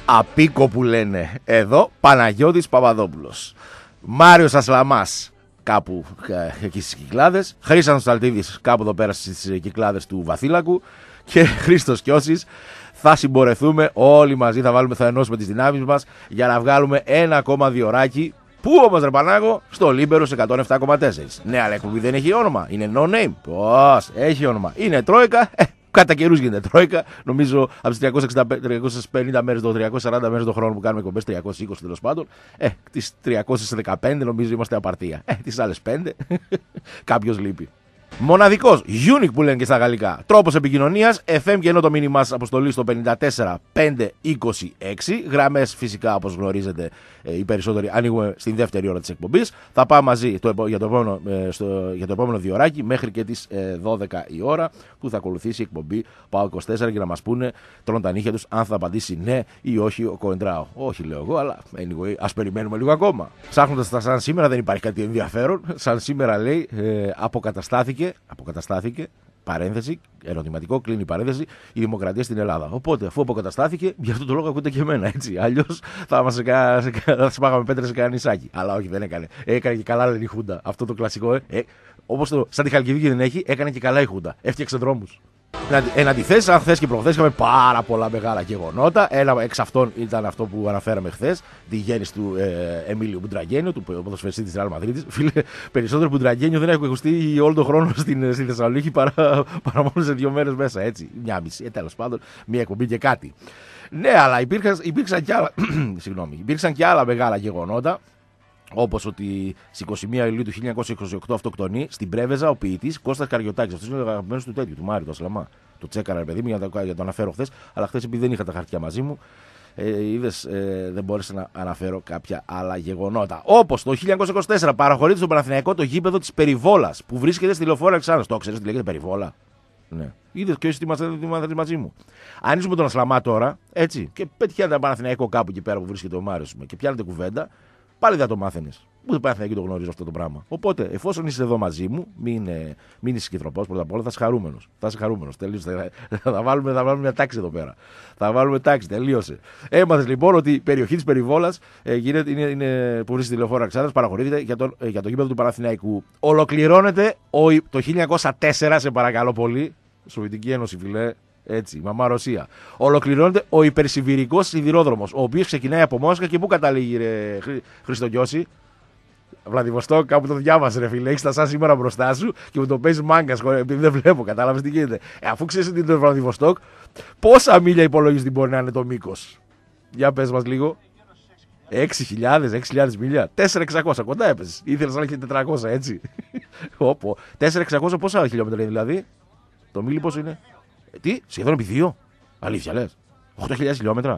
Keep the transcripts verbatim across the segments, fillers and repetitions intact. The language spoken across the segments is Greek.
Απίκο που λένε εδώ, Παναγιώτης Παπαδόπουλος. Μάριος Ασλαμάς κάπου ε, εκεί στις Κυκλάδες. Χρήστος Σταλτίδης κάπου εδώ πέρα στις Κυκλάδες του Βαθύλακου. Και Χρήστος Κιώσης. Θα συμπορεθούμε όλοι μαζί, θα, βάλουμε, θα ενώσουμε τις δυνάμεις μας για να βγάλουμε ένα ακόμα διωράκι. Πού όμως ρε Πανάγο, στο Λίμπερος εκατόν επτά κόμμα τέσσερα. Ναι, αλλά εκπομπή δεν έχει όνομα. Είναι no name. Πώς, έχει όνομα. Είναι Τρόικα. Ε, κατά καιρούς γίνεται Τρόικα. Νομίζω από τις τριακόσιες πενήντα μέρες, το τριακόσιες σαράντα μέρες το χρόνο που κάνουμε εκπομπές, τριακόσιες είκοσι τέλος πάντων. Ε, τις τριακόσιες δεκαπέντε νομίζω είμαστε απαρτία. Ε, τις άλλες πέντε κάποιος λείπει. Μοναδικός, unique που λένε και στα γαλλικά, τρόπος επικοινωνίας, εφ εμ και ενώ το μήνυμά σας αποστολή στο πενήντα τέσσερα πεντακόσια είκοσι έξι, γραμμές φυσικά όπως γνωρίζετε οι περισσότεροι ανοίγουμε στην δεύτερη ώρα της εκπομπής, θα πάμε μαζί το, για, το επόμενο, στο, για το επόμενο διωράκι μέχρι και τις δώδεκα η ώρα που θα ακολουθήσει η εκπομπή ΠΑΟΚ είκοσι τέσσερα και να μας πούνε, τρώνε τα νύχια τους αν θα απαντήσει ναι ή όχι ο Κοεντράο. Όχι λέω εγώ, αλλά anyway, ας περιμένουμε λίγο ακόμα. Ψάχνοντας τα σαν σήμερα δεν υπάρχει κάτι ενδιαφέρον, σαν σήμερα λέει ε, αποκαταστάθηκε Αποκαταστάθηκε, παρένθεση, ερωτηματικό, κλείνει η παρένθεση, η δημοκρατία στην Ελλάδα. Οπότε, αφού αποκαταστάθηκε, γι' αυτό το λόγο ακούτε και εμένα, έτσι. Αλλιώς θα μας σπάγαμε πέτρες σε κανένα νησάκι. Αλλά όχι, δεν έκανε. Έκανε και καλά, λένε η Χούντα. Αυτό το κλασικό, ε. ε όπως το σαν τη Χαλκιδική δεν έχει, έκανε και καλά η Χούντα. Έφτιαξε δρόμους. Εν αντιθέσει, αν χθες και προχθές είχαμε πάρα πολλά μεγάλα γεγονότα. Ένα εξ αυτών ήταν αυτό που αναφέραμε χθες, τη γέννηση του ε, Εμίλιο Μπουντραγένιο, του ποδοσφαιριστή της Ρεάλ Μαδρίτης. Φίλε, περισσότερο Μπουντραγένιο δεν έχω ακουστεί όλο τον χρόνο στην, στη Θεσσαλονίκη παρά, παρά μόνο σε δύο μέρες μέσα. Έτσι, μια μισή, ε, τέλος πάντων, μια εκπομπή και κάτι. Ναι, αλλά υπήρχαν, υπήρξαν, και άλλα, συγγνώμη, υπήρξαν και άλλα μεγάλα γεγονότα. Όπως ότι στις είκοσι μία Ιουλίου του χίλια εννιακόσια είκοσι οκτώ αυτοκτονεί στην Πρέβεζα ο ποιητής Κώστας Καριωτάκης. Αυτός είναι ο αγαπημένος του τέτοιου, του Μάριου, του Ασλαμά. Το τσέκαρα, ρε παιδί μου, για να το, για το αναφέρω χθες. Αλλά χθες επειδή δεν είχα τα χαρτιά μαζί μου, ε, είδες, ε, δεν μπόρεσα να αναφέρω κάποια άλλα γεγονότα. Όπως το χίλια εννιακόσια είκοσι τέσσερα παραχωρείται στον Παναθηναϊκό το γήπεδο της Περιβόλας που βρίσκεται στη Λεωφόρο Αλεξάνδρας. Το ξέρεις τι λέγεται Περιβόλα? Ναι. Είδες και εσύ τι μάθατε μαζί μου. Αν ήσουν με τον Ασλαμά τώρα, έτσι, και πετυχαίνετε ένα Παναθηναϊκό κάπου εκεί πέρα που βρίσκεται ο Μάριος και πιάνετε κουβέντα. Πάλι δεν το μάθαινες. Ούτε πάει εκεί το γνωρίζω αυτό το πράγμα. Οπότε, εφόσον είσαι εδώ μαζί μου, μην, μην είσαι κυτροπός πρώτα απ' όλα, θα είσαι χαρούμενος. Θα είσαι χαρούμενος. Τελείωσε. Θα, θα, βάλουμε, θα βάλουμε μια τάξη εδώ πέρα. Θα βάλουμε τάξη. Τελείωσε. Έμαθες λοιπόν ότι η περιοχή της Περιβόλας ε, γίνεται, είναι, είναι, που βρίσκεται στη Λεωφόρο Αλεξάνδρας, παραχωρείται για, τον, ε, για το γήπεδο του Παναθηναϊκού. Ολοκληρώνεται ο, το χίλια εννιακόσια τέσσερα, σε παρακαλώ πολύ. Σοβιετική Ένωση, φιλέ. Έτσι, μαμά Ρωσία. Ολοκληρώνεται ο υπερσιβηρικός σιδηρόδρομος, ο οποίος ξεκινάει από Μόσχα και πού καταλήγει, ρε Χριστογιώση? Βλαδιβοστόκ, κάπου το διάβασε, ρε φίλε. Έχεις τα σαν σήμερα μπροστά σου και μου το παίζει μάγκας, επειδή δεν βλέπω, κατάλαβες τι γίνεται. Ε, αφού ξέρεις ότι είναι το Βλαδιβοστόκ, πόσα μίλια υπολογίζεις ότι μπορεί να είναι το μήκος? Για πες μας λίγο. έξι χιλιάδες, έξι χιλιάδες μίλια. τέσσερα χιλιάδες εξακόσια, κοντά έπαιζες. Ήθελες να έχει τετρακόσια, έτσι. Όπο. τέσσερα χιλιάδες εξακόσια πόσα χιλιόμετρα είναι δηλαδή? Το μίλι πόσο είναι? Τι, σχεδόν επί δύο. Αλήθεια λες? οκτώ χιλιάδες χιλιόμετρα.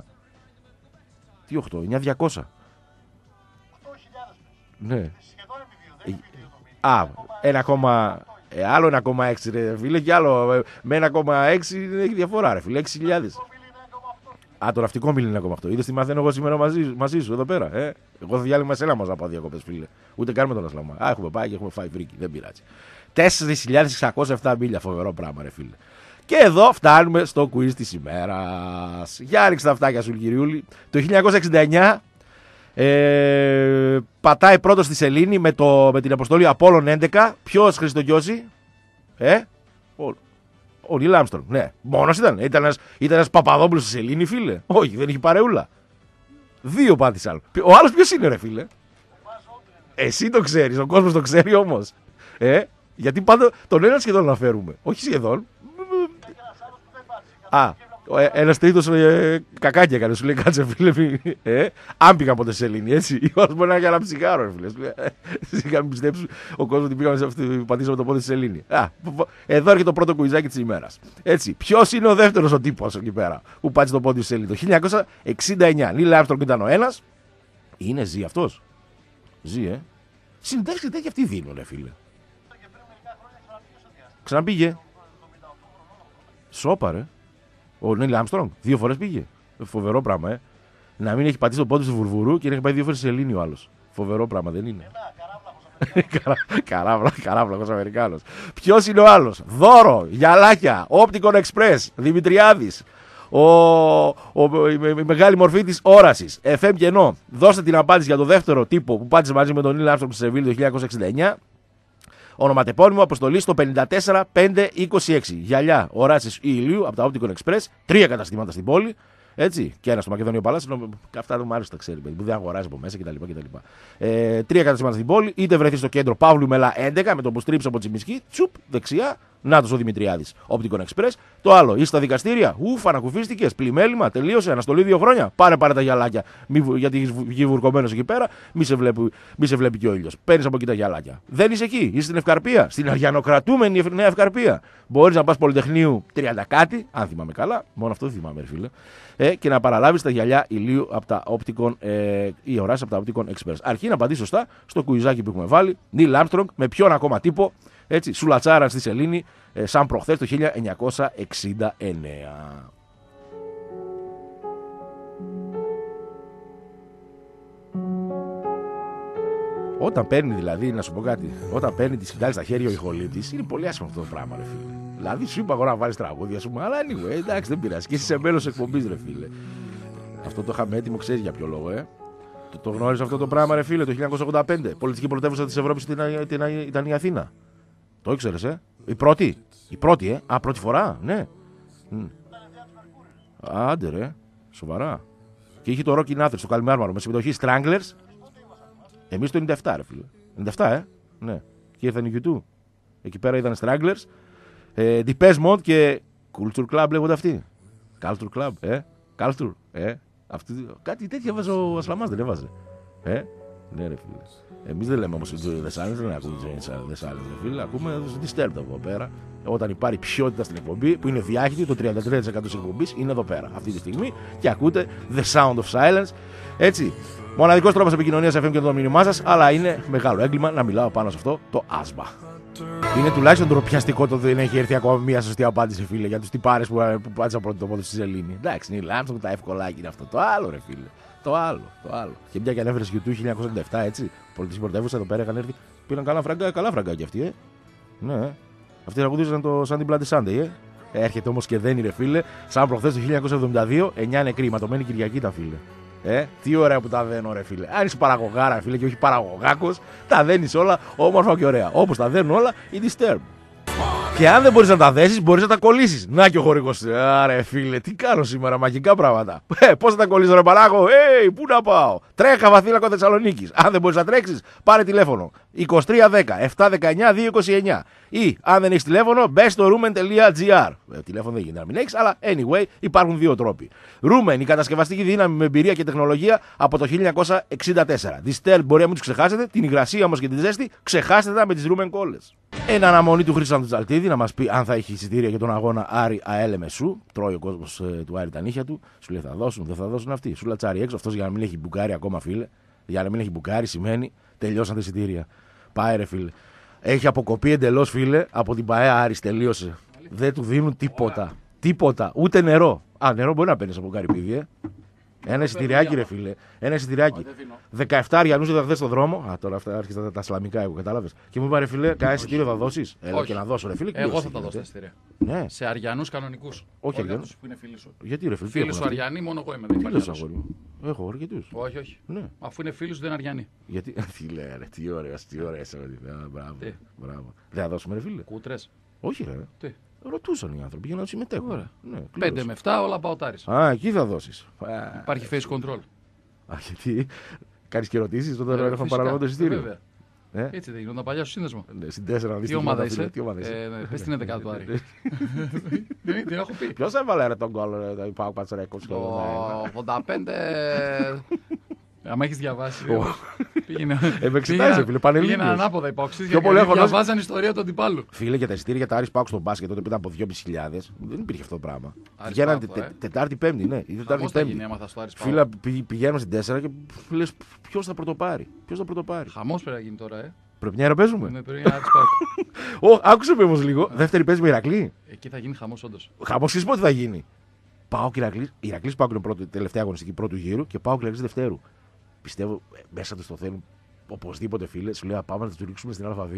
Τι οκτώ, εννιά χιλιάδες διακόσια. οκτώ χιλιάδες. Ναι. Σχεδόν επί δύο, δεν είναι επί δύο το μίλι. Α, ένα κόμμα... Ε, άλλο ένα κόμμα έξι ρε φίλε και άλλο με ένα κόμμα έξι έχει διαφορά ρε φίλε, έξι χιλιάδες. Α, το ναυτικό μίλι είναι ένα κόμμα οκτώ. Είδες τι μαθαίνω εγώ σήμερα μαζί, μαζί σου εδώ πέρα. Ε? Εγώ θα διάλειμμα εσένα μας να πάω διακοπές φίλε. Ούτε κάνουμε τον Ασλαμά. Α, έχουμε πάει και έχουμε φάει φρίκι, δεν πειράζει. τέσσερις χιλιάδες εξακόσια επτά μίλια, φοβερό πράγμα ρε φίλε. Και εδώ φτάνουμε στο quiz της ημέρας. Για ρίξτε τα αυτάκια σου, κυριούλη. Το χίλια εννιακόσια εξήντα εννιά ε, πατάει πρώτο στη σελήνη με, το, με την αποστολή Απόλλων έντεκα. Ποιος, Χριστογιώση? Ε, ο, ο Νίλ Άμστρονγκ. Ναι, μόνος ήταν. Ήταν ένας, ήταν ένας Παπαδόπουλος στη σελήνη, φίλε. Όχι, δεν είχε παρεούλα. Δύο πάτησαν. Ο άλλος ποιος είναι, ρε φίλε? Εσύ το ξέρεις, ο κόσμος το ξέρει όμως. Ε, γιατί πάντα τον ένα σχεδόν να φέρουμε. Όχι σχεδόν. Α, ένας τρίτος ε, κακάκι έκανε, σου λέει κάτσε φίλε, ε, αν πήγαν ποτέ σε σελήνη, έτσι, ή μπορεί να είναι ένα ψιγάρο, ρε φίλε, σιγά μην πιστέψουν ο κόσμος ότι πήγαμε σε αυτή, πατήσαμε το πόδι στη σελήνη. Α, εδώ έρχεται το πρώτο κουιζάκι της ημέρας. Έτσι, ποιος είναι ο δεύτερος ο τύπος εκεί πέρα που πάτησε το πόδι στη σελήνη? Το χίλια εννιακόσια εξήντα εννιά, Νίλ Άμστρονγκ ήταν ο ένας, είναι ζει αυτός, ζει ε, συνεντεύξεις και τέτοια αυτοί δίνουν ρε φίλε. Ξαναπήγε, σώπα ρε. Ο Νίλ Άμστρονγκ δύο φορές πήγε. Φοβερό πράγμα, ε. Να μην έχει πατήσει το πόδι του Βουρβουρού και να έχει πάει δύο φορές σε Σελήνη ο άλλος. Φοβερό πράγμα, δεν είναι? Καράβλα, καράβλα, Αμερικάνος. Ποιος είναι ο άλλος? Δώρο, γυαλάκια, Opticon Express, Δημητριάδης. ο, ο, η, η μεγάλη μορφή της όρασης. εφ εμ κενό. Δώστε την απάντηση για το δεύτερο τύπο που πάτησε μαζί με τον Νίλ Άρμστρονγκ στη Σεβίλη το χίλια εννιακόσια εξήντα εννιά. Ονοματεπώνυμο, αποστολή στο πενήντα τέσσερα πεντακόσια είκοσι έξι. Γυαλιά οράσης ηλίου από τα Opticon Express. Τρία καταστήματα στην πόλη. Έτσι, και ένα στο Μακεδονίο Παλάσιο. Αυτά μου άρεσε τα ξέρει, που δεν αγοράζει από μέσα κτλ. κτλ. Ε, τρία καταστήματα στην πόλη, είτε βρεθεί στο κέντρο Παύλου Μελά έντεκα με τον που στρίψει από Τσιμισκή, τσουπ, δεξιά, νάτος ο Δημητριάδης, Opticon Express. Το άλλο, είσαι στα δικαστήρια, ουφ, ανακουφίστηκε, πλημέλημα, τελείωσε, αναστολή δύο χρόνια. Πάρε πάρε τα γυαλάκια, μη, γιατί έχει βγει βουρκωμένο εκεί πέρα, μη σε βλέπει, μη σε βλέπει και ο ήλιος. Παίρνει από εκεί τα γυαλάκια. Δεν είσαι εκεί, είσαι στην Ευκαρπία, στην αριανοκρατούμενη Νέα Ευκαρπία. Μπορεί να πα Πολυτεχνείου τριάντα κάτι, αν θυμάμαι καλά, μόνο αυτό δεν θυμάμαι, φίλε. Ε, και να παραλάβει τα γυαλιά ηλίου από τα Opticon, ε, ή οράσει από τα Opticon Express. Αρχή να απαντήσει σωστά στο κουιζάκι που έχουμε βάλει. Νίλ Άρμστρονγκ, με ποιον ακόμα τύπο, έτσι, σουλατσάραν στη σελήνη, ε, σαν προχθές το χίλια εννιακόσια εξήντα εννέα. Όταν παίρνει δηλαδή, να σου πω κάτι, όταν παίρνει τη σκητάλη στα χέρια ο ηχολήπτης, είναι πολύ άσχημο αυτό το πράγμα, ρε φίλε. Δηλαδή σου είπα εγώ να βάλεις τραγούδια σου, αλλά anyway, εντάξει, δεν πειράζει. Και εσύ είσαι μέλος εκπομπής, ρε φίλε. Αυτό το είχαμε έτοιμο, ξέρεις για ποιο λόγο, ε. Το, το γνώριζε αυτό το πράγμα, ρε φίλε, το χίλια εννιακόσια ογδόντα πέντε. Πολιτική πρωτεύουσα της Ευρώπης ήταν η Αθήνα. Το ήξερες, ε. Η πρώτη. Η πρώτη, ε. Α, πρώτη φορά, ναι. Mm. Άντε, ρε. Σοβαρά. Και είχε το Rocky Nathers στο Καλιμάρμαρο με συμμετοχή Stranglers. Εμείς το ενενήντα επτά, ρε φίλε. ενενήντα επτά, ε. Ναι. Και ήρθαν οι γιου τού. Εκεί πέρα ήταν Stranglers. Ε, Depeche Mode και Culture Club λέγονται αυτοί. Culture Club, ε. Culture, ε. Αυτή, κάτι τέτοια βάζει ο Ασλαμάς, δεν έβαζε. Ε. Ναι, ρε φίλε. Εμείς δεν λέμε όμως The Silence, δεν ακούμε The Silence, ρε φίλε. Ακούμε Disturbed εδώ πέρα. Όταν υπάρχει ποιότητα στην εκπομπή, που είναι διάχυτη, το τριάντα τρία τοις εκατό της εκπομπής είναι εδώ πέρα, αυτή τη στιγμή. Και ακούτε The Sound of Silence. Έτσι. Μοναδικός τρόπος επικοινωνίας εφ εμ και το μήνυμά σας, αλλά είναι μεγάλο έγκλημα να μιλάω πάνω σε αυτό το άσμα. Είναι τουλάχιστον ντροπιαστικό το ότι δεν έχει έρθει ακόμα μια σωστή απάντηση, φίλε, για τους τυπάρες που, που πάτησαν πρώτο το πόδι στη σελήνη. Εντάξει, είναι η Λάντσον, τα εύκολα είναι αυτό. Το άλλο, ρε φίλε. Το άλλο, το άλλο. Και μια και ανέφερε γιου τού χίλια εννιακόσια εβδομήντα επτά, έτσι. Πολιτική πρωτεύουσα εδώ πέρα είχαν έρθει. Πήραν καλά φραγκά, καλά φραγκά κι αυτοί, ε. Ναι. Αυτοί τραγουδίζαν το Sunday Bloody Sunday, ε. Έρχεται όμως και δένει, ρε φίλε, σαν προχθές το χίλια εννιακόσια εβδομήντα δύο, εννιά νεκροί, ματωμένη Κυριακή τα φίλε. Ε, τι ωραία που τα δένω, ρε φίλε. Αν είσαι παραγωγάρα, φίλε, και όχι παραγωγάκος, τα δένεις όλα όμορφα και ωραία. Όπως τα δένουν όλα οι Disturbed. Και αν δεν μπορείς να τα δέσεις, μπορείς να τα κολλήσεις. Να και ο χορηγός. Άρε φίλε, τι κάνω σήμερα, μαγικά πράγματα. Ε, πώς θα τα κολλήσω, ρε παράγω, ε, πού να πάω. Τρέχα Βαθύλακο Θεσσαλονίκης. Αν δεν μπορείς να τρέξεις, πάρε τηλέφωνο. είκοσι τρία δέκα επτακόσια δεκαεννιά διακόσια είκοσι εννιά. Ή αν δεν έχεις τηλέφωνο, μπες στο rumen τελεία gr. Ε, τηλέφωνο δεν γίνεται να μην έχεις, αλλά anyway, υπάρχουν δύο τρόποι. Rumen, η κατασκευαστική δύναμη με εμπειρία και τεχνολογία από το χίλια εννιακόσια εξήντα τέσσερα. Disturbed μπορεί να μην τους ξεχάσετε, την υγρασία όμως και την ζέστη, ξεχάστε τα με τις Rumen κόλλες. Εν αναμονή του Χρήστου Τζαλτίδη να μας πει αν θα έχει εισιτήρια για τον αγώνα Άρη ΑΕΛ Μεσού. Τρώει ο κόσμος ε, του Άρη τα νύχια του. Σου λέει θα δώσουν, δεν θα δώσουν αυτοί. Σου λατσάρει έξω αυτός για να μην έχει μπουκάρει ακόμα, φίλε. Για να μην έχει μπουκάρει σημαίνει τελειώσαν τα εισιτήρια. Πάει, ρε φίλε. Έχει αποκοπεί εντελώς, φίλε, από την ΠαΕ Άρης. Τελείωσε. Δεν του δίνουν τίποτα. Τίποτα. Ούτε νερό. Α, νερό μπορεί να παίρνει από καρυπίδι, ε. Ένα εισιτηριάκι, ρε φίλε. Ένα εισιτηριάκι. δεκαεπτά αριανούς είδα χθες στον δρόμο. Α, τώρα αυτά άρχισαν τα, τα σλαμικά, εγώ κατάλαβες. Και μου είπα, ρε φίλε, κανένα εισιτήριο θα δώσεις. Έλα και να δώσω, ρε φίλε. Εγώ θα τα δώσω τα εισιτήρια. Ναι. Σε αριανούς κανονικούς. Όχι αριανούς. Που είναι φίλοι σου. Γιατί, ρε φίλε. Φίλοι σου αριανοί, μόνο εγώ είμαι. Δεν υπάρχει άλλος. Έχω αρκετούς. Όχι, όχι. Ναι. Αφού είναι φίλοι σου, δεν είναι αριανοί. Γιατί. Τι λέει, ρε, τι ωραία, τι ωραία. Μπράβο. Δεν θα δώσουμε, ρε φίλε. Κούτρες. Όχι, ρε. Τι. Ρωτούσαν οι άνθρωποι για να συμμετέχουν. Ναι, πέντε με επτά όλα παοτάρεις. Α, εκεί θα δώσεις. Υπάρχει face control. Α, γιατί κάνεις και ερωτήσεις όταν έρχομαι παραλάβω το εισιτήριο. Βέβαια. Ε? Έτσι δεν γινόταν παλιά στο σύνδεσμο. Ναι, στην τέσσερα να δεις τι ομάδα είσαι. Τι ομάδα είσαι. Ε, πες την έντεκα του Άρη. Δεν έχω πει. Ποιος έβαλε ρε τον γκολ, το Πάο Πατσαρέκος. Το ογδόντα πέντε. Αν έχεις διαβάσει. Πήγαινε. Εξετάζει, φίλε, πανελλήνιες. Πήγαινε ανάποδα υπόξεις. Πιο πολύ έχω διαβάζαν ιστορία του αντιπάλου. Φίλε, για τα εισιτήρια για τα Άρης Πάουκ στον μπάσκετ τότε που ήταν από δυόμισι χιλιάδες δεν υπήρχε αυτό το πράγμα. Βγαίνανε Τετάρτη Πέμπτη, ναι. Τετάρτη Πέμπτη. Φίλε, πηγαίνουμε στην τέσσερα και λες ποιος θα πρωτοπάρει. Ποιος θα πρωτοπάρει. Χαμός πρέπει να γίνει τώρα, ε. Πρέπει μια ώρα παίζουμε. Ναι, πρέπει να Άρης Πάουκ. Ω, άκουσε με όμως λίγο. Δεύτερη παίζει με Ηρακλή. Εκεί θα γίνει χαμός όντως. Χαμός ξέρεις πότε θα γίνει. Πάουκ Ηρακλής. Ηρακλής Πάουκ είναι πρώτη, τελευταία αγωνιστική πρώτου γύρου και Πάουκ Ηρακλής δευτέρου. Πιστεύω μέσα του το θέλουν οπωσδήποτε, φίλε. Σου λέει πάμε να του ρίξουμε στην Α2.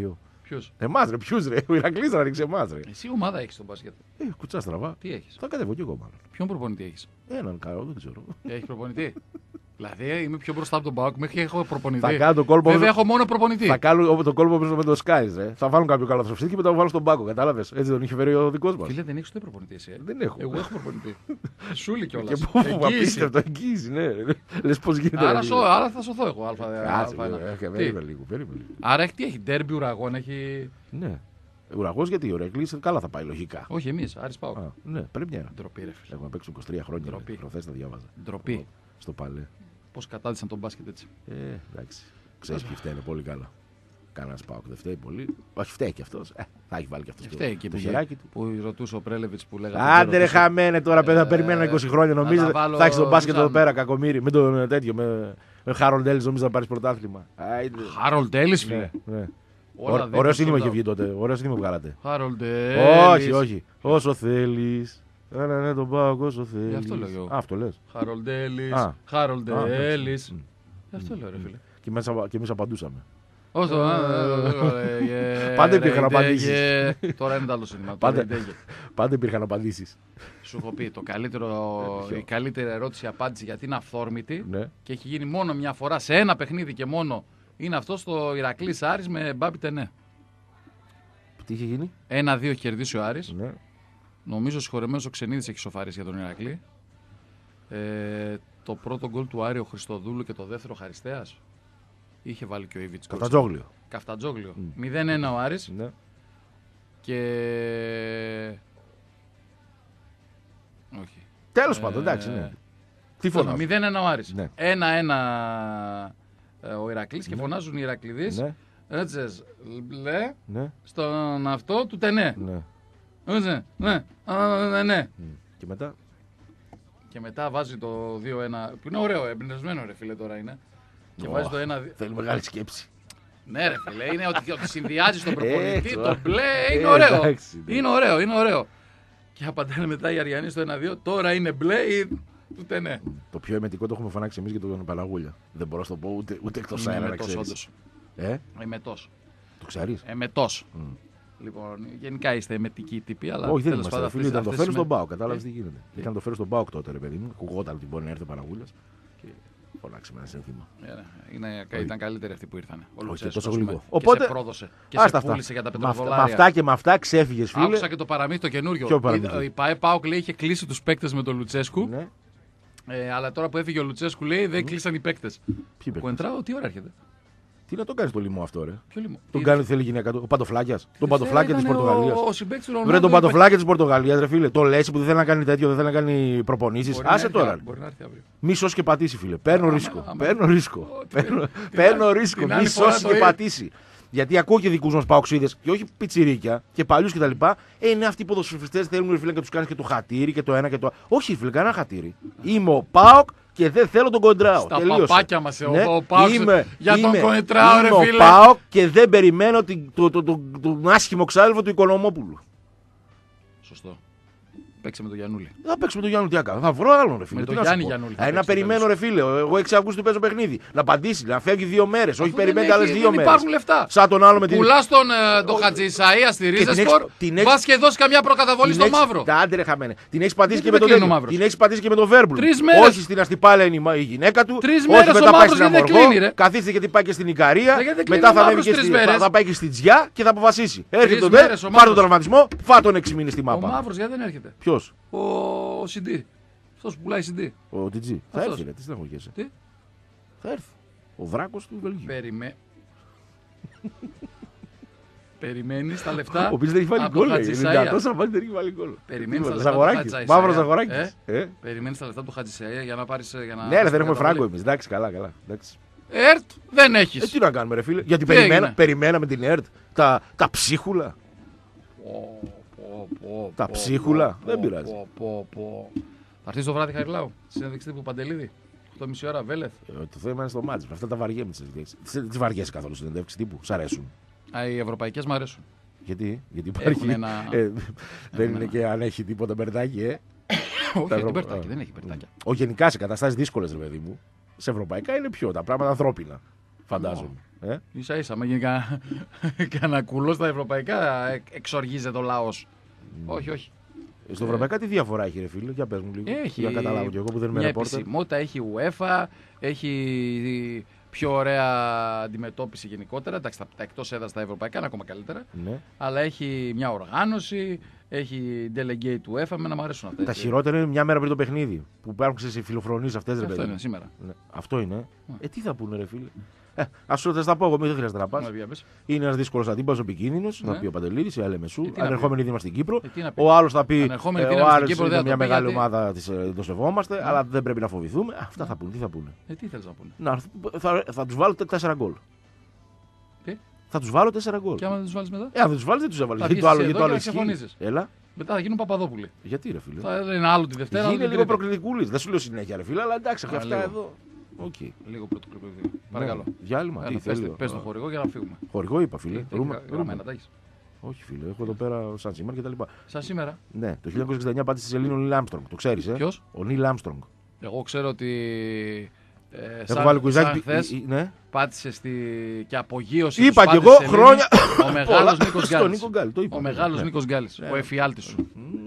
Ποιος? Εμάς ρε, ποιους ρε. Ο Ηρακλής θα ρίξει εμάς ρε. Εσύ ομάδα έχεις στον μπάσκετ. Ε, κουτσά στραβά. Τι έχεις? Θα κατέβω κι εγώ μάλλον. Ποιον προπονητή έχεις? Έναν καλό, δεν ξέρω. Έχει προπονητή. Δηλαδή είμαι πιο μπροστά από τον Πάοκ. Μέχρι έχω προπονητή. Θα κάνω το κόλπο. Βέβαια έχω μόνο προπονητή. Θα κάνω το κόλπο με το Skies, ρε. Θα βάλουν κάποιο καλό θροφιστή και μετά το βάλω στον πάγκο. Κατάλαβες. Έτσι δεν είχε φέρει ο δικός μας. Φίλε, δεν έχεις ούτε προπονητή εσύ. Ε? Δεν έχω. Εγώ έχω προπονητή. Σούλη κιόλας. Και πού απίστευτο, εγγύηση, ναι. Λες πώς γίνεται. Άρα, σω, άρα θα σωθώ εγώ. Κάτσε, περίμενε λίγο. Άρα έχει τι έχει, ντέρμπι ουραγών έχει. Ναι. Ουραγός γιατί ο Ηρακλής καλά θα πάει λογικά. Όχι εμείς, Άρης Πάοκ. Ναι, πρέπει μια. Ντροπή, ρε φίλε. Έχουμε παίξει είκοσι τρία χρόνια. Προχθές τα διάβαζα. Ντροπή. Στο παλέ. Πώς κατάδυσαν τον μπάσκετ έτσι. Ε, εντάξει. Ξέρεις ποιοι φταίνε πολύ καλά. Κανένας Πάοκ δεν φταίει πολύ. Όχι, φταίει και αυτός. Ε, θα έχει βάλει και αυτός. Φταίει και το που, χεράκι του. που ρωτούσε ο Πρέλεβιτς που λέγανε. Άντε ρε χαμένε τώρα, παιδιά, περιμένω είκοσι χρόνια. Νομίζω θα έχει τον μπάσκετ εδώ πέρα, κακομοίρη. Με το τέτοιο, με Χάρολντ Έλλης νομίζω να πάρει πρωτάθλημα. Χάρολντ Έλλης, φίλε. Ωραίο σύνθημα είχε βγει τότε. Ωραίο σύνθημα βγάλατε. Χάρολντ Έλλης. Όχι, όχι. Όσο θέλεις. Ένα ναι, τον πάω όσο θέλεις. Αυτό λέω εγώ. Αυτό λες. Χάρολντ Έλλης. Χάρολντ Έλλης. Αυτό λέω, ρε φίλε. Και εμείς απαντούσαμε. Όσο. Πάντα υπήρχαν απαντήσεις. Τώρα είναι το άλλο σύνθημα. Πάντα υπήρχαν απαντήσεις. Σου έχω πει το καλύτερο, η καλύτερη ερώτηση απάντηση γιατί είναι αυθόρμητη και έχει γίνει μόνο μια φορά σε ένα παιχνίδι και μόνο. Είναι αυτό στο Ηρακλής Άρης με Μπάμπη Τενέ. Τι είχε γίνει? ένα δύο έχει κερδίσει ο Άρης. Ναι. Νομίζω ο συγχωρεμένος ο Ξενίδης έχει σοφαρίσει για τον Ηρακλή. Ε, το πρώτο γκολ του Άρη ο Χριστοδούλου και το δεύτερο Χαριστέας. Είχε βάλει και ο Ιβιτς. Καφτατζόγλιο. Καφτατζόγλιο. Mm. μηδέν ένα ο Άρης. Ναι. Και... Όχι. Τέλος ε... πάντων, εντάξει, ναι. Τι φωνάζει? μηδέν ένα ο Άρης. Ναι. ένα ένα ο Ηρακλής και ναι. Φωνάζουν οι Ηρακλειδείς. Ναι. Έτσι, λέ, ναι. Στον αυτό του Τενέ. Ναι. Έτσι, ναι, ναι, ναι. Mm. Και μετά? Και μετά βάζει το δύο ένα, που είναι ωραίο, εμπνευσμένο ρε φίλε τώρα είναι. Και oh, βάζει το ένα δύο. Θέλει μεγάλη σκέψη. Ναι ρε φίλε, είναι ότι, ότι συνδυάζει τον προπονητή, το μπλε, είναι ωραίο. Είναι ωραίο, είναι ωραίο. Και απαντάνε μετά οι Αριανοί στο ένα δύο, τώρα είναι μπλε ή του Τενέ. Το πιο εμετικό το έχουμε φωνάξει εμείς για τον Παλαγούλια. Δεν μπορώ να το πω ούτε, ούτε εκτός αέρα να ξέρεις. Ε? Εμετός. Το ξέρεις? Εμετός. Mm. Λοιπόν, γενικά είστε εμετικοί τύποι, αλλά. Όχι, δεν είμαστε. Φίλοι, ήταν το φέρω στον Πάοκ. Κατάλαβε τι γίνεται. Ε? Ήταν το φέρω στον Πάοκ τότε, ρε παιδί μου. Ακουγόταν ότι μπορεί να έρθει ο Παλαγούλιας. Και φωνάξει με ένα σύνθημα. Είναι, ήταν καλύτεροι αυτοί που ήρθαν. Όχι, τόσο γλυκό. Οπότε. Και σε πρόδωσε. Και σε πούλησε για τα πετροβολάρια. Με αυτά και με αυτά ξέφυγε, φίλε. Άκουσα και το παραμύθι το καινούριο. Η ΠΑΕ Πάοκ λέει είχε κλείσει του παίκτες με τον Λουτσέσκου. Ε, αλλά τώρα που έφυγε ο Λουτσέσκου λέει δεν κλείσαν οι παίκτες. Ο Κουεντράο τι ώρα έρχεται? Τι να το κάνει το λοιμό αυτό, ρε. Ποιο λοιμό? Τον κάνει θέλει γυναίκα του. Ο Παντοφλάκια. Τον Παντοφλάκια τη Πορτογαλία. Ο, ο συμπαίκτης του Ρονάλντο. Βρε τον Παντοφλάκια τη Πορτογαλία, ρε φίλε. Το λε που δεν θέλει να κάνει τέτοιο, δεν θέλει να κάνει προπονήσεις. Άσε τώρα. Μη σώσει και πατήσει, φίλε. Παίρνω ρίσκο. Παίρνω ρίσκο. Παίρνω ρίσκο. Μη σώσει και πατήσει. Γιατί ακούω και δικού μα παοξίδες και όχι πιτσιρίκια και παλιού κτλ. Ε, είναι αυτοί οι ποδοσφαιριστές θέλουν φίλε και του κάνει και το χατήρι και το ένα και το άλλο. Όχι, φίλε, κανένα χατήρι. Είμαι ο Πάοκ και δεν θέλω τον Κοντράο. Στα τελείωσε. Παπάκια μας, ναι, ο Πάοκ για είμαι, τον Κοντράο, ρε φίλε. Είμαι ο Πάοκ και δεν περιμένω τον το, το, το, το, το άσχημο ξάδελφο του Οικονομόπουλου. Σωστό. Παίξε με τον Γιαννούλη. Θα παίξω με τον Γιάννη, τι έκανα. Θα βρω άλλον ρε φίλε. Με τον Γιάννη Γιαννούλη. Ε, να περιμένω ρε φίλε. Εγώ έξι Αυγούστου παίζω παιχνίδι. Να απαντήσει, να φεύγει δύο μέρες. Όχι περιμένει άλλες δύο μέρες. Υπάρχουν λεφτά. Σαν τον άλλο με την. Πουλά τον ε, Χατζη Ισαΐα στη Ρίζεσπορ. Πα και δώσει καμιά προκαταβολή στο μαύρο. Άντε ρε χαμένε. Την έχει πατήσει και με τον Βέρμπουλ. Την έχει πατήσει και με τον Βέρμπουλ. Όχι στην Αστυπάλα είναι η γυναίκα του. Όχι μετά πάει στην Αμοργό. Καθίστε γιατί πάει και στην Ικαρία. Μετά θα πάει και στην Τζιά και θα αποφασίσει. Έρχεται τον Βέρμπουλ. Πάρ τον τραυματισμό. Φά τον έξι μήνες στη μάπα. Ο μαύρο γιατί δεν έρχεται. Ποιο? Ο σι ντι. Αυτός που πουλάει σι ντι. Ο τι τζι. Θα έρθει, ρε, τι στεναχωριέσαι. Τι? Θα έρθει. Ο δράκος του Βελγίου. Περιμέ... Περιμένεις τα λεφτά. Ο οποίος δεν έχει βάλει γκολ. Τόσο δεν έχει βάλει γκολ. Περιμένεις τα λεφτά του Χατζησαΐα. Μαύρος Ζαγοράκης. Περιμένεις τα λεφτά του Χατζησαΐα για να πάρεις. Ναι, ρε, δεν έχουμε φράγκο εμείς. Εντάξει, καλά, καλά. ΕΡΤ δεν έχεις. Ε, τι να κάνουμε, ρε φίλε. Γιατί περιμέναμε την ΕΡΤ. Τα ψίχουλα. Τα ψίχουλα. Δεν πειράζει. Θα έρθει το βράδυ Χαριλάου. Συνέντευξη τύπου Παντελίδη. οκτώ και μισή ώρα Βέλεθ. Το θέμα είναι στο μάτς. Αυτά τα βαριέμαι. Τι βαριέσαι καθόλου συνέντευξη τύπου. Σ' αρέσουν? Οι ευρωπαϊκές μου αρέσουν. Γιατί? Γιατί υπάρχει. Δεν είναι και αν έχει τίποτα μπερδάκι, ε. Όχι, έχει μπερδάκι. Δεν έχει μπερδάκια. Όχι, γενικά σε καταστάσεις δύσκολες, ρε παιδί μου. Σε ευρωπαϊκά είναι πιο τα πράγματα ανθρώπινα. Φαντάζομαι. Ε? Ίσα ίσα, με γίνει κανένα κουλό στα ευρωπαϊκά, εξοργίζεται ο λαός. Mm. Όχι, όχι. Στο ευρωπαϊκά τι διαφορά έχει, ρε φίλε, για πες μου λίγο. Έχει, για να καταλάβω κι εγώ που δεν είμαι ρεπόρτερ. Μια επισημότητα, έχει UEFA, έχει πιο ωραία αντιμετώπιση γενικότερα. Εντάξει, τα εκτός έδρας τα ευρωπαϊκά είναι ακόμα καλύτερα. Ναι. Αλλά έχει μια οργάνωση, έχει delegate του UEFA, εμένα μου αρέσουν αυτά. Τα χειρότερα είναι μια μέρα πριν το παιχνίδι. Που υπάρχουν σε φιλοφρονείς αυτές, ρε παιδί. Αυτό είναι σήμερα. Ναι. Αυτό είναι. Mm. Ε, τι θα πούνε, ρε φίλε. Ε, ας σου τα πω εγώ, δεν χρειάζεται να πας. Είναι ένας δύσκολος αντίπαλος, επικίνδυνος, ναι. Θα πει ο Παντελίδης, η Αλεμεσού. Ανερχόμενη δίμα στην Κύπρο. Ε, ο άλλος θα πει: ε, ο Άρης είναι μια μεγάλη γιατί... ομάδα, το σεβόμαστε, ναι. Αλλά δεν πρέπει να φοβηθούμε. Αυτά θα πούνε. Τι θα πούνε. Ε, τι θέλεις να πούνε. Να, θα, θα τους βάλω τέσσερα γκολ. Τι? Θα τους βάλω τέσσερα γκολ. Και άμα δεν τους βάλεις μετά. Ε, αν δεν τους βάλεις, δεν τους έβαλες. Γιατί το άλλο, γιατί το άλλο ισχύει. Έλα. Μετά θα γίνουν Παπαδόπουλοι. Γιατί, ρε φίλε. Θα είναι άλλο τη Δευτέρα. Είναι λίγο προκλητικούλης. Δεν σου λέω συνέχεια, ρε φίλε, αλλά εντάξει, αυτά εδώ. Okay. Λίγο πρωτοκληπτικό. Παρακαλώ. Διάλειμμα. Έλα, πες, πες τον χορηγό για να φύγουμε. Χορηγό είπα, φίλε. Ρούμα. Γραμμένα τα έχεις. Όχι, φίλε. Έχω εδώ πέρα σαν σήμερα και τα λοιπά. Σαν σήμερα. Ναι, το χίλια εννιακόσια εξήντα εννιά πάτησε στη σελήνη ο Νίλ Άμστρονγκ. Το ξέρεις, ε. Ποιος? Ο Νίλ Άμστρονγκ. Εγώ ξέρω ότι. Ε, Έχω σαν, βάλει κουιζάκι. Χθες, ναι. Πάτησε στη... και απογείωσε. Είπα κι εγώ χρόνια. Ο μεγάλος Νίκος Γκάλης. Ο μεγάλος Νίκος Γκάλης. Ο εφιάλτης σου.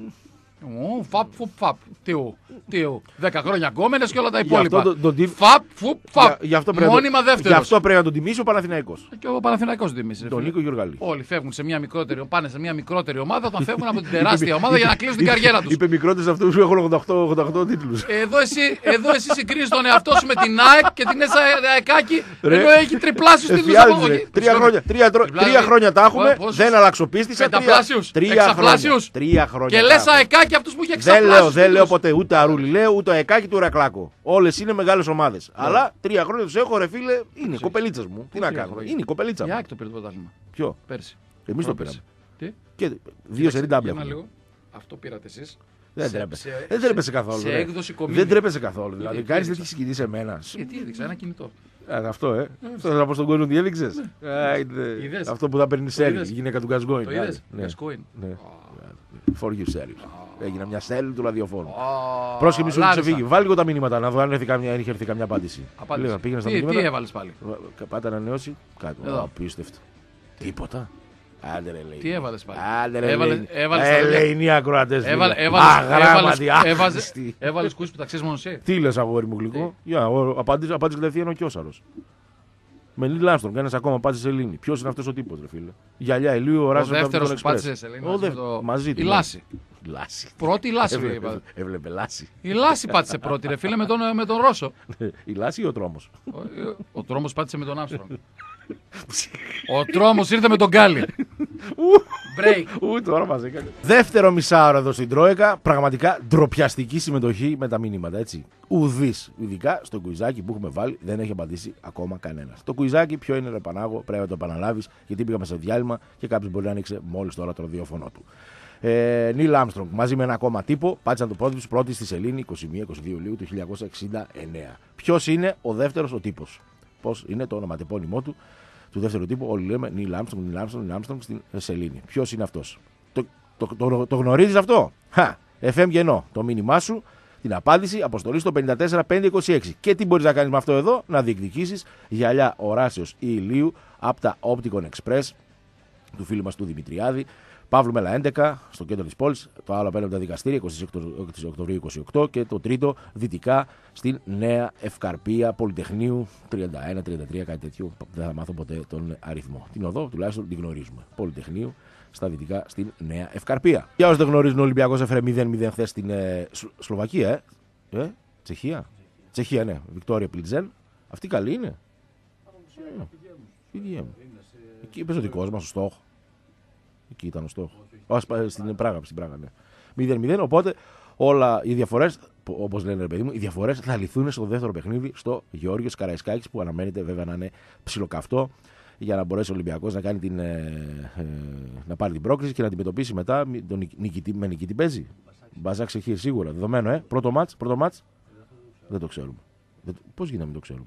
Φαπ, φουπ, φαπ. Τιου, τιου. Δέκα χρόνια γκόμενες και όλα τα υπόλοιπα. Φαπ, φουπ, φαπ. Μόνιμα δεύτερος. Γι' αυτό πρέπει να τον τιμήσει ο Παναθηναϊκός. Και ο Παναθηναϊκός τον τιμήσει. Τον Νίκο Γιουργαλή. Όλοι φεύγουν σε μια μικρότερη, πάνε σε μια μικρότερη ομάδα όταν φεύγουν από την τεράστια ομάδα για να κλείσουν την καριέρα τους. Είπε μικρότερες αυτούς που έχουν ογδόντα οκτώ τίτλους. Εδώ εσύ, εδώ εσύ συγκρίνεις τον εαυτό σου με την ΑΕΚ και την ΕΣΑΕΚΑΚΙ ενώ έχει τριπλάσιους τίτλους από εδώ. Τρία χρόνια, τρία χρόνια τα έχουμε, δεν αλλαξοπίστησα. Πενταπλάσιους, τρία χρόνια. Και λες ΑΕΚΑΚΙ αυτούς που είχε εξαπλάσει. Δεν λέω, δεν λέω ποτέ ούτε Αρούλη λέω, ούτε Αεκάκι, ούτε Ρακλάκο. Όλες είναι μεγάλες ομάδες. Yeah. Αλλά τρία χρόνια τους έχω, ρε φίλε, είναι κοπελίτσες μου. Τι να κάνω, είναι η κοπελίτσα μου. Η ΑΕΚ το πήρε το πρωτάθλημα. Ποιο? Πέρσι. Εμείς το πήραμε. Τι? Και δύο σερί ντάμπλ. Αυτό πήρατε εσείς. Δεν τρέπεσαι. Δεν τρέπεσαι καθόλου. Σε έκδοση κομμένη. Δεν τρέπεσαι καθόλου. Δηλαδή, κάνεις τέτοια συγκινή σε μένα. Γιατί έδειξα ένα κινητό. Αυτό, ε. Αυτό θα πω στον κόσμο τι έδειξες. Αυτό που θα παίρνει σέλ, η γυναίκα του Γκασγκόιν. Το είδες. Γκασγκόιν. For you serious. Έγινα μια στέλνη του ραδιοφώνου. Πρόσχε, μη σου ξεφύγει. Βάλει λίγο τα μηνύματα να δω αν είχε έρθει καμιά απάντηση. Πήγαινε στα μηνύματα. Τι έβαλε πάλι. Πάτε να ανανεώσει. Κάτι. Απίστευτο. Τίποτα. Άντε ρε λέει. Τι έβαλες πάλι. Άντε ρε λέει. Ελεηνοί ακροατές. Έβαλες κούσεις που τα ξέρεις μόνο εσύ. Τι λες αγόρι μου γλυκό. Απάντησε κατευθείαν ο Κιώσαρος. Με Νίλ Άμστρονγκ, ένας ακόμα πάτησε σελήνη. Ποιος είναι αυτός ο τύπος, ρε φίλε. Γυαλιά ηλίου, ο Ράσος. Ο δεύτερος που πάτησε σελήνη. Μαζί του. Η Λάση. Λάση. Πρώτη η Λάση. Έβλεπε Λάση. Η Λάση πάτησε πρώτη, ρε φίλε, με τον, με τον Ρώσο. Η Λάση ή ο Τρόμος. Ο, ο Τρόμος πάτησε με τον Άμστρονγκ. Ο Τρόμος ήρθε με τον Γκάλι. Break. Ούτε τώρα μας έκανε. Δεύτερο μισάωρο εδώ στην Τρόικα. Πραγματικά ντροπιαστική συμμετοχή με τα μηνύματα. Έτσι. Ουδής. Ειδικά στο κουιζάκι που έχουμε βάλει δεν έχει απαντήσει ακόμα κανένας. Το κουιζάκι ποιο είναι, ρε Πανάγο, πρέπει να το επαναλάβεις γιατί πήγαμε σε διάλειμμα και κάποιος μπορεί να ανοίξει μόλις τώρα το ραδιόφωνο του. Ε, Νίλ Άμστρονγκ μαζί με ένα ακόμα τύπο πάτησαν το πόδι του πρώτη στη σελήνη είκοσι μία είκοσι δύο Ιουλίου του χίλια εννιακόσια εξήντα εννέα. Ποιος είναι ο δεύτερος ο τύπος. Πώς είναι το ονοματεπώνυμό του, του δεύτερου τύπου. Όλοι λέμε Νίλ Άμστρονγκ, Νίλ Άμστρονγκ, Νίλ Άμστρονγκ στην σελήνη. Ποιος είναι αυτός. Το, το, το, το, το γνωρίζεις αυτό. Χα, εφ εμ γεννό. Το μήνυμά σου, την απάντηση, αποστολή στο πέντε τέσσερα πέντε είκοσι έξι. Και τι μπορείς να κάνεις με αυτό εδώ, να διεκδικήσεις γυαλιά Οράσεως ή ηλίου από τα Opticon Express του φίλου μας του Δημητριάδη. Παύλου Μέλα έντεκα στο κέντρο της πόλης, το άλλο απέναντι από τα δικαστήρια είκοσι Οκτωβρίου είκοσι οκτώ και το τρίτο δυτικά στην Νέα Ευκαρπία Πολυτεχνείου τριάντα ένα τριάντα τρία, κάτι τέτοιο. Δεν θα μάθω ποτέ τον αριθμό. Την οδό τουλάχιστον την γνωρίζουμε. Πολυτεχνείου στα δυτικά στην Νέα Ευκαρπία. Για όσοι δεν γνωρίζουν, ο Ολυμπιακός έφερε μηδέν μηδέν χθες στην ε, Σλοβακία, ε. ε. Τσεχία. Τσεχία, ναι. Βικτόρια Πλιτζέν. Αυτή καλή είναι. Εκεί πες ο δικός μας ο στόχο. Εκεί ήταν ο στόχο. Στην Πράγα, στην Πράγα, ναι. μηδέν μηδέν, οπότε όλα οι διαφορές, όπως λένε ρε παιδί μου, οι διαφορές θα λυθούν στο δεύτερο παιχνίδι στο Γεώργιος Καραϊσκάκης που αναμένεται βέβαια να είναι ψιλοκαυτό για να μπορέσει ο Ολυμπιακός να, κάνει την, ε, ε, να πάρει την πρόκριση και να αντιμετωπίσει μετά τον νικητή, με νικητή παίζει. Μπαζάκ Σεχίρ σίγουρα, δεδομένο, ε. Πρώτο μάτς, πρώτο μάτς. Δεν το ξέρουμε. Πώς γίνεται να μην το ξέρουμε.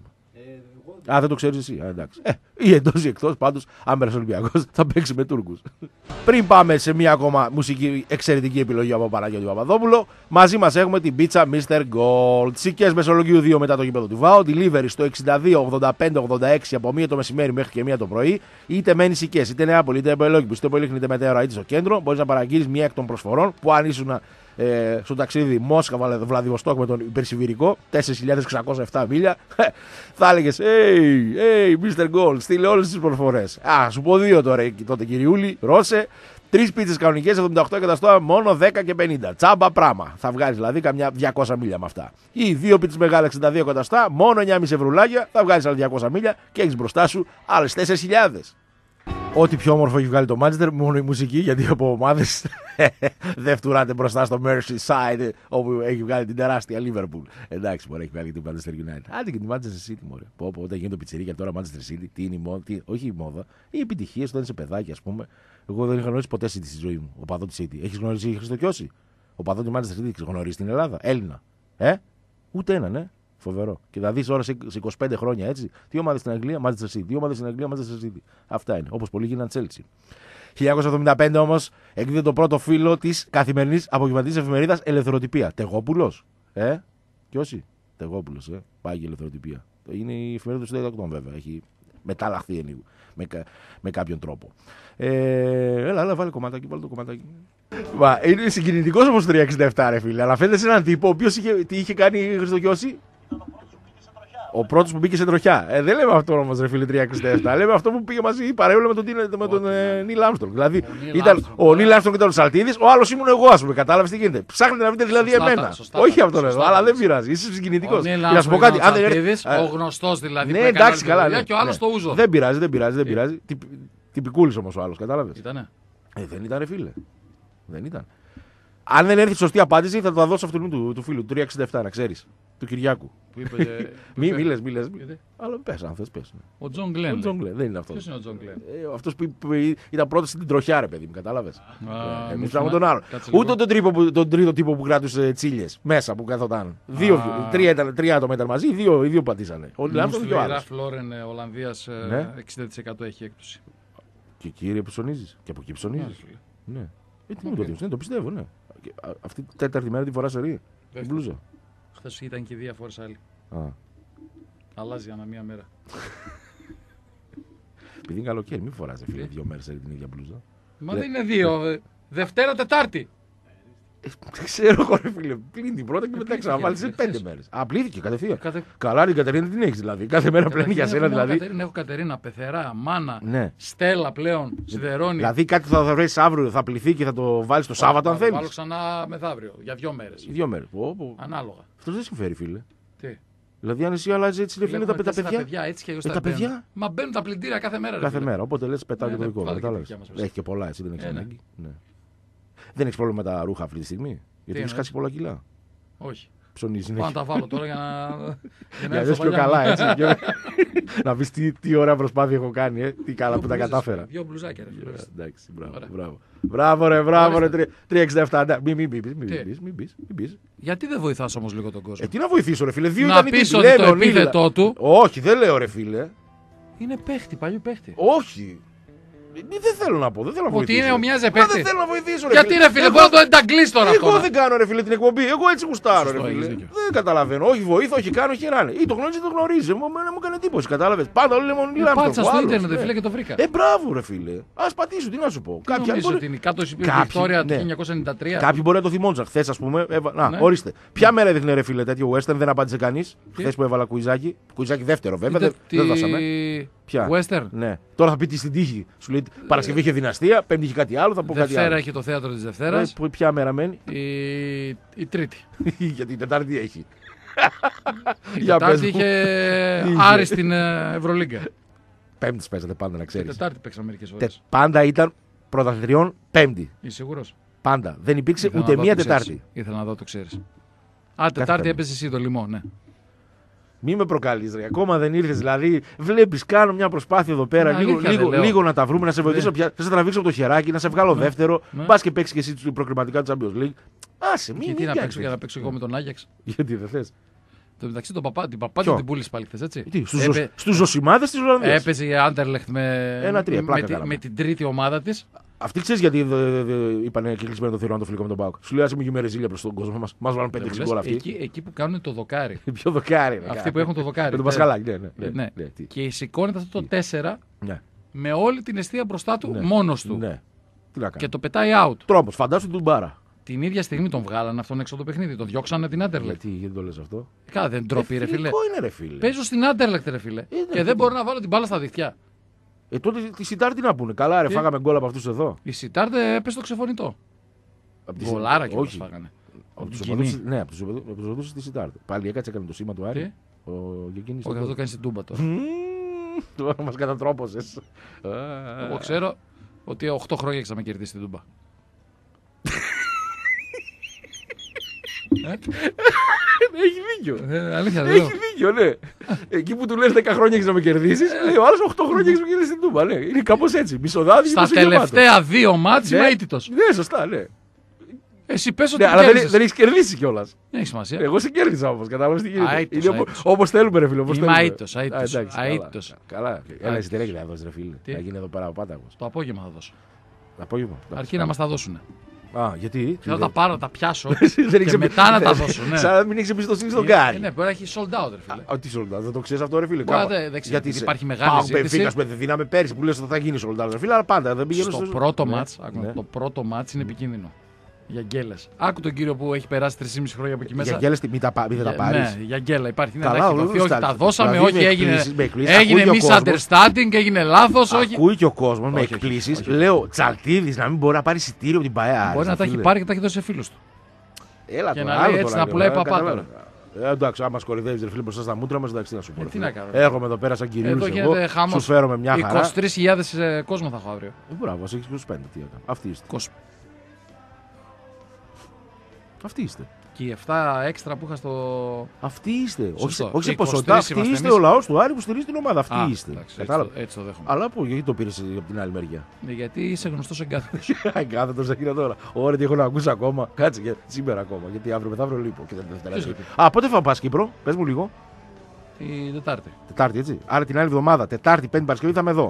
Α, δεν το ξέρεις εσύ. Α, εντάξει. Ε, ή εντός ή εκτός, πάντως, αν πέρασε ο Ολυμπιακός, θα παίξει με Τούρκους. Πριν πάμε σε μια ακόμα μουσική εξαιρετική επιλογή από Παναγιώτη Παπαδόπουλο, μαζί μας έχουμε την πίτσα μίστερ Gold. Σικές Μεσολογγίου δύο μετά το γήπεδο του ΒΑΟ. Delivery στο εξήντα δύο ογδόντα πέντε ογδόντα έξι από μία το μεσημέρι μέχρι και μία το πρωί. Είτε μένει Σικές, είτε Νεάπολη, είτε Εμπελόκηπος, είτε Πολύχνη, είτε Μετέωρα, είτε στο κέντρο. Μπορείς να παραγγείλεις μία εκ των προσφορών που αν ήσουν ε, στο ταξίδι Μόσχα Βλαδιβοστόκ με τον υπερσιβηρικό, τέσσερις χιλιάδες εξακόσια επτά μίλια, θα έλεγες hey, hey, μίστερ Gold, στείλε όλες τις προσφορές. Α, σου πω δύο τώρα τότε, κυριούλη, ρώσε. Τρεις πίτσες κανονικές, εβδομήντα οκτώ εκατοστά, μόνο δέκα και πενήντα. Τσάμπα πράγμα. Θα βγάλεις δηλαδή καμιά διακόσια μίλια με αυτά. Ή δύο πίτσες μεγάλα εξήντα δύο εκατοστά, μόνο εννιά κόμμα πέντε ευρουλάκια, θα βγάλεις άλλα διακόσια μίλια και έχεις μπροστά σου άλλες τέσσερις χιλιάδες. Ό,τι πιο όμορφο έχει βγάλει το Manchester, μόνο η μουσική, γιατί από ομάδες δεν φτουράτε μπροστά στο Merseyside, όπου έχει βγάλει την τεράστια Liverpool. Εντάξει, μπορεί έχει βγάλει την Manchester United. Άντε και την Manchester City, μωρέ. Πω, πω, όταν γίνεται το πιτσιρίκι τώρα Manchester City, τι είναι η μόδα, τι, όχι η μόδα, οι επιτυχίες όταν είσαι παιδάκι, ας πούμε. Εγώ δεν είχα γνωρίσει ποτέ City στη ζωή μου, ο παδό τη City. Έχεις γνωρίσει Χριστοκιώση, ο παδό τη Manchester City, έχεις γνωρίσει στην Ελλάδα, Έλληνα. Ε, ούτε έναν, ναι. Φοβερό. Και θα δεις ώρα σε είκοσι πέντε χρόνια έτσι. Τι ομάδες στην Αγγλία, Manchester City. Τι ομάδες στην Αγγλία, Manchester City. Αυτά είναι. Όπως πολλοί γίναν Chelsea. χίλια εννιακόσια εβδομήντα πέντε όμως εκδίδει το πρώτο φύλλο της καθημερινής απογευματινής εφημερίδας Ελευθεροτυπία. Τεγόπουλος. Ε, και όσοι. Τεγόπουλος, ε. Πάει και Ελευθεροτυπία. Είναι η εφημερίδα του συντακτών βέβαια. Έχει μεταλλαχθεί λίγο. Με, με κάποιον τρόπο. Ε, έλα, έλα, βάλε κομματάκι, βάλε το κομματάκι. Μα, είναι συγκινητικός όμως το τριακόσια εξήντα επτά, ρε φίλε. Αλλά φαίνεται σε έναν τύπο ο οποίος είχε, τι είχε κάνει η Χριστοκιώση. Ο πρώτος που μπήκε σε τροχιά. Ε, δεν λέμε αυτό όμως, ρε φίλε, τριακόσια εξήντα επτά. Λέμε αυτό που πήγε μαζί παρέολο με τον, με τον ε, Νίλ Άρμστρονγκ. Δηλαδή, ο ήταν, ο Νίλ Άρμστρονγκ ήταν ο Σαλτίδης, ο άλλος ήμουν εγώ, ας πούμε. Κατάλαβες τι γίνεται. Ψάχνετε να βρείτε δηλαδή σωστά, εμένα. Σωστά, όχι αυτό λέω, αλλά δεν πειράζει. Είσαι συγκινητικός. Να σου πω κάτι. Ο γνωστός δηλαδή. Ναι, εντάξει, καλά. Και ο άλλος το ούζο. Δεν πειράζει, δεν πειράζει, δεν πειράζει. Τυπικούλης όμως ο άλλος, κατάλαβες. Ήτανε. Ε, δεν ήταν, ρε φίλε. Δεν ήταν. Αν δεν έρθει σωστή απάντηση, θα το θα δώσω αυτού του, του φίλου, του τριακόσια εξήντα επτά, να ξέρεις. Του Κυριάκου. Που είπε. Μη μη λες, μη λες. Αλλά πες, αν θες, πες. Ο Τζον Γκλέν. Ο Τζον Γκλέν, δεν είναι αυτός. Ποιος είναι ο Τζον Γκλέν? Ε, αυτός που, που ήταν πρώτος στην τροχιά, ρε παιδί μου, κατάλαβες. Εμείς ψάχνουμε τον άλλον. Ούτε τον, τρίπο, τον τρίτο τύπο που κράτησε τσίλιες μέσα που καθόταν. Δύο, τρία, ήταν, τρία άτομα ήταν μαζί, δύο, δύο πατήσανε. Ο Λάμψον και ο άλλος. Φλόρεν Ολλανδίας εξήντα τοις εκατό έχει έκπτωση. Και κύριε που ψωνίζεις. Και από εκεί ψωνίζεις. Ναι. Ε, τι μου το δείχνεις, το πιστεύω, ναι. Αυτή την τέταρτη μέρα τη φορά σε ρί. Την μπλούζα. Χθες ήταν και δύο φορές άλλη. Α. Αλλάζει ανά μία μέρα. Επειδή είναι καλοκαίρι, μην φοράς φίλε δύο μέρες την ίδια μπλούζα. Μα δεν είναι δύο. Δευτέρα, Τετάρτη. Ξέρω εγώ, ρε φίλε. Πλύνει την πρώτα και μετά ξαναβάλει σε πέντε μέρες. Α, πλήθηκε κατευθείαν. Κατε... Καλά, την Κατερίνα την έχει δηλαδή. Κάθε μέρα πλένει για σένα δηλαδή. Κατερίνα, έχω Κατερίνα, Πεθερά, Μάνα, ναι. Στέλλα πλέον, Σιδερώνη. Δηλαδή κάτι θα βρει αύριο, θα πληθεί και θα το βάλει το Σάββατο αν θέλει. Θα βάλω ξανά μεθαύριο για δύο μέρες. Δύο μέρες. Ανάλογα. Αυτό δεν συμφέρει, φίλε. Τι. Δηλαδή, αν εσύ αλλάζει έτσι, ρε φίλε, τα παιδιά. Τα παιδιά έτσι και εγώ ε, τα παιδιά. Μα μπαίνουν τα πλυντήρια κάθε μέρα. Κάθε μέρα. Οπότε λε, πετάω και το δικό μου. Έχει και πολλά έτσι, δεν έχει ανάγκη. Δεν έχει πρόβλημα με τα ρούχα αυτή τη στιγμή. Γιατί έχει χάσει πολλά κιλά. Όχι. Ψωνίζει. Πάω να τα βάλω τώρα για να. Για να δει πιο καλά, έτσι. Να πει τι, τι ωραία προσπάθεια έχω κάνει, ε. Τι καλά που τα κατάφερα. Δύο μπλουζάκια, ρε. Εντάξει, μπράβο. Μπράβο, ρε, μπράβο, ρε. τριακόσια εξήντα επτά. Μην πει, μην πει. Γιατί δεν βοηθά όμω λίγο τον κόσμο. Ε, τι να βοηθήσω, ρε φίλε. Δύο να πει ότι το επίθετό του. Όχι, δεν λέω, ρε φίλε. Είναι παίχτη, παλιού παίχτη. Όχι. Δεν θέλω να πω, δεν θέλω να βοηθήσω. Ότι είναι ομοιάζει παίχτη. Δεν θέλω να βοηθήσω, ρε. Γιατί είναι φίλε, μπορεί να το ενταγκλείς τώρα αυτό. Εγώ δεν κάνω, ρε φίλε, την εκπομπή. Εγώ έτσι γουστάρω, ρε φίλε. Δεν καταλαβαίνω. Όχι βοήθω, όχι κάνω, όχι ράνε. Ή το γνωρίζει, το γνωρίζει. Μου έκανε εντύπωση, κατάλαβε. Πάντα όλοι λέμε μόνο μιλάμε. Πάτσα στο ίντερνετ, ρε φίλε, και το βρήκα. Ε, μπράβο, ρε φίλε. Α πατήσω, τι να σου πω. Κάποια νομίζω ότι είναι κάτω η Βικτόρια του χίλια εννιακόσια ενενήντα τρία. Κάποιοι μπορεί να το θυμόντουσαν. Χθε, α πούμε. Να, ορίστε. Ποια μέρα έδειχνε, ρε φίλε, τέτοιο western, δεν απάντησε κανεί. Χθε που έβαλα κουιζάκι. Κουιζάκι δεύτερο, βέβαια. Δεν δώσαμε. Ποια? Western. Ναι. Τώρα θα πει τι στην τύχη. Σου λέει Παρασκευή είχε δυναστεία, Πέμπτη είχε κάτι άλλο, θα πω Δευτέρα κάτι άλλο. Δευτέρα έχει το θέατρο της Δευτέρας. Ε, ποια μέρα μένει? Η, η Τρίτη. Γιατί η Τετάρτη έχει. Η Τετάρτη είχε Άρη στην Ευρωλίγκα. Πέμπτη παίζατε πάντα, να ξέρεις. Τετάρτη παίξαμε μερικές φορές. Πάντα ήταν πρωταθλητριών Πέμπτη. Είσαι σίγουρος? Πάντα. Δεν υπήρξε ήθελα ούτε μία Τετάρτη. Ήθελα να δω, το ξέρεις. Α, Τετάρτη έπαιζε εσύ το λιμό, ναι. Μη με προκαλείς, ρε. Ακόμα δεν ήρθες. Δηλαδή, βλέπεις, κάνω μια προσπάθεια εδώ πέρα. Να, λίγο, λίγο, λίγο να τα βρούμε, να σε βοηθήσω. Πια, να σε τραβήξω από το χεράκι, να σε βγάλω ναι. δεύτερο. Μπα ναι. και παίξει και εσύ προκριματικά του Champions League. Άσε, μην Γιατί μην να παίξω για να παίξω εγώ με τον Άγιαξ. Γιατί δεν θες? Το μεταξύ τον παπά, την παπά την πούλησε πάλι χθες, έτσι. Στους Έπαι... ζωσιμάδες της Ολλανδίας. Έπαιζε η Άντερλεχτ με... Ένα τρία, με, με, με την τρίτη ομάδα της. Αυτή ξέρει γιατί είπαν και κλεισμένο το θηρόν το φιλικό με τον Πάοκ. Σου λέει, α πούμε με ρεζίλια προ τον κόσμο μα. Μα βάλουν πέντε έξι γκολ αυτοί. Εκεί, εκεί που κάνουν το δοκάρι. Ποιο δοκάρι, ναι. Αυτοί που έχουν το δοκάρι. Με τον Πασχαλάκη, ναι, ναι, ναι, ναι. ναι. Και σηκώνεται αυτό το τέσσερα ναι. με όλη την αιστεία μπροστά του ναι. μόνο του. Ναι. Τι να κάνει. Και το πετάει out. Τρόπο, φαντάσου την μπάρα. Την ίδια στιγμή τον βγάλανε αυτόν έξω από το παιχνίδι. Τον διώξανε την Άντερλεκτ. Γιατί, γιατί το λε αυτό. Καλά, δεν ντροπή, ρε φίλε. Είναι, ρε φίλε. Παίζω στην Άντερλεκτ, ρε φίλε. Είναι, και δεν μπορώ να βάλω την μπάλα στα δίχτυα. Ε, τότε τη Σιτάρ τι να πούνε. Καλά, ρε, τι? Φάγαμε γκολ από αυτού εδώ. Η Σιτάρ έπεσε το ξεφωνητό. Γκολάρα και όχι. Φάγανε. Από του οπαδούς, ναι, από του οπαδούς τη Σιτάρ. Πάλι έκατσε, έκανε το σήμα του Άρη. Ο Γεκίνης. Όχι, αυτό το κάνει στην Τούμπα τώρα. Τώρα μα κατατρόπωσε. Εγώ ξέρω ότι οκτώ χρόνια έχεις να με κερδίσει την Τούμπα. Έχει δίκιο. Ε, αλήθεια, δεν έχει δίκιο, ναι. Εκεί που του λες δέκα χρόνια έχεις να με κερδίσεις, λέει ο άλλος οκτώ χρόνια έχεις να με κερδίσεις την Τούμπα. Ναι. Είναι κάπως έτσι. Μισοδάδι. Στα τελευταία δύο μάτς είμαι αίτητος. Ναι, σωστά, ναι. Εσύ πες ότι ναι, αλλά δεν, δεν έχεις κερδίσει κιόλας. Δεν έχει σημασία. Εγώ σε κέρδισα όμως, κατάλαβες τι γίνεται. Είναι όπως θέλουμε, ρε φίλε. Είμαι αίτητος, αίτητος. Καλά, ένα εισιτήρια θα δώσεις, ρε φίλε. Θα γίνει εδώ πέρα ο Πάταγος. Το απόγευμα θα δώσω. Το απόγευμα. Αρκεί να μας τα δώσουν. Α, γιατί. Θέλω να τα πάρω, να τα πιάσω και μετά να τα δώσω. Ναι. Σαν να μην έχει εμπιστοσύνη στον Γκάρι. Ναι, μπορεί να έχει sold out, ρε φίλε. Α, τι sold out, δεν το ξέρει αυτό, ρε φίλε. Δεν ξέρω. Γιατί υπάρχει μεγάλη ζήτηση. Πάω, δεν δίναμε πέρυσι που λες ότι θα γίνει sold out, ρε φίλε, αλλά πάντα δεν πηγαίνω στο πρώτο μάτς. Το πρώτο μάτς είναι επικίνδυνο. Για γκέλες. Άκου τον κύριο που έχει περάσει τρία και μισό χρόνια από εκεί μέσα. Για γκέλες μην τα πάρει. Ναι, για γκέλα υπάρχει. Ναι, όχι, τα δώσαμε, όχι, έγινε misunderstanding, έγινε λάθος. Ακούει και ο κόσμος με εκπλήσεις. Λέω Τσαλτίδης να μην μπορεί να πάρει εισιτήριο από την ΠαΕ. Μπορεί να τα έχει πάρει και τα έχει δώσει σε φίλους του. Έλα και να λέει έτσι να πουλάει παπά τώρα. Ε, εντάξει, άμα σκορυδεύει ρε φίλε μπροστά στα μούτρα μα, εντάξει, τι να σου πω. Ε, τι να κάνω. Έρχομαι εδώ πέρα σαν κυρίω. Εδώ γίνεται χάμος. Σου φέρω μια χαρά. είκοσι τρεις χιλιάδες κόσμο θα έχω αύριο. Ε, μπράβο, έχει είκοσι πέντε. Τι έκανα. Αυτοί είστε. είκοσι... Αυτοί είστε. Και οι επτά έξτρα που είχα στο. Αυτοί είστε. Σωστό. Όχι σε ποσότητα. Αυτοί είστε ο λαό του Άρη που στηρίζει την ομάδα. Αυτοί Α, είστε. Εντάξει, Κατάλαβα. Έτσι, έτσι το δέχομαι. Αλλά πού, γιατί το πήρε από την άλλη μεριά. Ναι, γιατί είσαι γνωστό εγκάθετο. Εγκάθετο δεν είναι τώρα. Ωραία, τι έχω να ακούσει ακόμα. Κάτσε και σήμερα ακόμα. Γιατί αύριο μεθαύριο λείπω. Και δεν Α, πότε θα πα Κύπρο, πε μου λίγο. Την Τετάρτη. Τετάρτη, έτσι. Άρα την άλλη εβδομάδα, Τετάρτη, Πέμπτη Παρασκευή θα είμαι εδώ.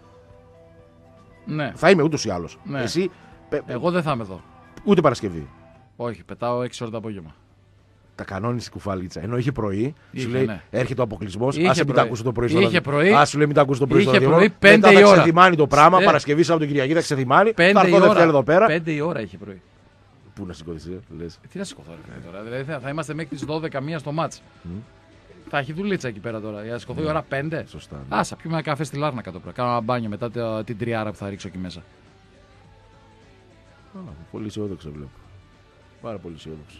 Ναι. Θα είμαι ούτω ή άλλω. Ναι. Εσύ. Εγώ δεν θα είμαι εδώ. Ούτε Παρασκευή. Όχι, πετάω έξι ώρες το απόγευμα. Τα κανόνισε η κουφαλίτσα. Ενώ είχε πρωί, είχε, σου λέει ναι. έρχεται ο αποκλεισμό. Άσε μην τα ακούσει το πρωί στο είχε πρωί. Α, σου λέει μην τα ακούσει το πρωί στο είχε πρωί, πέντε η ώρα. Θα ξεθυμάνει το πράγμα. Ε. Παρασκευή Σάββατο Κυριακή θα ξεθυμάνει. Πέντε θα έρθω Δευτέρα εδώ πέρα. Πέντε η ώρα είχε πρωί. Πού να σηκωθεί, λε. Τι να σηκωθώ τώρα. Δηλαδή θα, θα είμαστε μέχρι τι δώδεκα μία στο μάτς. Mm. Θα έχει δουλίτσα εκεί πέρα τώρα. Για να σηκωθώ η ώρα πέντε. Σωστά. Ναι. Άσα, πιούμε ένα καφέ στη Λάρνακα τώρα. Κάνω ένα μπάνιο μετά την τριάρα που θα ρίξω εκεί μέσα. Α, πολύ αισιόδοξο βλέπω. Πάρα πολύ αισιόδοξο.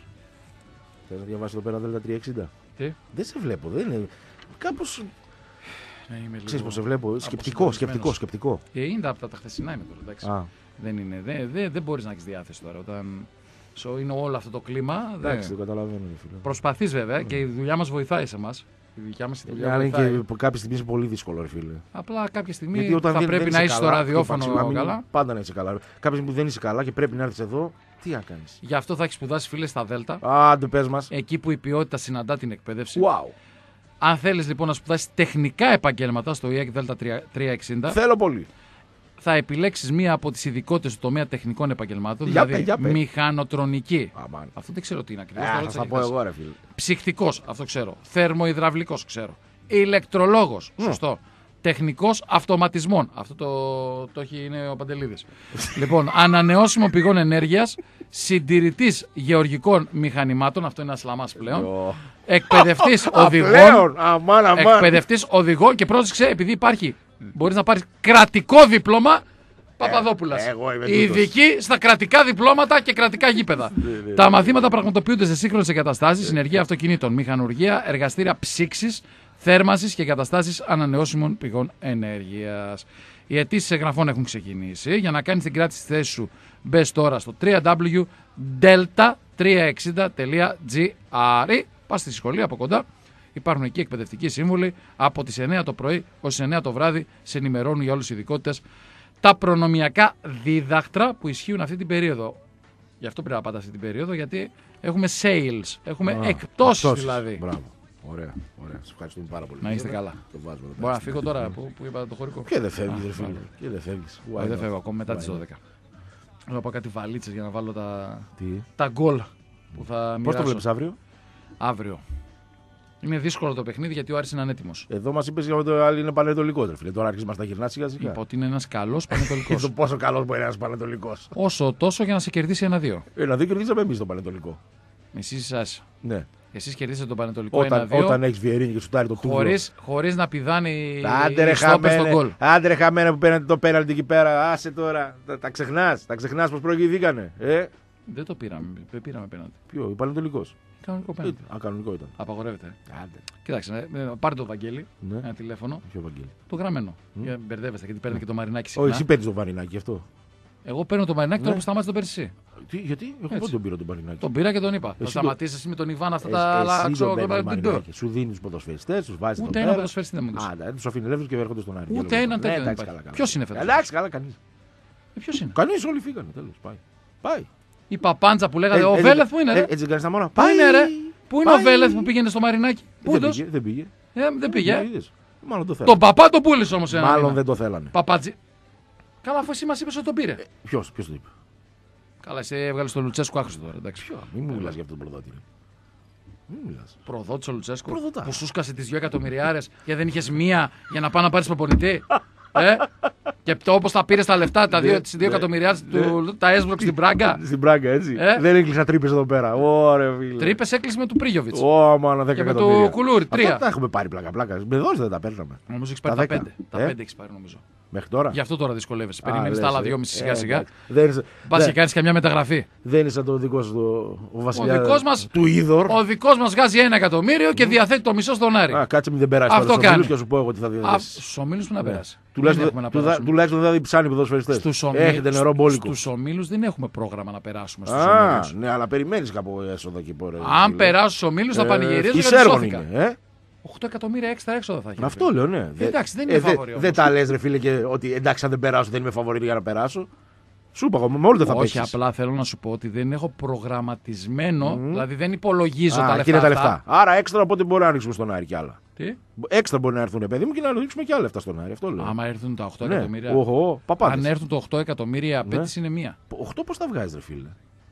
Θες να διαβάσει εδώ πέρα Δέλτα τριακόσια εξήντα. Τι? Δεν σε βλέπω, δεν είναι. Κάπως. Ναι, είμαι λίγο... Ξέρεις πώς σε βλέπω. Σκεπτικό, σκεπτικό, σκεπτικό. Ε, είναι από τα, τα χθεσινά είμαι τώρα, εντάξει. Α. Δεν είναι. Δεν, δεν, δεν μπορείς να έχεις διάθεση τώρα. Όταν so, είναι όλο αυτό το κλίμα. Εντάξει, το καταλαβαίνω. Προσπαθείς βέβαια mm. και η δουλειά μας βοηθάει σε εμάς. Η δικιά μας δουλειά yeah, βοηθάει. Είναι και κάποια στιγμή είναι πολύ δύσκολο, ρε φίλε. Απλά κάποια στιγμή γιατί όταν θα δεν, πρέπει δεν να είσαι στο ραδιόφωνο καλά. καλά. Πάντα να είσαι καλά. Κάποια στιγμή που δεν είσαι καλά και πρέπει να έρθεις εδώ, τι να κάνεις. Γι' αυτό θα έχεις σπουδάσει, φίλε, στα Δέλτα. Άντε, πες μας. Εκεί που η ποιότητα συναντά την εκπαίδευση. Wow. Αν θέλεις λοιπόν να σπουδάσεις τεχνικά επαγγέλματα στο ι έι κ Δέλτα τριακόσια εξήντα. Θέλω πολύ. Θα επιλέξεις μία από τις ειδικότητες του τομέα τεχνικών επαγγελμάτων, για δηλαδή πέ, μηχανοτρονική. Αμάν. Αυτό δεν ξέρω τι είναι ακριβώς. Ε, θα θα πω εγώ, ρε φίλε. Ψυχτικός, αυτό ξέρω. Θερμοϊδραυλικός, ξέρω. Ηλεκτρολόγος, mm. σωστό. Τεχνικός αυτοματισμών. Αυτό το, το έχει είναι ο Παντελίδης. Λοιπόν, ανανεώσιμων πηγών ενέργειας, συντηρητής γεωργικών μηχανημάτων. Αυτό είναι ένα σλαμάς πλέον. Εκπαιδευτής οδηγών. Αμάν, αμάν. Εκπαιδευτής οδηγών και πρόσεξε, επειδή υπάρχει. Μπορείς να πάρεις κρατικό δίπλωμα Παπαδόπουλας. Ε, ειδική στα κρατικά διπλώματα και κρατικά γήπεδα. Τα μαθήματα πραγματοποιούνται σε σύγχρονες εγκαταστάσεις, συνεργεία αυτοκινήτων, μηχανουργία, εργαστήρια ψήξης, θέρμανσης και εγκαταστάσεις ανανεώσιμων πηγών ενέργειας. Οι αιτήσεις εγγραφών έχουν ξεκινήσει. Για να κάνεις την κράτηση στη θέση σου, μπες τώρα στο double-u double-u double-u τελεία delta τριακόσια εξήντα τελεία τζι άρ. Πας στη σχολή από κοντά. Υπάρχουν εκεί εκπαιδευτικοί σύμβουλοι από τις εννιά το πρωί ως τις εννιά το βράδυ. Σε ενημερώνουν για όλες τις ειδικότητες. Τα προνομιακά δίδακτρα που ισχύουν αυτή την περίοδο. Γι' αυτό πρέπει να πάτε αυτή την περίοδο, γιατί έχουμε sales. Έχουμε ah, εκπτώσεις δηλαδή. Μπράβο. Ωραία, ωραία. Σας ευχαριστούμε πάρα πολύ. Να είστε καλά. Μπορώ να φύγω τώρα που, που είπα το χωρικό. Και δεν φεύγεις, ρε φίλε. Και δεν φεύγεις. Δεν φεύγω ακόμα μετά τις δώδεκα. Θα πάω κάτι βαλίτσες για να βάλω τα, Τι? τα γκολ που θα μοιράσω. Πώς το βλέπεις αύριο? Αύριο. Είναι δύσκολο το παιχνίδι γιατί ο Άρης είναι ανέτοιμος. Εδώ μας είπες ότι το άλλο είναι πανετολικό. Φίλε. Τώρα άρχισε μας τα γυρνά σιγά σιγά. Είπα ότι είναι ένας καλός πανετολικός. Πόσο καλός μπορεί να είναι ένας πανετολικός. Όσο τόσο για να σε κερδίσει ένα-δύο. Ένα-δύο κερδίσαμε εμείς το πανετολικό. Εσείς σας. Ναι. Εσείς κερδίσατε τον πανετολικό Όταν, ένα-δύο. όταν έχεις Βιερίνη και σουτάρει το τούβλο. Χωρίς, χωρίς να πηδάνει Άντε στόπερ στον γκολ. Άντε ρε χαμένα που παίρνετε το πέναλτι εκεί πέρα. Άσε τώρα. Τα, τα ξεχνάς. Τα ξεχνάς πως προηγηθήκανε. Ε? Δεν το πήραμε. Δεν πήραμε πέναντι. Ποιο, ο πανετολικός. Κανονικό πέναντι. Α, κανονικό ήταν. Απαγορεύεται. Άντε. Κοίταξε, ε, πάρε το Βαγγέλη. Ναι. Ένα τηλέφωνο. Ποιο Βαγγέλη. Το γραμμένο. Mm. Για μπερδεύεστε γιατί παίρνει και το Μαρινάκι Όχι, συχνά. εσύ παίρνεις το Βαρινάκι αυτό. Εγώ παίρνω το Μαρινάκι Ναι. τώρα που σταμάτησε το Περσί. Τι, γιατί, εγώ Έτσι. πότε τον πήρα τον Βαρινάκι. Τον πήρα και τον είπα. Θα το- σταματήσει εσύ με τον Ιβάν αυτά Ε, τα άλλα. εσύ ξέρω, τον παίρνεις δεν το το- Μαρινάκι. Σου δίνει τους ποδοσφαιριστές, τους βάζεις Ούτε εδώ ένα πέρα. ποδοσφαιριστή δεν μου έδωσε. Α, δεν τους αφήνει ελεύθερους και έρχονται στον Άρη. Ούτε Και λέω, έναν ναι, τέτοιο δεν εντάξει, υπάρχει. καλά, καλά. Ποιος είναι φέτος? Εντάξει, καλά, κανείς. Ε, Ποιος είναι? Κανείς, όλοι φύγανε. Τέλος, πάει. Πάει. Η παπάντζα που λέγατε. Ε, Ο έτσι- Βέλεθ που είναι, ε, ρε. Έτσι δεν κάνεις τα μόνα. Πού είναι, ρε. Πού είναι ο Πάει. Βέλεθ που πήγαινε στο Μαρινάκι? Πού Δεν το? πήγε, δεν πήγε. Ε, δεν πήγε. Είδες. Μάλλον το Τον θέλανε. παπά τον πούλησε όμως ένα Μάλλον μήνα. δεν το θέλανε. Παπατζή. Καλά, αφού εσύ μας είπες ότι τον πήρε. Ποιος, ποιος το είπε. Καλά, εσύ έβγαλες τον Λουτσέσκου άχρηστο τώρα. Εντάξει. Ποιο, μην μου μιλάς για αυτόν τον προδότη. ρε. Μην μου μιλάς. Προδότης ο Λουτσέσκου. Προδοτάς. Που σου σκάσε τις δύο εκατομμυριάρες γιατί δεν είχες μία για να πάει να πάρεις προπονητή. ε? Και όπως τα πήρες τα λεφτά, τα δύο, Ναι, τις δύο ναι, εκατομμυριάρες ναι. του, τα έσβρωξε στην Πράγκα. Στην Πράγκα, έτσι. Ε. Δεν έκλεισα τρύπες εδώ πέρα. Ωραία, φίλε. Τρύπες έκλεισε με του Πρίγιοβιτς. Ω, μόνο δέκα Και με το εκατομμύρια. Κουλούρι, τρία. Αυτά τα έχουμε πάρει πλάκα-πλάκα. Με δόση δεν τα παίρναμε. Νομίζω έχεις Τα πάρει τα δέκα. πέντε. Τα Ε. πέντε έχεις πάρει νομίζω. Μέχρι τώρα. Γι' αυτό τώρα δυσκολεύεσαι. Α, Περιμένεις τα λες, άλλα ε. δυόμισι Ε, σιγά σιγά. εντάξει. Δεν είναι- Πας δεν- και κάνεις καμιά μεταγραφή. Δεν είναι σαν το δικό σου το ο βασιλιάς δικός μας- του Είδωρ. Ο δικός μας βγάζει ένα εκατομμύριο και διαθέτει το μισό στον Άρη. Α, κάτσε μην δεν περάσει Αυτό τώρα στους κάνει. ομίλους και σου πω εγώ τι θα Α, διαδέσεις. στους ομίλους που να περάσει. Δεν Τουλάχιστον έχουμε να του- περάσουμε. τουλάχιστον δεν θα δει ψάνει ποδοσφαιριστές. Στους Έχετε νερό μπόλικο. Στους ομίλους δεν έχουμε πρόγραμμα να περάσουμε στους Α, ομίλους. ναι, αλλά περιμένεις κάπου έσοδα εκεί πέρα. Αν περάσω στους ομίλους θα πανηγυρίζω Ευχής γιατί έργων σώθηκα. είναι, ε. οκτώ εκατομμύρια έξτρα έξοδα θα έχει. Αυτό λέω, ναι. Δε- εντάξει, δεν είναι ε, δε- φαβορί όμως. Δεν τα λες ρε φίλε και ότι εντάξει αν δεν περάσω δεν είμαι φαβορί για να περάσω. Σου είπα εγώ, με όλο δεν θα Όχι, παίξεις. απλά θέλω να σου πω ότι δεν έχω προγραμματισμένο, δηλαδή δεν υπολογίζω Α, τα εκεί λεφτά. είναι τα αυτά. λεφτά. Άρα έξτρα οπότε μπορεί να ανοίξουμε στον Άρη κι άλλα. Τι? Έξτρα μπορεί να έρθουν παιδί μου και να ανοίξουμε κι άλλα λεφτά στον Άρη. Αυτό λέω. Άμα έρθουν τα οκτώ Ναι. εκατομμύρια. Οχο, παπάδες. Αν έρθουν τα οκτώ εκατομμύρια, η απέτηση είναι μία. Οχτώ πώς τα βγάζεις ρε φίλε.